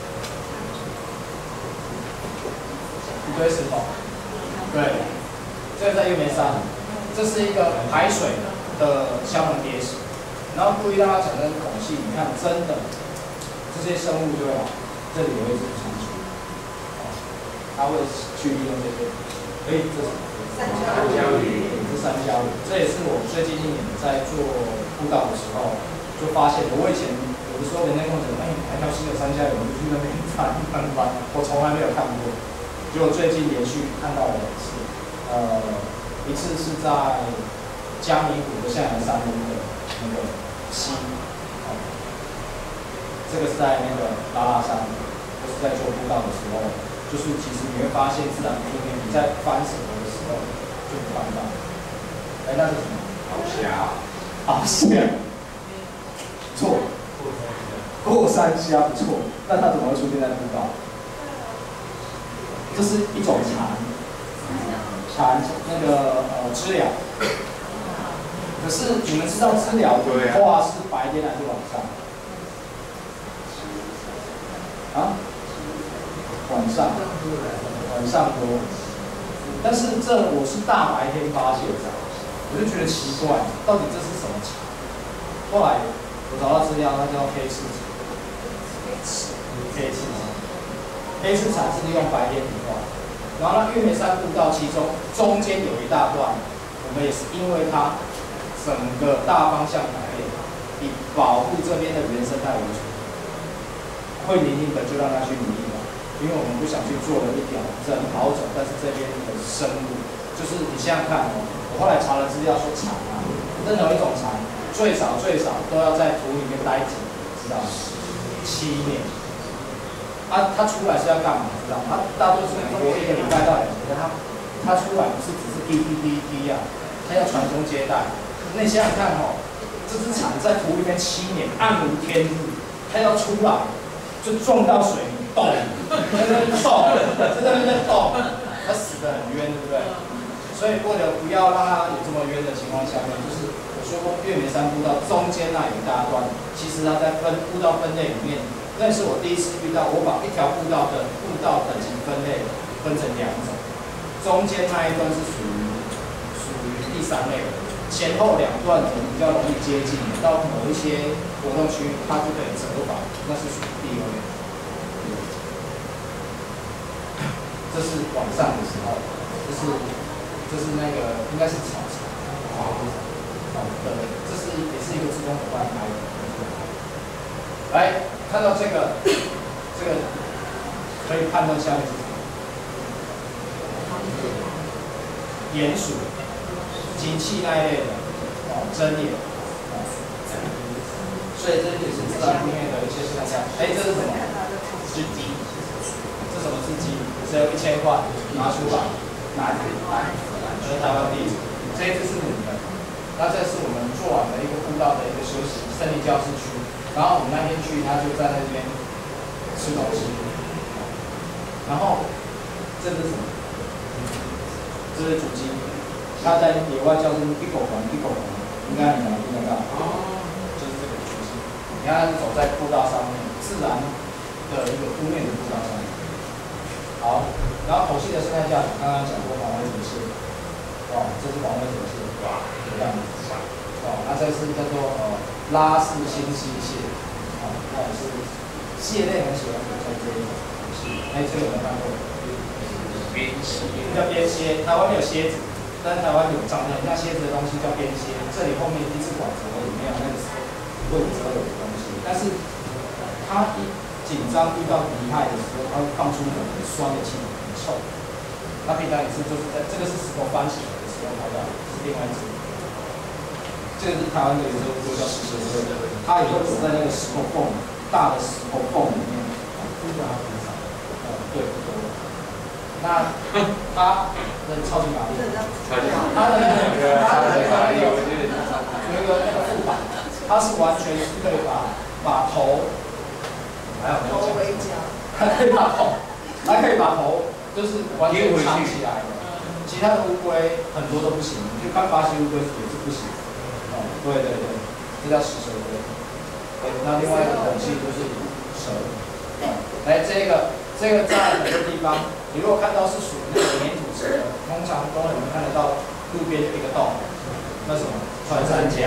一堆石头。对，这个在月眉山，这是一个排水的消防碣石，然后故意让它产生孔隙。你看，真的，这些生物就会来，这里有一只蟾蜍，它会去利用这些。这是三椒鱼，这三椒鱼，这也是我最近1年在做步道的时候就发现的。我以前有的时候人家跟我讲，来条新的三椒鱼，我就去那边翻，我从来没有看过。结果最近连续看到了2次，一次是在嘉明湖的象牙山的那个溪，这个是在那个拉拉山，就是在做步道的时候。就是其实你会发现，自然铺面你在翻石头的时候就不翻到。那是什么？鳌虾。鳌虾。错。过山虾不错，但它怎么会出现在步道？这是一种蝉，那个知了。可是你们知道知了的话是白天还是晚上？啊？晚上多，但是我是大白天发现的，我就觉得奇怪，到底这是什么蝉？后来我找到资料，它叫黑翅蝉。黑翅蝉是利用白天移动，然后呢，月眉山步道其中间有一大段，我们也是因为它整个大方向改变，以保护这边的原生态为主，会泥泞的就让它去泥泞。因为我们不想去做了一条人跑走，但是这边的生物，就是你想想看哦，我后来查了资料说蝉啊，任何一种蝉最少都要在土里面待几年，知道吗？7年。它出来是要干嘛？知道吗？它大多数活1个礼拜到2个礼拜，它出来不是只是滴啊，它要传宗接代。那你想想看哦，这只蝉在土里面7年，暗无天日，它要出来就撞到水里。动，在那边动，它死得很冤，对不对？所以为了不要让它有这么冤的情况下面，就是我说过月眉山步道中间那有一大段，其实它在步道分类里面，那是我第一次遇到，我把一条步道的步道等级分类分成2种，中间那一段是属于第3类的，前后2段比较容易接近，到某一些活动区它就可以折返，那是属于第2类。这是晚上的时候，这是那个应该是草场，这是也是一个志工伙伴拍的。来看到这个可以判断下面是什么？鼹鼠、金器那一类的，针眼，所以这也是自然里面的一些现象。这是什么？织机。这什么织机？只有1000块，拿出来，来，这是台湾地址，这一只是母的。那这是我们做完的一个步道的一个休息森林教室区，然后我们那天去，他就在那边吃东西。然后这是什么？这是主鸡，它在野外叫做一狗黄，应该你能听得到。就是这个主鸡，你看它是走在步道上面，自然的一个铺面的步道上面。好，然后口系的生态价值，刚刚讲过黄尾铁蟹，这是黄尾铁蟹，这样子。那这是叫做拉氏星溪蟹，那也是蟹类很喜欢在这一种东西。这个有没有看过？ 边蝎， 叫边蝎，台湾没有蝎子，但是台湾有长得很像蝎子的东西叫边蝎，这里后面一只管子而已，没有那个会折有的东西。但是它一紧张遇到敌害的时候，它会放出一种很酸的气体，很臭。那平常也是就是在这个是石头翻起来的时候拍到，是另外一只。这个是台湾的有时候叫石蛇龟，它也会躲在那个石头缝，大的石头缝里面。对，不多。那它的超级玛丽，它的那个腹板，它是完全是可以把头，还有头围夹，它可以把头就是完全藏起来的。其他的乌龟很多都不行，你去看巴西乌龟也是不行。对，这叫石蛇龟。那另外一个武器就是蛇。这个在很多地方，你如果看到是属于那个黏土蛇的，通常都能看得到路边有一个洞，那什么？穿山甲。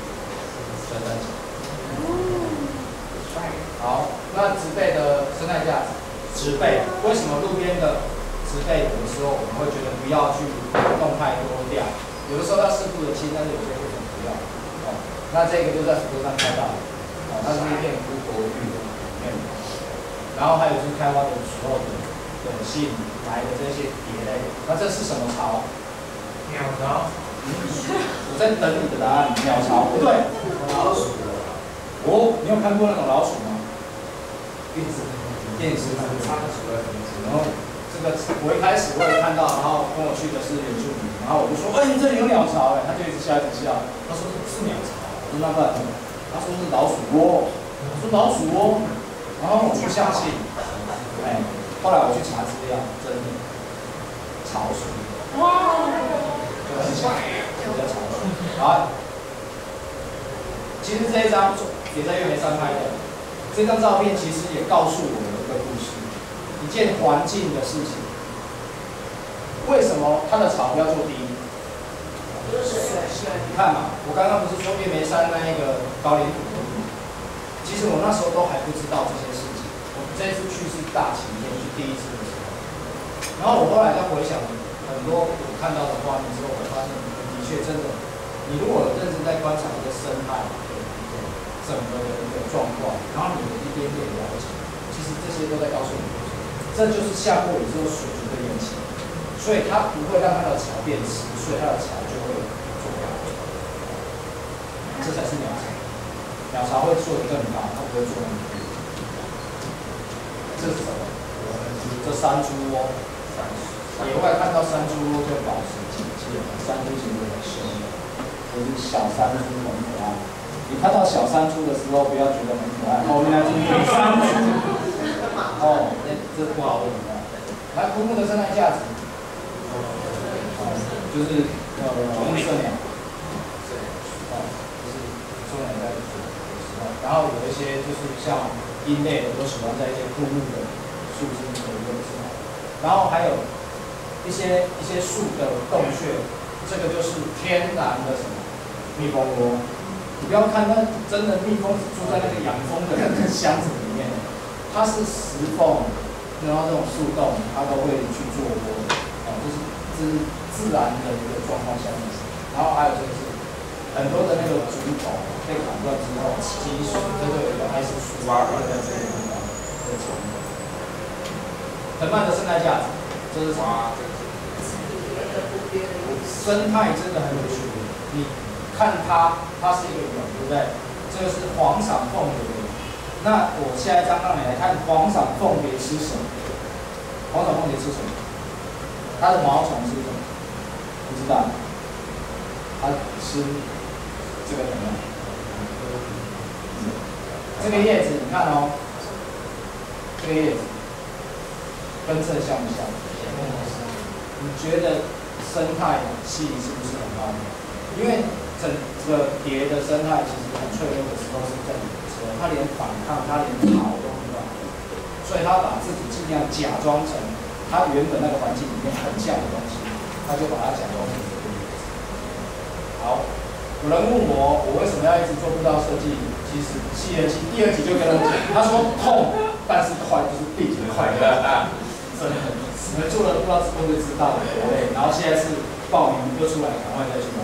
好，那植被的生态价值，植被为什么路边的植被有的时候我们会觉得不要去动太多掉，有的时候要适度的清，但是有些为什么不要？那这个就在福州上看到的，它是一片乌国玉的里面，然后还有就是开花的时候的吸引来的这些蝶类，那这是什么巢？ 鸟巢。 我在等你的答案，鸟巢不对。 老鼠。 你有看过那种老鼠吗？电视上仓鼠的名字。 然后这个我一开始我也看到，然后跟我去的是原住民，然后我就说，你这里有鸟巢他就一直笑。他说是鸟巢。那不然，他说是老鼠窝，我说老鼠窝，然后我不相信，后来我去查资料，真的，巢鼠，哇，就很像，叫巢鼠。好，其实这一张也在月眉山拍的，这张照片其实也告诉我们一个故事，一件环境的事情。为什么它的草要做低？你看嘛，我刚刚不是说月眉山那一个高岭土的路，其实我那时候都还不知道这些事情。我这次去是大晴天，是第一次的时候。然后我后来再回想很多我看到的画面之后，我发现的确真的，你如果认真在观察一个生态的一个整个的一个状况，然后你有一点点了解，其实这些都在告诉你，这就是下过雨之后水族的缘起。所以它不会让它的巢变湿，所以它的巢就会做高，这才是鸟巢。鸟巢会做得更高，它不会做那么低。这是什么？这山猪窝。野外看到山猪窝就保持警戒，山猪其实很凶的，就是小山猪很可爱。你看到小山猪的时候，不要觉得很可爱，原来是野山猪。这不好问的。来，枯木的生态价值。就是红色鸟，就是说鸟在的时候，然后有一些就是像鹰类的都喜欢在一些枯木的树枝的位置，然后还有一些树的洞穴，这个就是天然的什么蜜蜂窝。你不要看它真的蜜蜂住在那个养蜂的那个箱子里面，它是石缝，然后这种树洞它都会去做窝的，这是自然的一个状况下面，然后还有就是很多的那个竹头被砍断之后，积水，这就有一个爱是树挖在这个地方的成本。藤蔓的生态价值，这是什么？生态真的很有趣，你看它是一个圆，对不对？这个是黄伞凤蝶。那我下一张让你来看黄伞凤蝶吃什么？黄伞凤蝶吃什么？它的毛虫是什么？不知道，它吃这个怎么样？这个叶子你看哦， 这个叶子跟这像不像？你觉得生态系是不是很棒？因为整个蝶的生态其实很脆弱的时候是在你的时候，它连反抗，它连逃都没办法，所以它把自己尽量假装成它原本那个环境里面很像的东西，它就把它假装成这个样子。好，有人问我为什么要一直做步道设计？其实第2集就跟他讲，他说痛，但是快就是必经快乐，真的。你们做了步道之后就知道了多累，然后现在是报名又出来，赶快再去拿。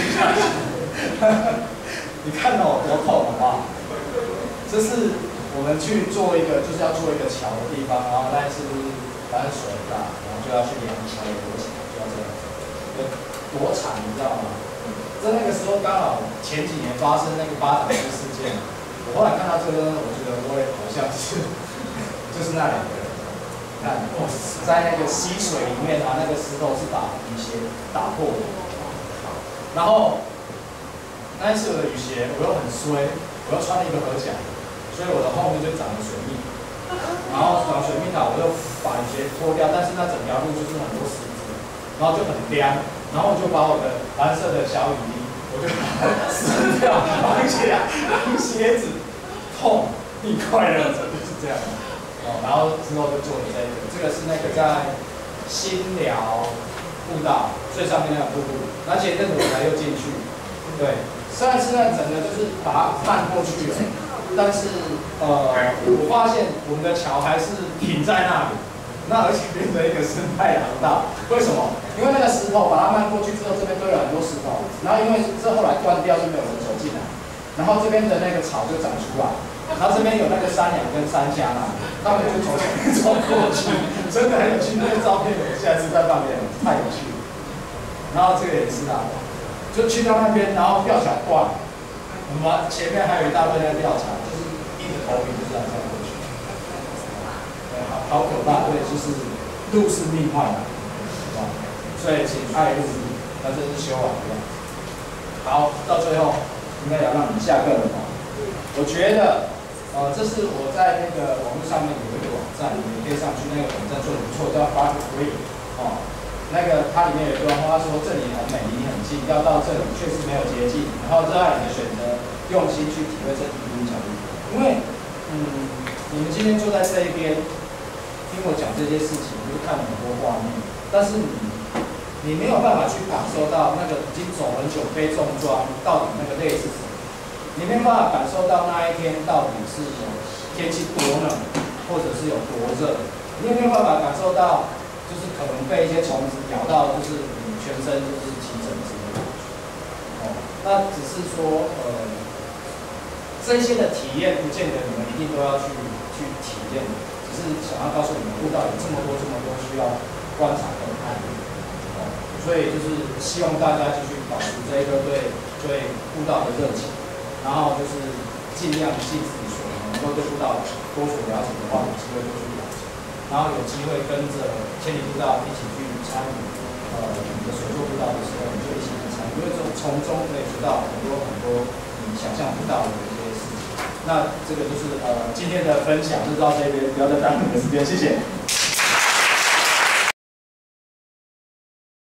你看到我多痛好不好？这是我们去做一个，就是要做一个桥的地方，然后但是反正水很大，然后就要去量桥有多长，就要这样子，有多长你知道吗？在那个时候刚好前几年发生那个巴掌事件，我后来看到这个，我觉得我也好像是，就是那2个人，看在那个溪水里面啊，那个石头是把雨鞋打破的，然后那一次我的雨鞋我又很衰，我又穿了一个合脚，所以我的后面就长了水蜜，然后长水蜜桃，我就把雨鞋脱掉，但是那整条路就是很多石子，然后就很凉。然后我就把我的蓝色的小雨衣，我就把它撕掉，绑起来，当鞋子，痛，你快乐着，就是这样。哦，然后之后就做了这个是那个在新寮步道最上面那个瀑布，而且那个我才又进去。对，上一次那整个就是把它漫过去了，但是我发现我们的桥还是停在那里。那而且变成一个生态廊道，为什么？因为那个石头把它漫过去之后，这边堆了很多石头，然后因为这后来断掉，就没有人走进来，然后这边的那个草就长出来，然后这边有那个山羊跟山虾嘛，他们就从这边走过去，真的很有趣，那个照片我下次再放给你们，太有趣了。然后这个也是啊，就去到那边，然后吊桥断，我们前面还有一大堆那个吊桥，就是硬着头皮就是这样过去。好可怕，对，就是路是命坏的，所以请爱路，那这是修完的。好，到最后应该要让你下课了吧？我觉得，这是我在那个网络上面有一个网站，你们可以上去，那个网站做的不错，叫 Park Free 哦。那个它里面有一段话说，这里很美，离你很近，要到这里确实没有捷径，然后热爱你的选择，用心去体会这一路角度。因为，你们今天坐在这一边。听我讲这些事情，就是看了很多画面，但是你没有办法去感受到那个已经走很久背重装到底那个累是什么，你没办法感受到那一天到底是有天气多冷，或者是有多热，你也没有办法感受到就是可能被一些虫子咬到，就是你全身就是起疹子的感觉。哦，那只是说这些的体验不见得你们一定都要去体验的。只是想要告诉你们，步道有这么多需要观察跟看的，所以就是希望大家继续保持这一个对步道的热情，然后就是尽量尽自己所能，能够对步道多所了解的话，有机会多去了解，然后有机会跟着千里步道一起去参与你的水作步道的时候，你就一起去参与，因为从中可以学到很多你想象不到的一些事情。那这个就是今天的分享就到这边，不要再耽误你的时间，谢谢。